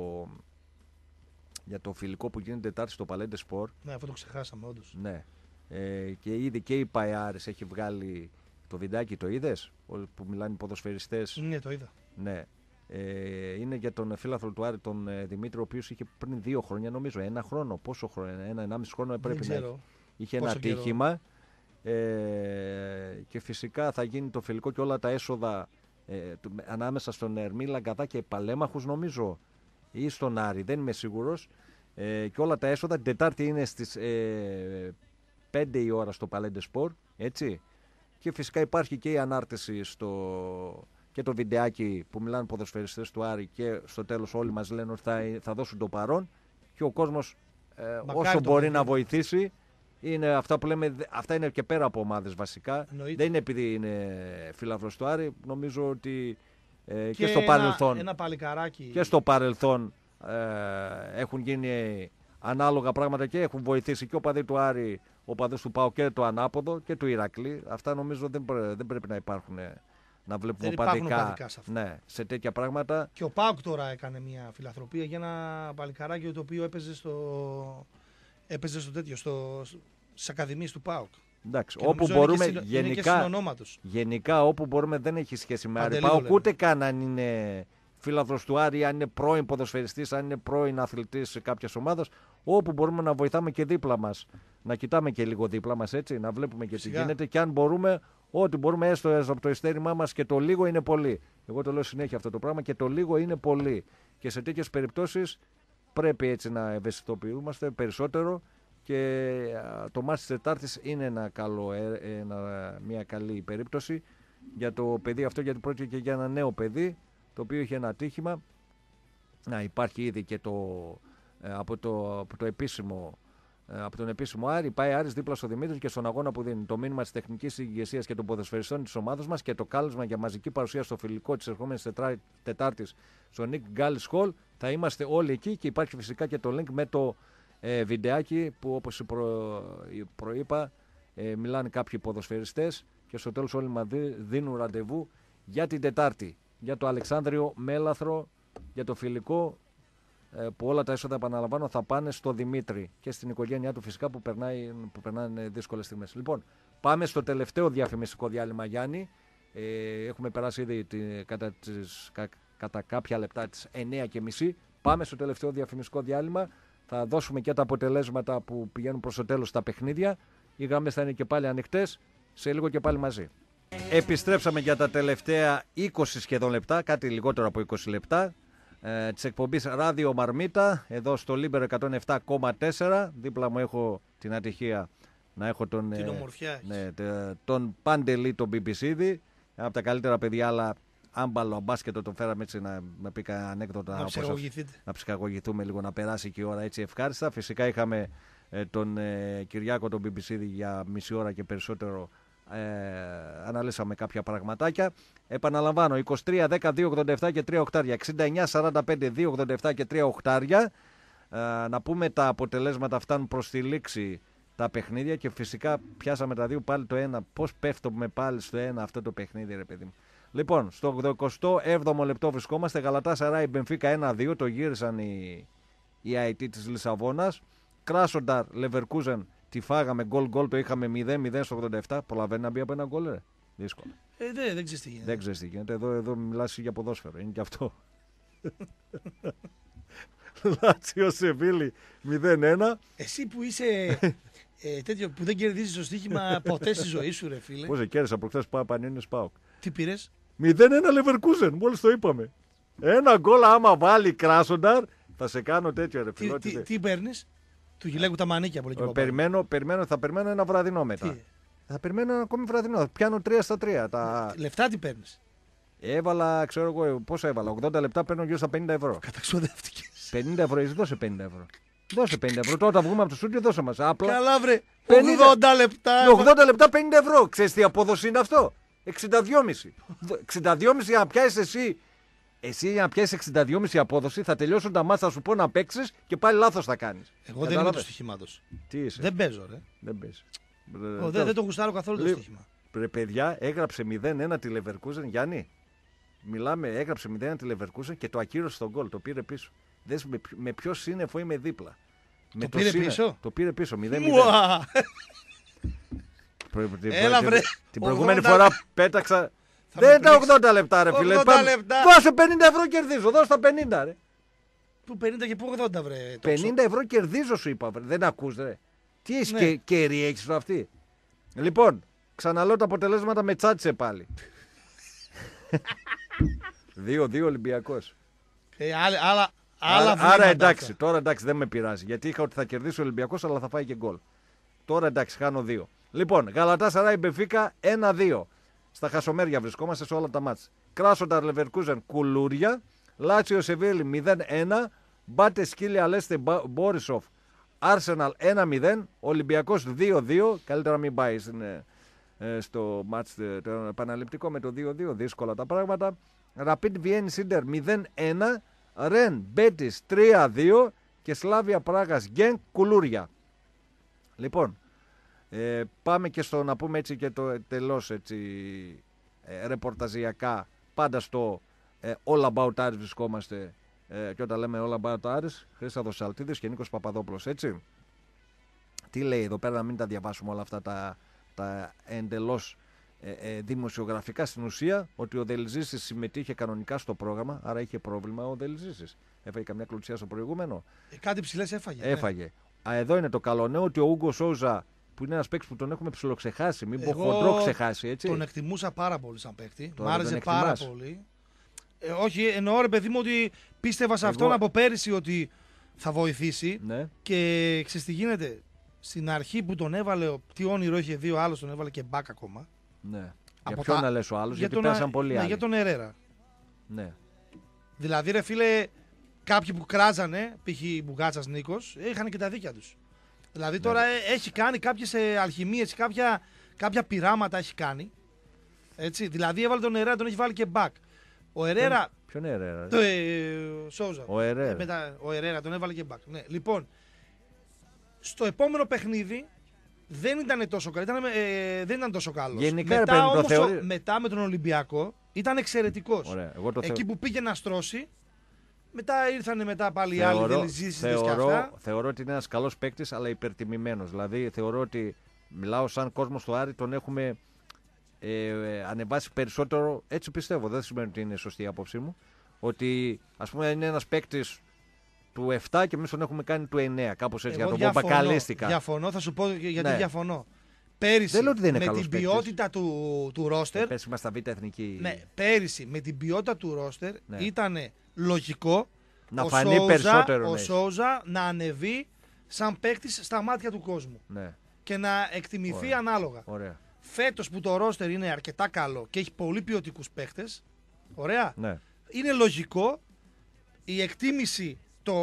για το φιλικό που γίνεται Τετάρτη στο Παλέντε Σπορ. Ναι, αυτό το ξεχάσαμε, όντως. Ναι. Ε, και ήδη και η Παϊάρης έχει βγάλει το βιντεάκι, το είδες, που μιλάνε οι ποδοσφαιριστές. Ναι, το είδα. Ναι. Ε, είναι για τον φίλαθρο του Άρη, τον ε, Δημήτρη, ο οποίος είχε πριν δύο χρόνια, νομίζω, ένα χρόνο. Πόσο χρόνο, ένα, ενάμιση χρόνο πρέπει να έχει. Είχε ένα ατύχημα. Ε, και φυσικά θα γίνει το φιλικό και όλα τα έσοδα ε, ανάμεσα στον Ερμή Λαγκαδά και Παλέμαχους, νομίζω, ή στον Άρη, δεν είμαι σίγουρος. Ε, και όλα τα έσοδα την Τετάρτη είναι στις ε, πέντε η ώρα στο Παλέντε Σπορ, έτσι. Και φυσικά υπάρχει και η ανάρτηση στο, και το βιντεάκι που μιλάνε ποδοσφαιριστές του Άρη, και στο τέλος όλοι μας λένε ότι θα, θα δώσουν το παρόν και ο κόσμος ε, όσο μπορεί να βοηθήσει. Είναι αυτά που λέμε, αυτά είναι και πέρα από ομάδες βασικά. Εννοείται. Δεν είναι επειδή είναι φίλαθρος του Άρη, νομίζω ότι ε, και, και στο ένα, παρελθόν, ένα παλικαράκι. και στο παρελθόν ε, έχουν γίνει ανάλογα πράγματα και έχουν βοηθήσει και ο παδί του Άρη, ο παδί του ΠΑΟ και το ανάποδο και του Ηρακλή. Αυτά νομίζω δεν, δεν πρέπει να υπάρχουν, να βλέπουμε οπαδικά, σε, ναι, σε τέτοια πράγματα. Και ο ΠΑΟΚ τώρα έκανε μια φιλαθροπία για ένα παλικαράκι το οποίο έπαιζε στο, έπαιζε στο τέτοιο, στο, στις ακαδημίες του ΠΑΟΚ. Εντάξει, όπου μπορούμε, είναι και, γενικά, είναι γενικά όπου μπορούμε, δεν έχει σχέση με Άρη ΠΑΟΚ, ούτε καν αν είναι φίλαθρος του Άρη, αν είναι πρώην ποδοσφαιριστής, αν είναι πρώην αθλητής κάποιας ομάδας, όπου μπορούμε να βοηθάμε και δίπλα μας. Να κοιτάμε και λίγο δίπλα μας, έτσι, να βλέπουμε και Σιγά. τι γίνεται, και αν μπορούμε, ό,τι μπορούμε, έστω από το ειστέρημά μας, και το λίγο είναι πολύ. Εγώ το λέω συνέχεια αυτό το πράγμα, και το λίγο είναι πολύ. Και σε τέτοιες περιπτώσεις πρέπει έτσι να ευαισθητοποιούμαστε περισσότερο, και το μάτς της Τετάρτης είναι ένα καλό, ένα, μια καλή περίπτωση για το παιδί αυτό, γιατί πρόκειται και για ένα νέο παιδί, το οποίο είχε ένα ατύχημα. Να, υπάρχει ήδη και το, από, το, από, το επίσημο, από τον επίσημο Άρη. Πάει Άρης δίπλα στο Δημήτρη και στον αγώνα που δίνει το μήνυμα της τεχνικής ηγεσίας και των ποδοσφαιριστών της ομάδας μας, και το κάλεσμα για μαζική παρουσία στο φιλικό της ερχόμενης Τετάρτης στο Νίκ Γκάλις Χολ. Θα είμαστε όλοι εκεί, και υπάρχει φυσικά και το link με το ε, βιντεάκι που, όπως προ, προείπα, ε, μιλάνε κάποιοι ποδοσφαιριστές, και στο τέλος όλοι μας δίνουν ραντεβού για την Τετάρτη, για το Αλεξάνδριο Μέλαθρο, για το φιλικό, ε, που όλα τα έσοδα, επαναλαμβάνω, θα πάνε στο Δημήτρη και στην οικογένειά του φυσικά, που, περνάει, που περνάνε δύσκολες στιγμές. Λοιπόν, πάμε στο τελευταίο διαφημιστικό διάλειμμα, Γιάννη. Ε, έχουμε περάσει ήδη τη, κατά, τις, κα, κατά κάποια λεπτά τις εννιά και μισή. Πάμε στο τελευταίο διαφημιστικό διάλειμμα. Θα δώσουμε και τα αποτελέσματα που πηγαίνουν προς το τέλος στα παιχνίδια. Οι γραμμές θα είναι και πάλι ανοιχτές. Σε λίγο και πάλι μαζί. Επιστρέψαμε για τα τελευταία είκοσι σχεδόν λεπτά, κάτι λιγότερο από είκοσι λεπτά, ε, της εκπομπής Ράδιο Μαρμίτα, εδώ στο Λίμπερο εκατόν επτά κόμμα τέσσερα. Δίπλα μου έχω την ατυχία να έχω τον, την ομορφιά, ναι, τον Παντελή, τον Μπιμπισίδη, από τα καλύτερα παιδιά, αλλά άμπαλο μπάσκετο το φέραμε έτσι να με πει κανένα ανέκδοτα, να ψυχαγωγηθείτε. Να ψυχαγωγηθούμε λίγο, να περάσει και η ώρα έτσι ευχάριστα. Φυσικά είχαμε ε, τον ε, Κυριάκο τον Μπιμπισίδη για μισή ώρα και περισσότερο. Ε, αναλύσαμε κάποια πραγματάκια. Επαναλαμβάνω, είκοσι τρία δέκα δύο ογδόντα επτά και τρία οχτάρια, εξήντα εννιά σαράντα πέντε δύο ογδόντα επτά και τρία οχτάρια. Ε, να πούμε τα αποτελέσματα, φτάνουν προς τη λήξη τα παιχνίδια, και φυσικά πιάσαμε τα δύο πάλι το ένα. Πώς πέφτουμε πάλι στο ένα αυτό το παιχνίδι, ρε παιδί μου. Λοιπόν, στο ογδοηκοστό έβδομο λεπτό βρισκόμαστε. Γαλατάσαράι Μπενφίκα ένα δύο, το γύρισαν οι, οι άι τι της Λισαβόνας. Κράσονταρ Λεβερκούζεν τη φάγαμε γκολ γκολ, το είχαμε μηδέν μηδέν στο ογδόντα επτά. Προλαβαίνει να μπει από ένα γκολ, ρε. Δύσκολο. Ε, δε, δεν ξέρεις τι γίνεται. Δεν ξέρεις τι γίνεται. Εδώ, εδώ μιλάς για ποδόσφαιρο. Είναι και αυτό. Λάτσιο Σεβίλη μηδέν ένα. Εσύ που είσαι ε, τέτοιο που δεν κερδίζεις το στοίχημα ποτέ στη ζωή σου, ρε φίλε. Πώς κέρδισα προχθές Πανιόνιος ΠΑΟΚ. Τι πήρες? μηδέν ένα Λεβερκούζεν, μόλις το είπαμε. Ένα γκολ άμα βάλει Κράσονταρ, θα σε κάνω τέτοιο, ρε φίλε. Τι, τι, τι παίρνεις? Του γυλαίκου τα μανίκια από εκεί. Περιμένω, περιμένω, θα περιμένω ένα βραδινό μετά. Τι? Θα περιμένω ένα ακόμη βραδινό. Πιάνω τρία στα τρία. Τα... Λεφτά τι παίρνεις? Έβαλα, ξέρω εγώ, πόσο έβαλα. ογδόντα λεπτά παίρνω γύρω στα πενήντα ευρώ. Καταξοδεύτηκες. πενήντα ευρώ, εσύ δώσε πενήντα ευρώ. Δώσε πενήντα ευρώ. Τώρα βγούμε από το στούντιο, δώσε μας. Απλά. Καλά, βρε. πενήντα. ογδόντα λεπτά. ογδόντα λεπτά πενήντα ευρώ. Ξέρεις τι απόδοση είναι αυτό? εξήντα δύο κόμμα πέντε. εξήντα δύο κόμμα πέντε για να πιάσεις εσύ. Εσύ για να πιάσεις εξήντα δύο κόμμα πέντε απόδοση θα τελειώσουν τα μάτσα, θα σου πω να παίξεις και πάλι λάθος θα κάνεις. Εγώ δεν είμαι του στοιχήματος. Τι είσαι? Δεν παίζω, ρε. Δεν παίζει. Ο, δεν, δεν το γουστάρω καθόλου το Λί- στοίχημα. Ρε παιδιά, έγραψε μηδέν ένα τη Leverkusen, Γιάννη. Μιλάμε, έγραψε μηδέν ένα τη Leverkusen και το ακύρωσε στον γκολ. Το πήρε πίσω. Δες με, ποιο- με ποιο σύννεφο είμαι δίπλα. Με πήρε σύννε- πίσω? Το πήρε πίσω. μηδέν μηδέν. Μουα! Προ- την- Έλα, την- βρε. Την προηγούμενη ογδόντα φορά πέταξα. Θα Δεν με ήταν πνίξει. ογδόντα λεπτά, ρε φίλε. ογδόντα Πάμε- λεπτά. Δώσε πενήντα ευρώ κερδίζω. Δώσε τα πενήντα, ρε. Πού πενήντα και πού ογδόντα, βρε. τόξο. πενήντα ευρώ κερδίζω, σου είπα. Βρε. Δεν ακούς, ρε. Τι έχει Ναι. και κερί έχεις αυτή. Λοιπόν, ξαναλέω τα αποτελέσματα, με τσάτσε πάλι. δύο δύο Ολυμπιακός. Ε, άλλα, άλλα, άλλα Άρα, βήματα άρα εντάξει, αυτά. τώρα εντάξει δεν με πειράζει. Γιατί είχα ότι θα κερδίσει ο Ολυμπιακός, αλλά θα φάει και γκολ. Τώρα εντάξει, χάνω δύο. Λοιπόν, Γαλατάσαράι Μπενφίκα ένα δύο. Στα χασομέρια βρισκόμαστε σε όλα τα μάτς. Κράσονταρ Λεβερκούζεν κουλούρια. Λάτσιο Σεβίλη μηδέν ένα. Μπάτε Σκύλια Λέστε Μπόρισοφ Άρσεναλ ένα μηδέν. Ολυμπιακός δύο δύο. Καλύτερα μην πάει στην, ε, στο μάτς ε, το επαναληπτικό με το δύο δύο. Δύσκολα τα πράγματα. Ραπίντ Βιέννη Σίντερ μηδέν ένα. Ρεν Μπέτις τρία δύο. Και Σλάβια Πράγας Γκένκ κουλούρια. Λοιπόν, ε, πάμε και στο να πούμε έτσι και το τελώς έτσι ε, ρεπορταζιακά. Πάντα στο ε, All About Aris βρισκόμαστε ε, και όταν λέμε All About Aris, Χρήσταδος Σαλτίδης και Νίκος Παπαδόπουλος, έτσι. Τι λέει εδώ πέρα, να μην τα διαβάσουμε όλα αυτά τα, τα εντελώς ε, ε, δημοσιογραφικά, στην ουσία ότι ο Δελζήσης συμμετείχε κανονικά στο πρόγραμμα, άρα είχε πρόβλημα ο Δελζήσης. Έφαγε καμιά κλωτσιά στο προηγούμενο. Ε, κάτι ψηλές έφαγε. Έφαγε. Α, εδώ είναι το καλό νέο, ότι ο Ούγκο Σόουζα, που είναι ένας παίκτης που τον έχουμε ψιλοξεχάσει, μην πω Εγώ χοντρό ξεχάσει, έτσι. Τον εκτιμούσα πάρα πολύ σαν παίκτη. Τώρα Μ' άρεσε τον πάρα εκτιμάς? πολύ. Ε, όχι, εννοώ ρε παιδί μου ότι πίστευα σε Εγώ- αυτόν από πέρυσι ότι θα βοηθήσει. Ναι. Και ξέρεις τι γίνεται. Στην αρχή που τον έβαλε, τι όνειρο είχε δει ο άλλος, τον έβαλε και μπακ ακόμα. Ναι. Για Από ποιον τα- να λες ο άλλος, γιατί τον- πέρασαν πολλοί ναι, άλλοι. για τον Ερέρα. Ναι. Δηλαδή, ρε φίλε, κάποιοι που κράζανε, π.χ. Μπουγάτσας Νίκος, είχαν και τα δίκια τους. Δηλαδή τώρα Ναι. ε, έχει κάνει κάποιες ε, αλχημίες, κάποια, κάποια πειράματα έχει κάνει. Έτσι, δηλαδή έβαλε τον Ερέρα, τον έχει βάλει και μπακ. Ο Ερέρα. Ποιον είναι, ρε. Το, ε, Σόουζα. Ο Ερέρα. Ε, μετά, ο Ερέρα τον έβαλε και μπακ. Ναι. Λοιπόν, στο επόμενο παιχνίδι δεν ήταν τόσο καλό. Ήταν, ε, δεν ήταν τόσο καλό. Γενικά, ρε μετά, παιδί μου, το όμως, θεωρεί- ο- μετά με τον Ολυμπιακό ήταν εξαιρετικός. Ωραία. Εγώ το Εκεί θεω- που πήγε να στρώσει, μετά ήρθαν μετά πάλι οι άλλοι θεωρώ, δελζήσεις και θεωρώ, αυτά. θεωρώ ότι είναι ένας καλός παίκτης, αλλά υπερτιμημένος. Δηλαδή θεωρώ ότι, μιλάω σαν κόσμο στο Άρη, τον έχουμε ε, ε, ανεβάσει περισσότερο. Έτσι πιστεύω, δεν σημαίνει ότι είναι σωστή η άποψή μου. Ότι ας πούμε είναι ένας παίκτης του επτά και εμείς τον έχουμε κάνει του εννέα. Κάπως έτσι, Εγώ για τον πω διαφωνώ, μπακαλίστηκα. διαφωνώ, θα σου πω γιατί Ναι. διαφωνώ. Πέρυσι, Δεν λέω ότι δεν είναι με καλός την παίκτης. ποιότητα του, του ρόστερ, Πες είμαστε στα Β' Εθνική. ναι, πέρυσι με την ποιότητα του ρόστερ Ναι. ήταν λογικό Να ο φανεί Σόουζα, περισσότερο. ο ναι. Σόουζα να ανεβεί σαν παίκτη στα μάτια του κόσμου Ναι, και να εκτιμηθεί Ωραία. ανάλογα. ωραία. Φέτος που το ρόστερ είναι αρκετά καλό και έχει πολύ ποιοτικούς παίκτες, ωραία, Ναι. είναι λογικό η εκτίμηση το,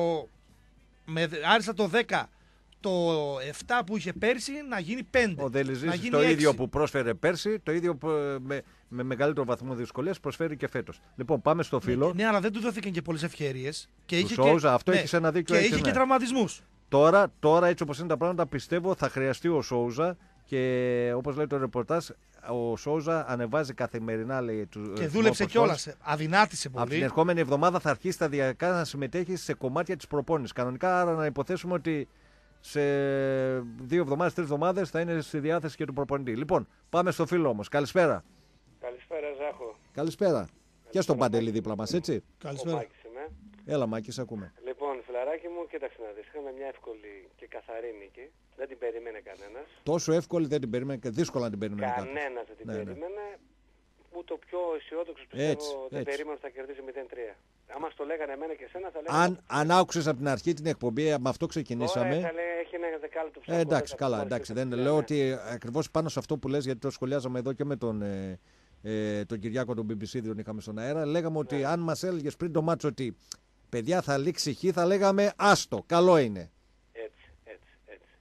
με, άριστα το δέκα, το επτά που είχε πέρσι να γίνει πέντε. Ο να Δελιζής γίνει το έξι. ίδιο που πρόσφερε πέρσι, το ίδιο που, ε, με, με μεγαλύτερο βαθμό δυσκολίας προσφέρει και φέτος. Λοιπόν, πάμε στο φίλο. Ναι, αλλά δεν του δόθηκαν και πολλές ευκαιρίες. Και Του είχε Σόουζα, και, αυτό έχεις ένα δίκιο, Και έχεις, είχε ναι. και τραυματισμούς. Τώρα, τώρα, έτσι όπως είναι τα πράγματα, πιστεύω θα χρειαστεί ο Σόουζα και όπως λέει το ρεπορτάζ, ο Σόουζα ανεβάζει καθημερινά, λέει, του Και δούλεψε κιόλας. Αδυνάτησε Από την πολύ. ερχόμενη εβδομάδα θα αρχίσει σταδιακά να συμμετέχει σε κομμάτια της προπόνησης. Κανονικά, άρα να υποθέσουμε ότι σε δύο εβδομάδες, τρεις εβδομάδες θα είναι στη διάθεση και του προπονητή. Λοιπόν, πάμε στο φίλο όμως. Καλησπέρα. Καλησπέρα, Ζάχο. Καλησπέρα. Και στον Παντελή δίπλα μας, έτσι. Ο Καλησπέρα. Μάκης είμαι. Έλα, Μάκη, σε ακούμε. Λοιπόν, φιλαράκι μου, κοίταξε να δεις. Είχαμε μια εύκολη και καθαρή νίκη. Δεν την περίμενε κανένας. Τόσο εύκολη δεν την περίμενε και δύσκολα να την περίμενε κάποιος. Κανένας δεν την Ναι, ναι. περίμενε. Ούτε ο πιο αισιόδοξος πιστεύω Έτσι, δεν έτσι. περίμενε ότι θα κερδίσει μηδέν τρία. Άμα στο λέγανε εμένα και εσένα θα λέγανε. Αν, αν άκουσες από την αρχή την εκπομπή, με αυτό ξεκινήσαμε. Ωραία, θα λέει, έχει ένα δεκάλεπτο Ε, ψάχνω, εντάξει, δέκα καλά, φορές εντάξει. και Δεν τα λέω ναι. ότι ακριβώς πάνω σε αυτό που λες, γιατί το σχολιάζαμε εδώ και με τον, ε, ε, τον Κυριάκο τον μπι μπι σι, τον είχαμε στον αέρα. Λέγαμε ότι Ναι. αν μας έλεγες πριν το μάτσο ότι παιδιά θα λήξει χ, θα λέγαμε άστο, καλό είναι.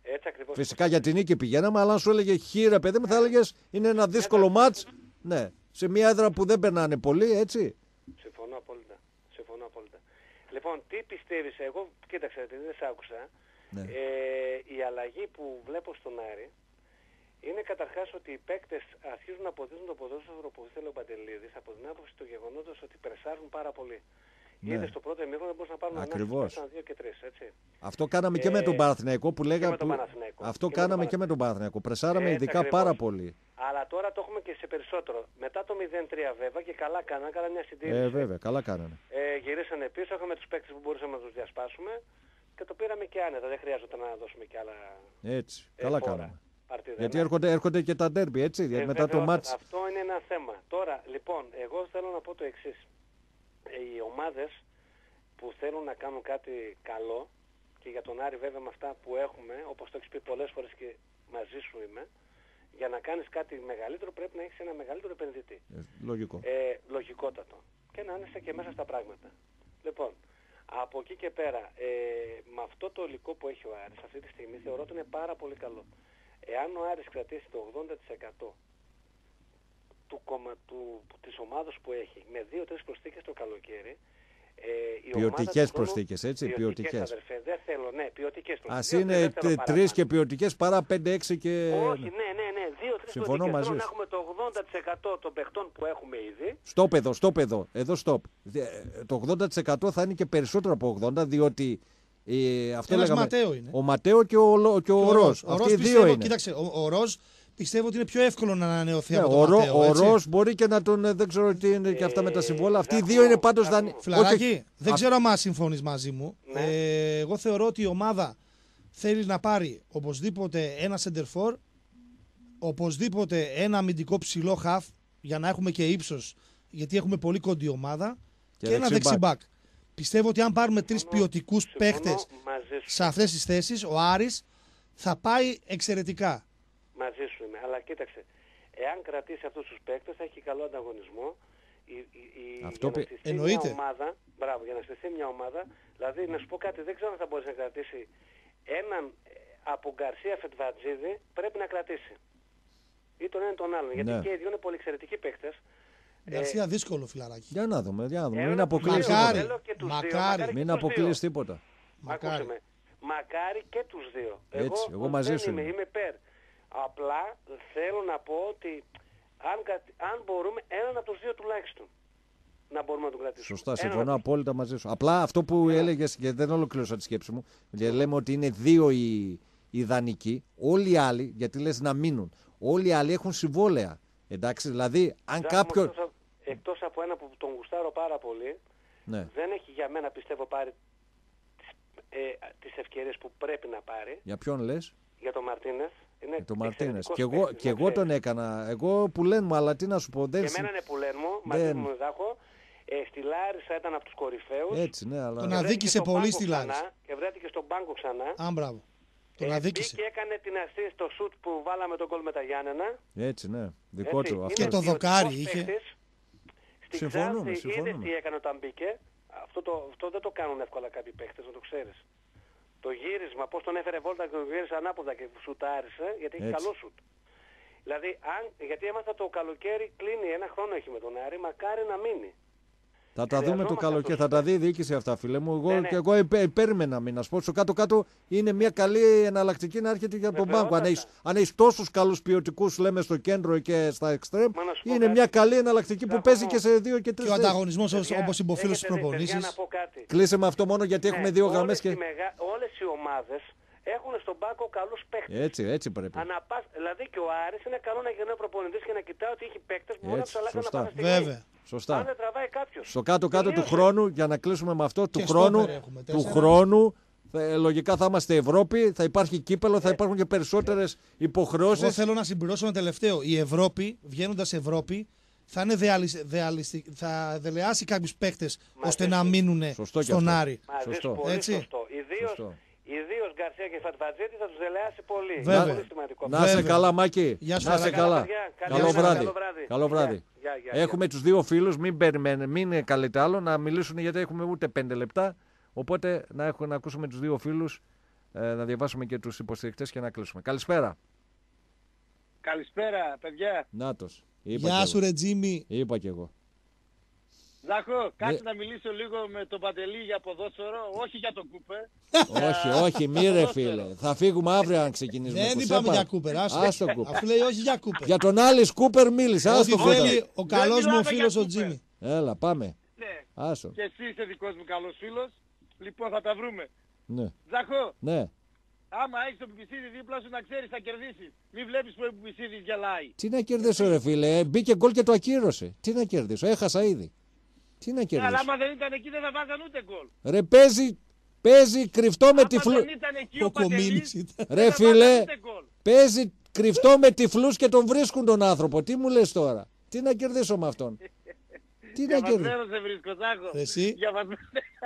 Έτσι ακριβώς. Φυσικά για την νίκη πηγαίναμε, αλλά αν σου έλεγε χ, ρε παιδί μου, θα έλεγε είναι ένα δύσκολο μάτς. Ναι, σε μια έδρα που δεν περνάνε πολύ, έτσι. Συμφωνώ απόλυτα. Συμφωνώ απόλυτα. Λοιπόν, τι πιστεύεις, εγώ, κοίταξε, επειδή δεν σ' άκουσα, Ναι. ε, η αλλαγή που βλέπω στον Άρη είναι καταρχάς ότι οι παίκτες αρχίζουν να αποδίδουν το ποδόσφαιρο που ήθελε ο Παντελίδης από την άποψη του γεγονότος ότι πρεσάρουν πάρα πολύ. Ναι. Είδε στο πρώτο ημίχρονο μπορούσαν να πάρουν Ακριβώς. ένα δύο και τρεις, έτσι. Αυτό κάναμε Ε, και με τον Παναθηναϊκό που λέγαμε. τον Που... Παναθηναϊκό. Αυτό Και με κάναμε τον και με τον Παναθηναϊκό. Πρεσάραμε Έτσι ειδικά ακριβώς. πάρα πολύ. Αλλά τώρα το έχουμε και σε περισσότερο. Μετά το μηδέν τρία βέβαια και καλά κάνανε, κάνανε μια συντήρηση. Ε, βέβαια, καλά κάνανε. Ε, γυρίσανε πίσω, είχαμε τους παίκτες που μπορούσαμε να τους διασπάσουμε και το πήραμε και άνετα. Δεν χρειάζεται να δώσουμε και άλλα Έτσι, ε, καλά φόρα. κάναμε. Παρτίδα, Γιατί ναι. έρχονται, έρχονται και τα ντέρμπι, έτσι, Ε, μετά το βεβαίως, μάτς. Αυτό είναι ένα θέμα. Τώρα, λοιπόν, εγώ θέλω να πω το εξής. Ε, οι ομάδες που θέλουν να κάνουν κάτι καλό και για τον Άρη βέβαια με αυτά που έχουμε, όπως το έχεις πει πολλές φορές και μαζί σου είμαι, για να κάνεις κάτι μεγαλύτερο πρέπει να έχεις ένα μεγαλύτερο επενδυτή. Ε, λογικό. Ε, λογικότατο. Και να είσαι και μέσα στα πράγματα. Λοιπόν, από εκεί και πέρα, ε, με αυτό το υλικό που έχει ο Άρης αυτή τη στιγμή θεωρώ ότι είναι πάρα πολύ καλό. Εάν ο Άρης κρατήσει το ογδόντα τοις εκατό του, κομμα, του, της ομάδας που έχει με δύο τρεις προσθήκες το καλοκαίρι, ε, Ποιοτικές προσθήκες, έτσι, ποιοτικές. Αδερφέ, δεν θέλω, ναι, ποιοτικές προσθήκες. Ας είναι τρεις και ποιοτικές παρά πέντε έξι και... Όχι, ναι, ναι, ναι, δύο-τρεις Συμφωνώ ποιοτικές. μαζί Θέλω να σου. έχουμε το ογδόντα τοις εκατό των παιχτών που έχουμε ήδη. Στόπ εδώ, στόπ εδώ, εδώ στόπ. Το ογδόντα τοις εκατό θα είναι και περισσότερο από ογδόντα, διότι ε, αυτό Ένας λέγαμε, Ματέο είναι. ο Ματέο και ο, Λο- και ο, Ο Ροζ. Ο Αυτοί Ροζ οι δύο πιστεύω, είναι. κοίταξε, ο, ο Ροζ πιστεύω ότι είναι πιο εύκολο να ανανεωθεί Ναι, από τον ο, Ρο- Ματέο. ο έτσι. Ροζ μπορεί και να τον, ε, δεν ξέρω τι είναι και αυτά με τα συμβόλαια. Αυτοί οι να δύο πω- είναι πάντως να δανει... πω- Φιλαράκι, δεν Α- ξέρω αν συμφωνείς μαζί μου. Ναι. Ε, εγώ θεωρώ ότι η ομάδα θέλει να πάρει οπωσδήποτε ένα σεντερφόρ, οπωσδήποτε ένα αμυντικό ψηλό χαφ για να έχουμε και ύψος, γιατί έχουμε πολύ κοντή ομάδα, Και και, ένα δεξιμπακ. δεξιμπάκ. Πιστεύω ότι αν πάρουμε τρεις Συμφωνώ- ποιοτικούς συμφωνώ παίχτες μαζί σου. σε αυτές τις θέσεις, ο Άρης θα πάει εξαιρετικά. Μαζί σου είμαι. Αλλά κοίταξε, εάν κρατήσει αυτούς τους παίκτες θα έχει καλό ανταγωνισμό. Η, η, η, Αυτό για να πι- στηθεί εννοείται. μια ομάδα, μπράβο, για να στηθεί μια ομάδα, δηλαδή να σου πω κάτι, δεν ξέρω αν θα μπορέσει να κρατήσει έναν ε, από Γκαρσία Φετβατζίδη, πρέπει να κρατήσει. Ή τον έναν τον άλλον. Γιατί Ναι. και οι δύο είναι πολύ εξαιρετικοί παίκτες. Γκαρσία δύσκολο φιλαράκι. Για να δούμε, για να δούμε. Ένα Μην τους αποκλείσει δύο, Μακάρι. θέλω και τους δύο, Μακάρι. και Μην τους αποκλείσει δύο. τίποτα. Μακάρι. Ακούσε με. Μακάρι και τους δύο. Έτσι, εγώ δεν μαζί σου είμαι, είμαι. είμαι υπέρ. Απλά θέλω να πω ότι αν, κα- αν μπορούμε έναν από τους δύο τουλάχιστον να μπορούμε να τον κρατήσουμε. Σωστά, Έναν συμφωνώ από τους- απόλυτα μαζί σου. Απλά αυτό που έλεγε και δεν ολοκλήρωσα τη σκέψη μου, γιατί λέμε ότι είναι δύο οι ιδανικοί, όλοι οι άλλοι, γιατί λες να μείνουν, όλοι οι άλλοι έχουν συμβόλαια. Εντάξει, δηλαδή, αν Ζάχο, κάποιο. εκτός από- Εκτός από ένα που τον γουστάρω πάρα πολύ, Ναι, δεν έχει για μένα πιστεύω πάρει τις, ε, τις ευκαιρίες που πρέπει να πάρει για ποιον λες? για τον Μαρτίνες. Είναι Για τον Μαρτίνες. εξαιρετικός Και εγώ, παίκτης, και να εγώ τον ξέρεις. έκανα. Εγώ που λένε μου, αλλά τι να σου πω. Δεν... Και συ- εμένα είναι που λένε μου, μαζί δεν- μου Ζάχο, ε, στη Λάρισα ήταν από τους κορυφαίους. Έτσι, ναι, αλλά. Τον Και βρέθηκε αδίκησε στον πολύ πάγκο στη ξανά, Λάρισα. Και βρέθηκε στον πάγκο ξανά. Α, μπράβο. Τον Ε, αδίκησε. Και έκανε την assist στο σουτ που βάλαμε τον γκολ με τα Γιάννενα. Έτσι, ναι. Δικό Έτσι, του. είναι Αυτό. Και το ποιοτικός δοκάρι είχε. παίκτης. Στη Συμφωνούμε, Ξάνθη είδες συμφωνούμε. τι έκανε όταν μπήκε. Αυτό, το, αυτό δεν το κάνουν εύκολα κάποιοι παίκτες, να το ξέρεις. Το γύρισμα, πώς τον έφερε βόλτα και τον γύρισε ανάποδα και σουτάρισε, γιατί έχει Έτσι. καλό σουτ. Δηλαδή, αν, γιατί έμαθα το καλοκαίρι κλείνει, ένα χρόνο έχει με τον Άρη, μακάρι να μείνει. Θα τα δούμε το Χρειαζόμαστε καλοκαίρι, αυτούς θα τα τους δει η διοίκηση αυτά, φίλε μου. Εγώ, Ναι, ναι. και εγώ υπέ- υπέρμενα, μην να σου πω. Στο κάτω-κάτω είναι μια καλή εναλλακτική να έρχεται για τον πάγκο. Αν Βεβαιότατα. έχεις, αν έχεις τόσους καλούς ποιοτικούς, λέμε, στο κέντρο και στα εξτρέμ, Μα να σου πω είναι κάτι. μια καλή εναλλακτική που Ζάχο παίζει μου. και σε δύο και τρεις Και ο θέσεις. ανταγωνισμό Παιδιά, όπω είπε ο φίλο τη έχετε δει, παιδιά, προπονήσει. να πω κάτι. Κλείσε με αυτό μόνο γιατί έχουμε Ναι, δύο όλες γραμμές οι και. μεγα- όλες οι ομάδες έχουν στον πάγκο καλούς παίκτες. Έτσι, έτσι πρέπει. Αναπάς, δηλαδή και ο Άρης είναι καλό να γίνει ο προπονητής και να κοιτάει ότι έχει παίκτες που μπορεί να Έτσι, τους αλλάξει να σωστά. πάσα στιγμή. Βέβαια. Αν Σωστά. δεν τραβάει κάποιος. Στο κάτω-κάτω του Τελείωσε. χρόνου, για να κλείσουμε με αυτό, του Και χρόνου, στόπερ έχουμε, του τέσσερα. χρόνου ε, λογικά θα είμαστε Ευρώπη, θα υπάρχει κύπελο, θα υπάρχουν και περισσότερες Εγώ υποχρεώσεις. θέλω να συμπληρώσω ένα τελευταίο. Η Ευρώπη, βγαίνοντα Ευρώπη, θα, είναι δεαλισ- δεαλιστι- θα δελεάσει κάποιου παίκτε ώστε να μείνουν Σωστό κι στον αυτό. Άρη. Μαζί σου, Σωστό. πολύ Έτσι. σωστό. Ιδίως, Σωστό. ιδίως Γκαρσία και Φατβατζέτη θα τους δελεάσει πολύ. Βέβαια. Είναι πολύ σημαντικό. Να είσαι Βέβαια. καλά, Μάκη. Γεια σου, Να είσαι Χαράκη. καλά. παιδιά. Καλή Καλό μέρα, βράδυ. καλό βράδυ. Καλό βράδυ. Γεια, γεια, γεια. Έχουμε τους δύο φίλους, μην περιμένετε, μην καλείτε άλλο, να μιλήσουν γιατί έχουμε ούτε πέντε λεπτά. Οπότε να, έχουμε, να ακούσουμε τους δύο φίλους ε, να διαβάσουμε και τους υποστηρικτές και να κλείσουμε. Καλησπέρα. Καλησπέρα, παιδιά. Νάτος. Γεια σου, ρε Τζίμι. Είπα κι εγώ. Ζάχο, κάτσε Ναι. να μιλήσω λίγο με τον Παντελή για ποδόσφαιρο, όχι για τον Κούπερ. όχι, όχι, μη ρε φίλε. Θα φύγουμε αύριο αν ξεκινήσουμε. Δεν Που είπαμε σε για είπα. Κούπερ. Άστο. Ας το Κούπερ. Αφού λέει όχι για Κούπερ. Για τον Άλλη Κούπερ μίλησε. Ας Ό,τι το Κούπερ. θέλει ο καλός μου μιλάμε φίλος για ο Κούπερ. Τζίμι. Έλα, πάμε. Ναι, Άσο. και εσύ είσαι δικός μου καλός φίλος. Λοιπόν, θα τα βρούμε. Ναι. Ζάχο, Ναι. άμα έχεις τον Πιπισίδη δίπλα σου να ξέρεις θα κερδίσεις. Μην βλέπεις που ο Πιπισίδης γελάει. Τι να κερδίσω, ρε φίλε. Ε, Μπήκε γκολ και το ακύρωσε. Τι να κερδίσω. Έχασα ήδη. Τι να Ναι, αλλά κερδίσω. άμα δεν ήταν εκεί δεν θα βάζαν ούτε γκολ. Ρε παίζει, παίζει κρυφτό με Άμα τυφλού. δεν ήταν εκεί ο Ο Κομίνης Παντελής, ήταν. δεν Ρε θα φίλε, βάζαν ούτε γκολ. παίζει κρυφτό με τυφλούς και τον βρίσκουν τον άνθρωπο. Τι μου λες τώρα. Τι να κερδίσω με αυτόν. Τι να κερδίσω. Διαβασμένο σε βρίσκω, Ζάχο. Εσύ. Διαβασμένο-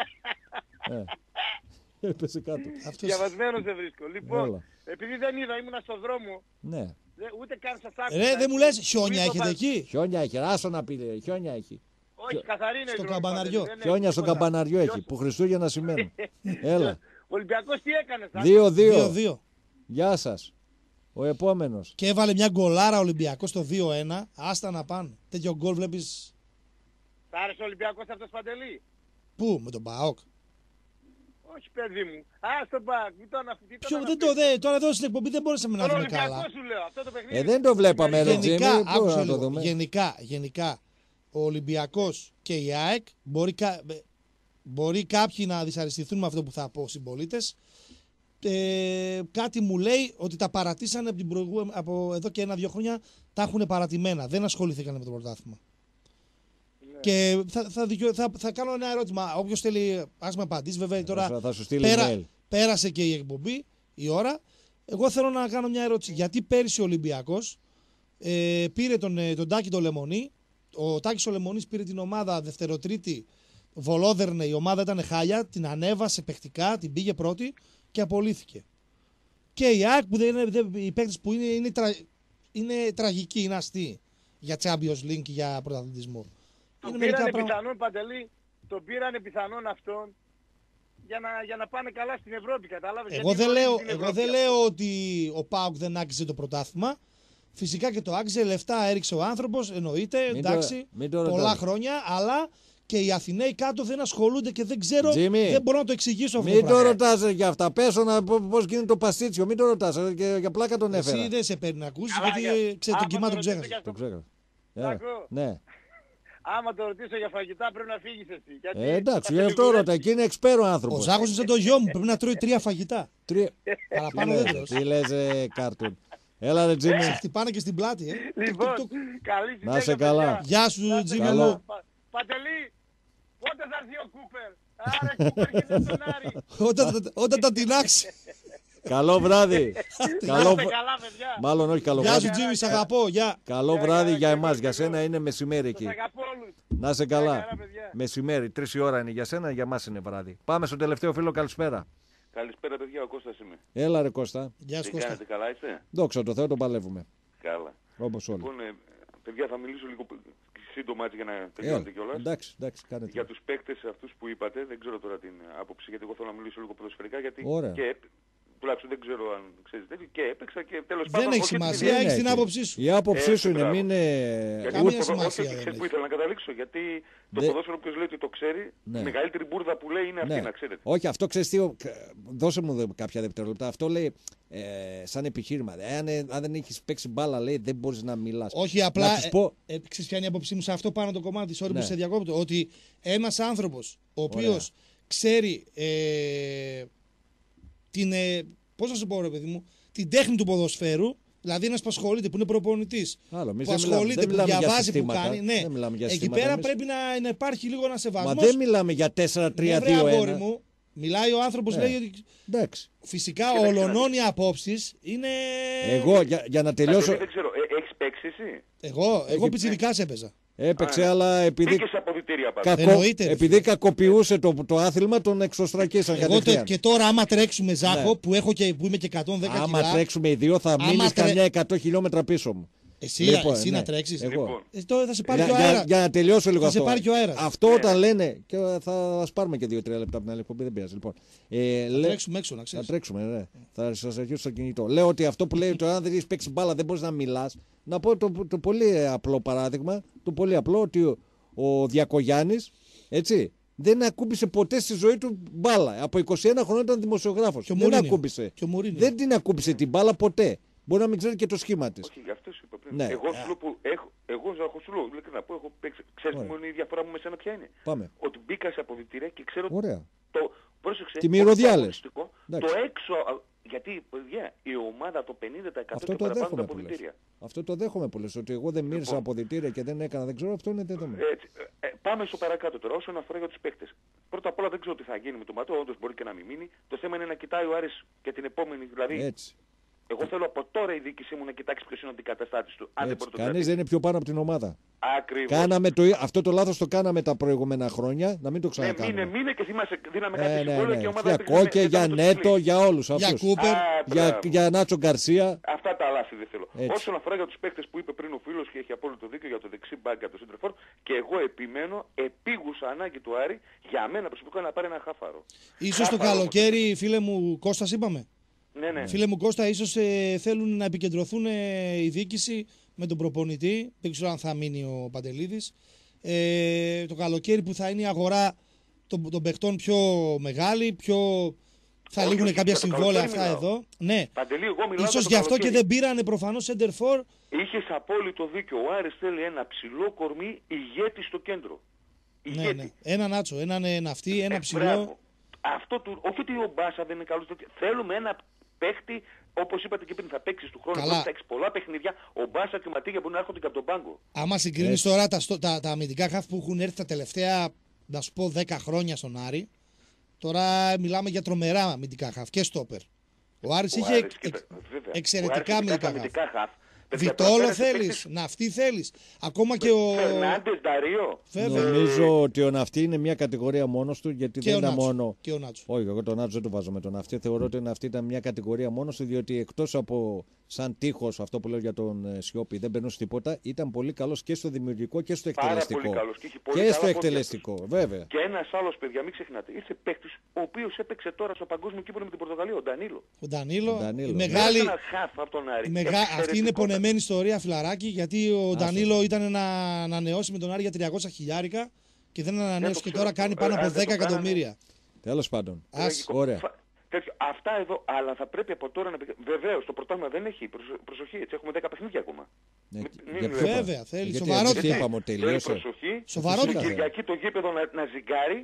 Ε, Έπεσε κάτω. Αυτός. Διαβασμένο σε βρίσκω. Λοιπόν, Έλα. επειδή δεν είδα, ήμουνα στον δρόμο, Ναι. δε- ούτε καν σας άκουσα. Ρε, δεν μου λες χιόνια Μην έχετε το εκεί. Χιόνια έχει. Άσο να πει. ρε, Χιόνια έχει. Όχι, καθαρή είναι η Στο δρόμη, καμπαναριό. Παντελή, δεν έχει Χιόνια στο τίποτα. καμπαναριό έχει. Ποιος- Που Χριστούγεννα σημαίνουν. Έλα. Ο Ολυμπιακός τι έκανε, Σάκο? Δύο-δύο. δύο-δύο. Γεια σας. Ο επόμενος. Και έβαλε μια γκολάρα Ολυμπιακό στο δύο ένα. Άστα να πάνε. Τέτοιο γκολ βλέπεις. Σ' άρεσε ο Ολυμπιακός αυτός, Παντελή? Πού, με τον Παόκ. Όχι, παιδί μου. Α, στον Πακ, μην τον αφήσει. Ποιο, δεν το, δε, τώρα εδώ στην εκπομπή δεν μπορούσαμε να Τον δούμε Ολυμπιακό καλά. σου λέω, αυτό το παιχνίδι. Ε, δεν το βλέπαμε, ρε Τζίμι. Γενικά, Πού άκουσε να το λίγο, δούμε. γενικά, γενικά, ο Ολυμπιακός και η ΑΕΚ μπορεί, κα- ε, μπορεί κάποιοι να δυσαρεστηθούν με αυτό που θα πω συμπολίτες. Ε, κάτι μου λέει ότι τα παρατήσανε από, την προηγου... από εδώ και ένα-δύο χρόνια, τα έχουν παρατημένα. Δεν ασχοληθήκαν με το πρωτάθλημα. Ναι. Και θα, θα, δικαιω... θα, θα κάνω ένα ερώτημα. Όποιος θέλει, ας με απαντήσει. Βέβαια τώρα Θα- θα σου στείλει πέρα... email. πέρασε και η εκπομπή, η ώρα. Εγώ θέλω να κάνω μια ερώτηση. Γιατί πέρυσι ο Ολυμπιακός ε, πήρε τον, ε, τον Τάκη τον Λεμονή. Ο Τάκης ο Λεμονής πήρε την ομάδα δευτεροτρίτη, βολόδερνε, η ομάδα ήταν χάλια, την ανέβασε παιχτικά, την πήγε πρώτη και απολύθηκε. Και η ΑΕΚ που δεν είναι, δεν, οι παίκτες που είναι, είναι, τρα, είναι τραγικοί, είναι αστείοι για Champions League και για πρωταθλητισμό. Τον Είναι πήρανε πράγματα- πιθανόν, Παντελή, τον πήρανε πιθανόν αυτόν για να, για να πάνε καλά στην Ευρώπη, κατάλαβες? Εγώ Γιατί δεν, γνωρίζει λέω, την εγώ Ευρώπη δεν αυτό. λέω ότι ο Πάουκ δεν άξιζε το πρωτάθλημα. Φυσικά και το άξιζε, λεφτά έριξε ο άνθρωπος, εννοείται, Μην το- εντάξει, μην το πολλά ρωτάς. χρόνια, αλλά και οι Αθηναίοι κάτω δεν ασχολούνται και δεν ξέρω, Τζίμι, δεν μπορώ να το εξηγήσω αυτό Μην το το πράγμα. ρωτάς για αυτά. Πες να πώς γίνεται το παστίτσιο. Μην το ρωτάς. ε, Και για πλάκα τον έφερα. Εσύ δεν σε παίρνει να ακούσεις, Καλά, γιατί για- ξέρεις, τον άμα κοιμά το τον ρωτήσω ξέχασε. για Το αυτό- ξέχασα. Έλα. Σάκο, Ναι. άμα το ρωτήσω για φαγητά πρέπει να φύγεις εσύ. Γιατί Ε, εντάξει, θα γι' σε αυτό λιγουρέψει. ρώτα. Εκεί είναι εξπέρο Ο άνθρωπος. Ζάχος είναι σαν το γιο μου, πρέπει να τρώει τρία φαγητά. Τρία. Παραπάνω Τι δεν λες, τρως. Τι λες, ε, κάρτουν. Έλα ρε Τζίμι. Σε χτυπάνε και στην πλάτη, ε. Λοιπόν, Τουκ, τουκ. καλή Να συνέχεια, σε καλά. παιδιά. Γεια σου, Να σε Τζίμι καλά. μου. Πα- Παντελή, πότε θα έρθει ο Κούπερ? Άρα Κούπερ και στον Άρη. Όταν, όταν τα τεινάξει. Καλό βράδυ. Να Καλό... είστε καλά, παιδιά. Μάλλον όχι καλό Γεια βράδυ. σου, Τζίμι, σ' αγαπώ. Γεια. Καλό βράδυ για εμάς. Για σένα είναι μεσημέρι εκεί. Σας αγαπώ όλους. Να είσαι Καλά, καλά. παιδιά. Μεσημέρι, τρεις η ώρα είναι για σένα, για μας είναι βράδυ. Πάμε στο τελευταίο φίλο, καλησπέρα. Καλησπέρα παιδιά, ο Κώστας είμαι. Έλα ρε Κώστα. Γεια σου, Τι Κώστα. κάνετε, καλά είστε? Δόξα τω Θεώ, τον παλεύουμε. Καλά. Όπως όλοι. Λοιπόν, ε, παιδιά θα μιλήσω λίγο σύντομα έτσι για να Έλα, τελειώνετε κιόλας. εντάξει, εντάξει, κάνετε. Για τους παίκτες αυτούς που είπατε, δεν ξέρω τώρα την άποψη, γιατί εγώ θέλω να μιλήσω λίγο ποδοσφαιρικά, γιατί Ωραία. και έπ- τουλάχιστον δεν ξέρω αν ξέρεις τέτοιο, και έπαιξα και τέλος Δεν πάντων... έχει όχι ότι σημασία, δεν- έχεις έχει. την άποψή σου. Η άποψή Ε, σου είναι, μπράβο. μην είναι. Γιατί Καμία το ποδο- σημασία όχι, δεν ξέρεις έχει. που ήθελα να καταλήξω, γιατί το Δεν- ποδόσφαιρο ποιος λέει ότι το ξέρει, Ναι. η μεγαλύτερη μπουρδα που λέει είναι αυτή, Ναι. να ξέρετε. Όχι, αυτό ξέρεις τι. ο- Δώσε μου δε- κάποια δευτερόλεπτα. Αυτό λέει ε, σαν επιχείρημα. Ε, αν, ε, αν δεν έχεις παίξει μπάλα, λέει, δεν μπορείς να μιλάς. Όχι, απλά. Να τους πω. Ε, ε, ξέρεις ποια είναι η άποψή μου σε αυτό πάνω το κομμάτι, sorry Ναι. που σε διακόπτω. Ότι ένας άνθρωπος ο οποίος ξέρει ε, την. Ε, πώς να σου πω, ρε παιδί μου, την τέχνη του ποδοσφαίρου, δηλαδή ένας που ασχολείται, που είναι προπονητής, Άλλο, εμείς που δεν μιλάμε- ασχολείται, δεν που μιλάμε για διαβάζει, που συστήματα. κάνει. Ναι, Δεν μιλάμε για εκεί συστήματα πέρα εμείς. πρέπει να, να υπάρχει λίγο ένα Μα σεβασμός. δεν μιλάμε για τέσσερα τρία Ναι, βρε, δύο αγόρι ένα. μου, μιλάει ο άνθρωπος, Ναι. λέει ότι Εντάξει. φυσικά Κοίταξε να ολονών δεις. οι απόψεις είναι. Εγώ για, για να τελειώσω. Αντώνη, δεν ξέρω, ε, έχεις παίξει εσύ? Εγώ, εγώ Έχει- πιτσιρικάς έπαιζα. Έπαιξε, Α, αλλά επειδή, Μπήκες σε αποδυτήρια πάντα. κακο... Εννοείται, ρε επειδή φίλε. κακοποιούσε το, το άθλημα, τον εξωστρακίσαν Εγώ το, κατευθείαν. και τώρα, άμα τρέξουμε Ζάχο, Ναι. που, έχω και, που είμαι και εκατόν δέκα Άμα κιλά. τρέξουμε οι δύο, θα Άμα μείνεις τρε- καμιά εκατό χιλιόμετρα πίσω μου. Εσύ, Λοιπόν, εσύ ναι, να τρέξεις. εγώ. Ε, τώρα θα σε πάρει Για, και ο για, αέρας. για να τελειώσω λίγο Θα σε αυτό. πάρει και ο αέρας. Αυτό όταν λένε. Και θα σας πάρουμε και δύο-τρία λεπτά από την άλλη εκπομπή, δεν πειράζει. Λοιπόν, ε, Θα λέ... τρέξουμε έξω, να Θα ξέρεις. τρέξουμε, ναι. Θα σας αρχίσω στο κινητό. Λέω ότι αυτό που λέει το αν δεν έχει παίξει μπάλα δεν μπορεί να μιλά. Να πω το, το πολύ απλό παράδειγμα. Το πολύ απλό ότι ο, ο Διακογιάννης, έτσι, δεν ακούμπησε ποτέ στη ζωή του μπάλα. Από είκοσι ένα χρόνια ήταν δημοσιογράφος. Και ο Δεν Μουρίνιο. ακούμπησε. Και ο Μουρίνιο. Δεν την ακούμπησε την μπάλα ποτέ. Μπορεί να μην ξέρει και το σχήμα τη. Όχι, γι' αυτό σου είπα πριν. Ναι. Εγώ σου λέω που έχω, εγώ Ζάχο σου λέω, ειλικρινά πω, έχω παίξει. Ξέρεις Ωραία. μου είναι η διαφορά μου με σένα ποια είναι. Πάμε. Ότι μπήκα σε αποδυτήρια και ξέρω Ωραία. το. Πρόσεξε. Τη όχι μυρωδιά το λες. αγωνιστικό, Εντάξει. το έξω. α, Γιατί, παιδιά, η ομάδα το πενήντα τοις εκατό Αυτό και το παραπάνω τα δέχομαι που λες. αποδυτήρια. Αυτό το δέχομαι που λες. Ότι εγώ δεν μύρισα Λοιπόν. αποδυτήρια και δεν έκανα, δεν ξέρω, αυτό είναι δεδομένο. Έτσι, ε, ε, πάμε στο παρακάτω τώρα, όσον αφορά για τους παίκτες. Πρώτα απ' όλα δεν ξέρω τι θα γίνει με το Ματώ, όντως μπορεί και να μην μείνει. Το θέμα είναι να κοιτάει ο Άρης για την επόμενη, δηλαδή. Έτσι. Εγώ θέλω από τώρα η διοίκησή μου να κοιτάξει ποιος είναι ο αντικαταστάτης του. Αν δεν Έτσι. μπορεί να το Κανείς κρατήσει. δεν είναι πιο πάνω από την ομάδα. Ακριβώς. Κάναμε το, αυτό το λάθος το κάναμε τα προηγούμενα χρόνια, να μην το Ναι, ξανακάνουμε. μήνε, μήνε και θυμάσαι, δίναμε Ναι, κάτι ναι, συμβόλαιο ναι. και η ομάδα Για έπαιξε Κόκε, με- για μετά το Νέτο, Τσιπλί. για όλους Για αυτούς. Κούπερ. Α, Για, μπράβο. για Νάτσο Γκαρσία. Αυτά τα λάθη δεν θέλω. Έτσι. Όσον αφορά για τους παίκτες που είπε πριν ο φίλος και έχει απόλυτο δίκιο για το δεξί μπακ για το Σέντρεφορ, και εγώ επιμένω επίγουσα ανάγκη του Άρη για μένα προσωπικά να πάρει ένα χάφαρο. Ίσως το Χάφαρο όμως. καλοκαίρι, φίλε μου, Κώστας είπαμε. Ναι, ναι. Φίλε μου Κώστα, ίσως ε, θέλουν να επικεντρωθούν ε, η διοίκηση με τον προπονητή. Δεν ξέρω αν θα μείνει ο Παντελίδης. Ε, το καλοκαίρι που θα είναι η αγορά των, των παιχτών πιο μεγάλη, πιο... θα Όχι, λήγουν όχι, κάποια για το συμβόλαια καλοκαίρι αυτά μιλάω. εδώ. Ναι. Παντελή, εγώ μιλάω Ίσως για γι' το αυτό και καλοκαίρι. δεν πήρανε προφανώς center for. Είχες απόλυτο δίκιο. Ο Άρης θέλει ένα ψηλό κορμί ηγέτη στο κέντρο. Ναι, Ηγέτη. ναι. Ένα νάτσο, έναν ε, ναυτί, ένα Ε, ψηλό. μπράβο. Αυτό του, όχι ότι ο Μπάσα δεν είναι καλός. Θέλουμε ένα παίχτη, όπως είπατε και πριν, θα παίξεις του χρόνου. Καλά. Θα έχεις πολλά παιχνίδια. Ο Μπάσα και ο Ματίγια μπορεί να έρχονται και από τον πάγκο. Άμα συγκρίνεις τώρα τα, στο- τα, τα αμυντικά χαφ που έχουν έρθει τα τελευταία, να σου πω, δέκα χρόνια στον Άρη, τώρα μιλάμε για τρομερά αμυντικά χαφ και στόπερ. Ο Άρης Ο είχε Άρης, εξ- κοίτα, εξ- βέβαια. εξαιρετικά Ο Άρης ειδικά αμυντικά στα χαφ. χαφ. Παιδιά, τώρα Βιτόλο πέρασε θέλεις, παίκτης- Ναυτί θέλεις. Ακόμα και ο... Φερνάντες, Νταρίο. Βέβαια. Νομίζω ότι ο Ναυτί είναι μια κατηγορία μόνος του, γιατί Και δεν ο ήταν Νάτσο. μόνο. Και ο Νάτσο. Όχι, εγώ τον Νάτσο δεν το βάζω με τον Ναυτί. Θεωρώ ότι ο Ναυτί ήταν μια κατηγορία μόνος του, διότι εκτός από σαν τείχος, αυτό που λέω για τον ε, Σιώπη, δεν περνούσε τίποτα, ήταν πολύ καλός και στο δημιουργικό και στο Πάρα εκτελεστικό. πολύ καλός και είχε πολύ Και καλά στο πόδια εκτελεστικό, βέβαια. Και ένας άλλος, παιδιά, μην ξεχνάτε, ήρθε παίκτης ο οποίος έπαιξε τώρα στο παγκόσμιο κύπελλο με την Πορτογαλία, ο Ντανίλο. Ο Ντανίλο. Ο Ντανίλο. Η Ναι. μεγάλη, Ένα χαφ από τον Άρη. η μεγα... Αυτή είναι Εξαιρετικότατο. πονεμένη ιστορία, φιλαράκι, γιατί ο Άστο. Ντανίλο ήταν να ανανεώσει με τον Άρη για τριακόσια χιλιάρικα και δεν ανανέωσε και ξέρω τώρα αυτό. κάνει Ε, πάνω από αν δεν το δέκα κάνανε- εκατομμύρια. Τέλος πάντων. Ας, Τραγικό. Ωραία. Φα- τέτοιο. Αυτά εδώ, αλλά θα πρέπει από τώρα να πει. Βεβαίως, το πρωτάθλημα δεν έχει προσ- προσοχή, έτσι έχουμε δέκα παιχνίδια ακόμα. Ναι, Μην- για μην- ποιο Βέβαια, πάμε? βέβαια, θέλει Γιατί σοβαρότητα. εμείς είπαμε ότι Θέλει τελείωσε. προσοχή. Σοβαρότητα. Την Κυριακή το γήπεδο να, να ζυγάρει.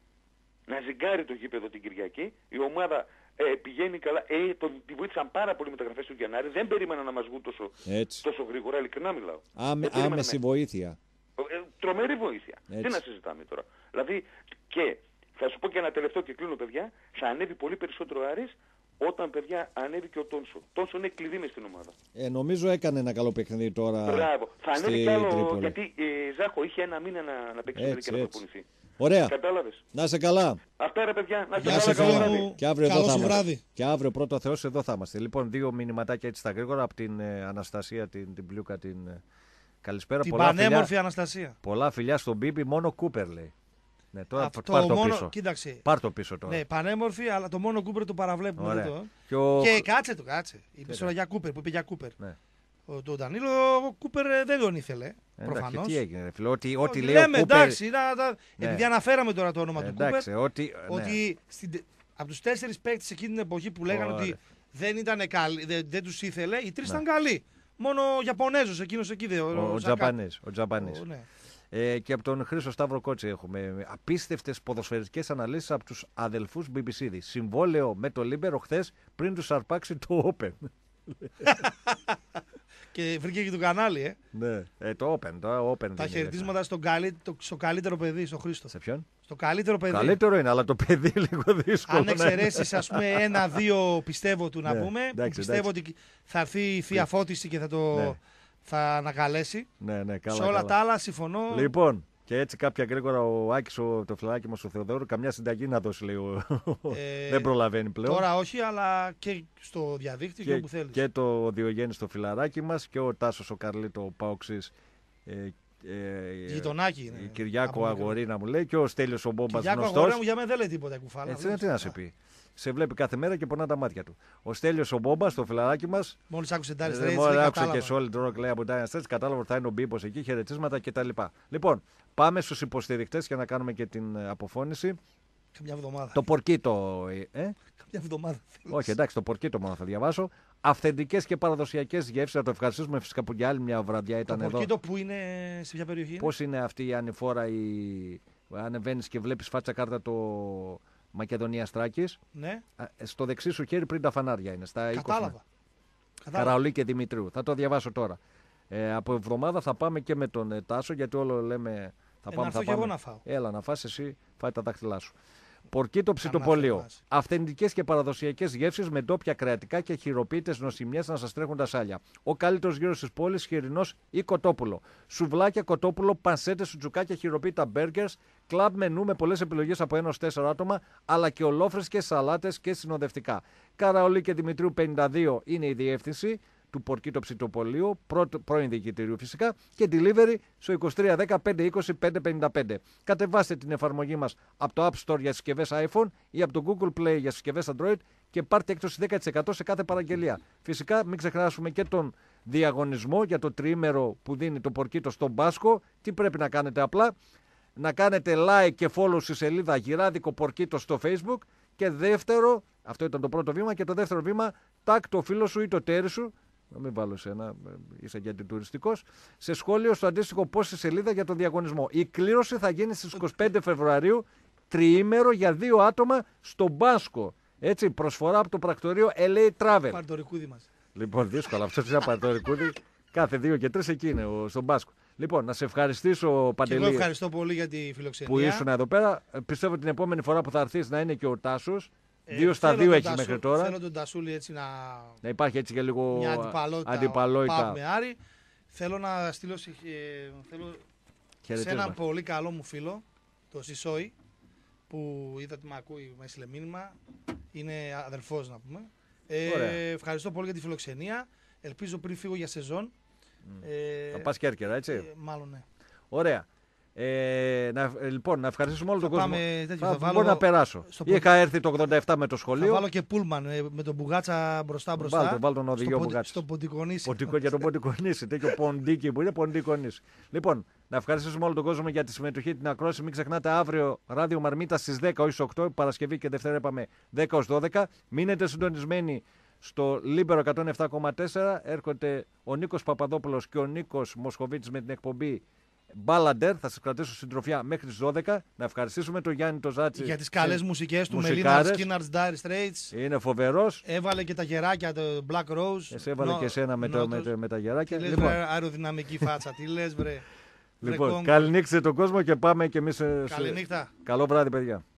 Να ζυγάρει το γήπεδο την Κυριακή. Η ομάδα ε, πηγαίνει καλά. Ε, τον, τη βοήθησαν πάρα πολύ μεταγραφές του Γενάρη. Δεν περίμενα να μας βγουν τόσο, Έτσι. τόσο γρήγορα. Ειλικρινά μιλάω. Άμε, Δεν περίμενα άμεση να- βοήθεια. Ε, τρομερή βοήθεια. Έτσι. Τι να συζητάμε τώρα. Δηλαδή, και θα σου πω και ένα τελευταίο και κλείνω, παιδιά, θα ανέβει πολύ περισσότερο ο Άρης όταν, παιδιά, ανέβει και ο Τόνσο. Τόνσο είναι κλειδί μες στην ομάδα. Ε, νομίζω έκανε ένα καλό παιχνίδι τώρα. Μπράβο. Θα ανέβει στη κι άλλο, Τρίπολη. γιατί ε, Ζάχο είχε ένα μήνα να, να παίξει Έτσι, με και να έτσι. προπονηθεί. Ωραία. Κατάλαβες. Να είσαι καλά. Αυτά ρε παιδιά, να Γεια είστε σε καλά, φίλε καλό βράδυ. μου. Και αύριο Καλό εδώ θα σου είμαστε. βράδυ. Και αύριο πρώτο Θεός εδώ θα είμαστε. Λοιπόν, δύο μηνυματάκια έτσι στα γρήγορα από την ε, Αναστασία, την, την Πλιούκα, την ε, καλησπέρα. Την πολλά πανέμορφη φιλιά, Αναστασία. πολλά φιλιά στον Μπίμπι, μόνο Κούπερ λέει. Ναι, τώρα Αυτό πάρ' το μόνο, πίσω. κοίταξε. Πάρ' το πίσω τώρα. Ναι, πανέμορφη, αλλά το μόνο Κούπερ το παραβλέπουμε Ωραία. εδώ. Και ο... Και κάτσε το, κάτσε. Είπε Τι τώρα για Κούπερ, που είπε για Κούπερ. Ναι. Ο, τον Ντανίλο, ο Κούπερ ε, δεν τον ήθελε. Ε, Προφανώς. Εντάξει, τι έγινε, ρε φίλε, ό,τι, ό,τι λέει Λέμε, ο Κούπερ... εντάξει, να, τα- Ναι. επειδή αναφέραμε τώρα το όνομα Ε, του Κούπερ, εντάξει, ό,τι... ναι. ότι στην, τε- από τους τέσσερις παίκτες εκείνη την εποχή που λέγανε Ωραία. ότι δεν, ήταν καλοί, δεν, δεν τους ήθελε, οι τρεις Ναι. ήταν καλοί. Μόνο ο Ιαπωνέζος εκείνος εκεί, δε, ο, Ο, ο Ζακά. Τζαπανής. Ο Τζαπανής. Ο, ναι. Ε, και από τον Χρήστο Σταύρο Κότσι έχουμε απίστευτες ποδοσφαιρικές αναλύσεις από τους αδελφούς Μπιμπισίδη. Συμβόλαιο με το Λίμπερο χθες πριν τους αρπάξει το Open. Και βρήκε και το κανάλι, ε. Ναι, ε, το Open, το Open. Τα χαιρετίσματα στον καλύ, το, στο καλύτερο παιδί, στο Χρήστο. Σε ποιον? Στο καλύτερο παιδί. Καλύτερο είναι, αλλά το παιδί λίγο δύσκολο. Αν ναι. εξαιρέσεις, ας πούμε, ένα-δύο πιστεύω του να Ναι, πούμε, εντάξει, που πιστεύω εντάξει. ότι θα έρθει η θεία φώτιση και θα το Ναι. θα ανακαλέσει. Ναι, ναι, καλά. Σε όλα καλά. τα άλλα συμφωνώ. Λοιπόν, Και έτσι κάποια γρήγορα ο Άκης, το φιλαράκι μας ο Θεοδόρου, καμιά συνταγή να δώσει, λέει. Ε, δεν προλαβαίνει πλέον. Τώρα όχι, αλλά και στο διαδίκτυο και, και όπου θέλεις. Και το Διογέννης το φιλαράκι μας και ο Τάσος ο Καρλίτο ο Πάοξης. Ε, ε, Γειτονάκι είναι. Η Κυριάκο Αγορίνα μου λέει και ο Στέλιος ο Μπόμπας γνωστός. Κυριάκο Αγορίνα μου για μένα δεν λέει τίποτα κουφάλα. Έτσι είναι, τι να σε πει. Σε βλέπει κάθε μέρα και πονά τα μάτια του. Ο Στέλιος ο Μπόμπας, το φιλαράκι μας. Μόλις άκουσε Dire Straits. Μόλις άκουσε και Solid Rock λέει από Dire Straits, κατάλαβε ότι θα είναι ο Μπίμπος εκεί, χαιρετίσματα κτλ. Λοιπόν, πάμε στους υποστηρικτές για να κάνουμε και την αποφώνηση. Καμιά εβδομάδα. Το πορκίτο. Ε? Καμιά εβδομάδα. Όχι, εντάξει, το πορκίτο μόνο θα διαβάσω. Αυθεντικές και παραδοσιακές γεύσεις. Θα το ευχαριστήσουμε φυσικά που για άλλη μια βραδιά ήταν εδώ. Το πορκίτο που είναι σε ποια περιοχή? Πώς είναι αυτή η ανηφόρα, η... ανεβαίνεις και βλέπεις φάτσα κάρτα το. Μακεδονία Στράκης. Ναι. Στο δεξί σου χέρι πριν τα φανάρια είναι. Στα Κατάλαβα. Καραολί και Δημητρίου. Θα το διαβάσω τώρα. Ε, από εβδομάδα θα πάμε και με τον ε, Τάσο, γιατί όλο λέμε. Θα ε, πάμε, να θα και πάμε. εγώ να φάω. Έλα να φας εσύ, φάει τα δάχτυλά σου. Πορκίτο ψητοπολείο. Αυθεντικές και παραδοσιακές γεύσεις με ντόπια κρεατικά και χειροποίητες νοσημιές να σας τρέχουν τα σάλια. Ο καλύτερος γύρος της πόλης, χοιρινός ή κοτόπουλο. Σουβλάκια, κοτόπουλο, πανσέτες, σουτζουκάκια, χειροποίητα μπέργκερς. Κλαμπ μενού με πολλές επιλογές από ένα έως τέσσερα άτομα, αλλά και ολόφρεσκες σαλάτες και συνοδευτικά. Καραολί και Δημητρίου πενήντα δύο είναι η διεύθυνση του Πορκίτο Ψητοπολίου, πρώην διοικητηρίου φυσικά, και delivery στο είκοσι τρία δέκα πεντακόσια είκοσι πέντε πενήντα πέντε. Κατεβάστε την εφαρμογή μας από το App Store για συσκευές iPhone ή από το Google Play για συσκευές Android και πάρτε έκπτωση δέκα τοις εκατό σε κάθε παραγγελία. Φυσικά μην ξεχνάσουμε και τον διαγωνισμό για το τριήμερο που δίνει το Πορκίτο στον Μπάσκο. Τι πρέπει να κάνετε απλά? Να κάνετε like και follow στη σελίδα Γυράδικο Πορκίτο στο Facebook και δεύτερο, αυτό ήταν το πρώτο βήμα, και το δεύτερο βήμα, tag το φίλο σου ή το τέρι σου, να μην βάλω εσένα, είσαι και αντιτουριστικός, σε σχόλιο στο αντίστοιχο post στη σελίδα για τον διαγωνισμό. Η κλήρωση θα γίνει στις είκοσι πέντε Φεβρουαρίου, τριήμερο για δύο άτομα στο Μπάσκο. Έτσι, προσφορά από το πρακτορείο ελ έι Travel. Παρτορικούδι μας. Λοιπόν, δύσκολο, αυτό είναι ένα παρτορικούδι. Κάθε δύο και τρεις εκεί είναι στον Μπάσκο. Λοιπόν, να σε ευχαριστήσω, Παντελή. Και εγώ ευχαριστώ πολύ για τη φιλοξενία. Που ήσουν εδώ πέρα. Πιστεύω την επόμενη φορά που θα έρθεις να είναι και ο Τάσος. Ε, δύο στα δύο έχει μέχρι τώρα. Θέλω τον Τασούλη έτσι να. Να υπάρχει έτσι και λίγο μια αντιπαλότητα. αντιπαλότητα. Με Άρη. Θέλω να στείλω σε, θέλω σε έναν πολύ καλό μου φίλο, το Σισόη, που είδα ότι με ακούει, με έστειλε μήνυμα. Είναι αδελφός να πούμε. Ε, ευχαριστώ πολύ για τη φιλοξενία. Ελπίζω πριν φύγω για σεζόν. Mm. Ε, θα πας Κέρκυρα, έτσι. Ε, μάλλον ναι. Ωραία. Ε, να, λοιπόν, να ευχαριστήσουμε όλο θα τον κόσμο. Τέτοιο, θα, θα βάλω μπορώ να περάσω. Είχα έρθει το ογδόντα επτά με το σχολείο. Θα βάλω και πούλμαν με τον Μπουγάτσα μπροστά μπροστά. Βάλω, βάλω τον οδηγό στο, Μπουγάτσα. Στο Ποντικονίσι. Ποντικο, για τον Ποντικονίσι. Τέτοιο Ποντίκι που είναι Ποντικονίσι. Λοιπόν, να ευχαριστήσουμε όλο τον κόσμο για τη συμμετοχή, την ακρόαση. Μην ξεχνάτε αύριο ράδιο Μαρμίτα στις δέκα όχι στις οκτώ. Παρασκευή και Δευτέρα είπαμε δέκα ως δώδεκα. Μείνετε συντονισμένοι στο Λίμπερο εκατόν επτά κόμμα τέσσερα. Έρχονται ο Νίκος Παπαδόπουλος και ο Νίκος Μοσχοβίτης με την εκπομπή Μπάλαντερ. Θα σας κρατήσω συντροφιά μέχρι τις δώδεκα. Να ευχαριστήσουμε τον Γιάννη το Ζάτσι για τις καλές μουσικές του. Μελίνα Σκίναρτς, Dire Straits. Είναι φοβερός. Έβαλε και τα γεράκια, το Black Rose. Εσύ έβαλε no, και εσένα με, το, με, το, με τα γεράκια. Τι λες, λοιπόν. Βρε, αεροδυναμική φάτσα. Τι λες βρε. Λοιπόν, καληνύχτα τον κόσμο και πάμε και εμείς. Καληνύχτα. Καλό βράδυ παιδιά.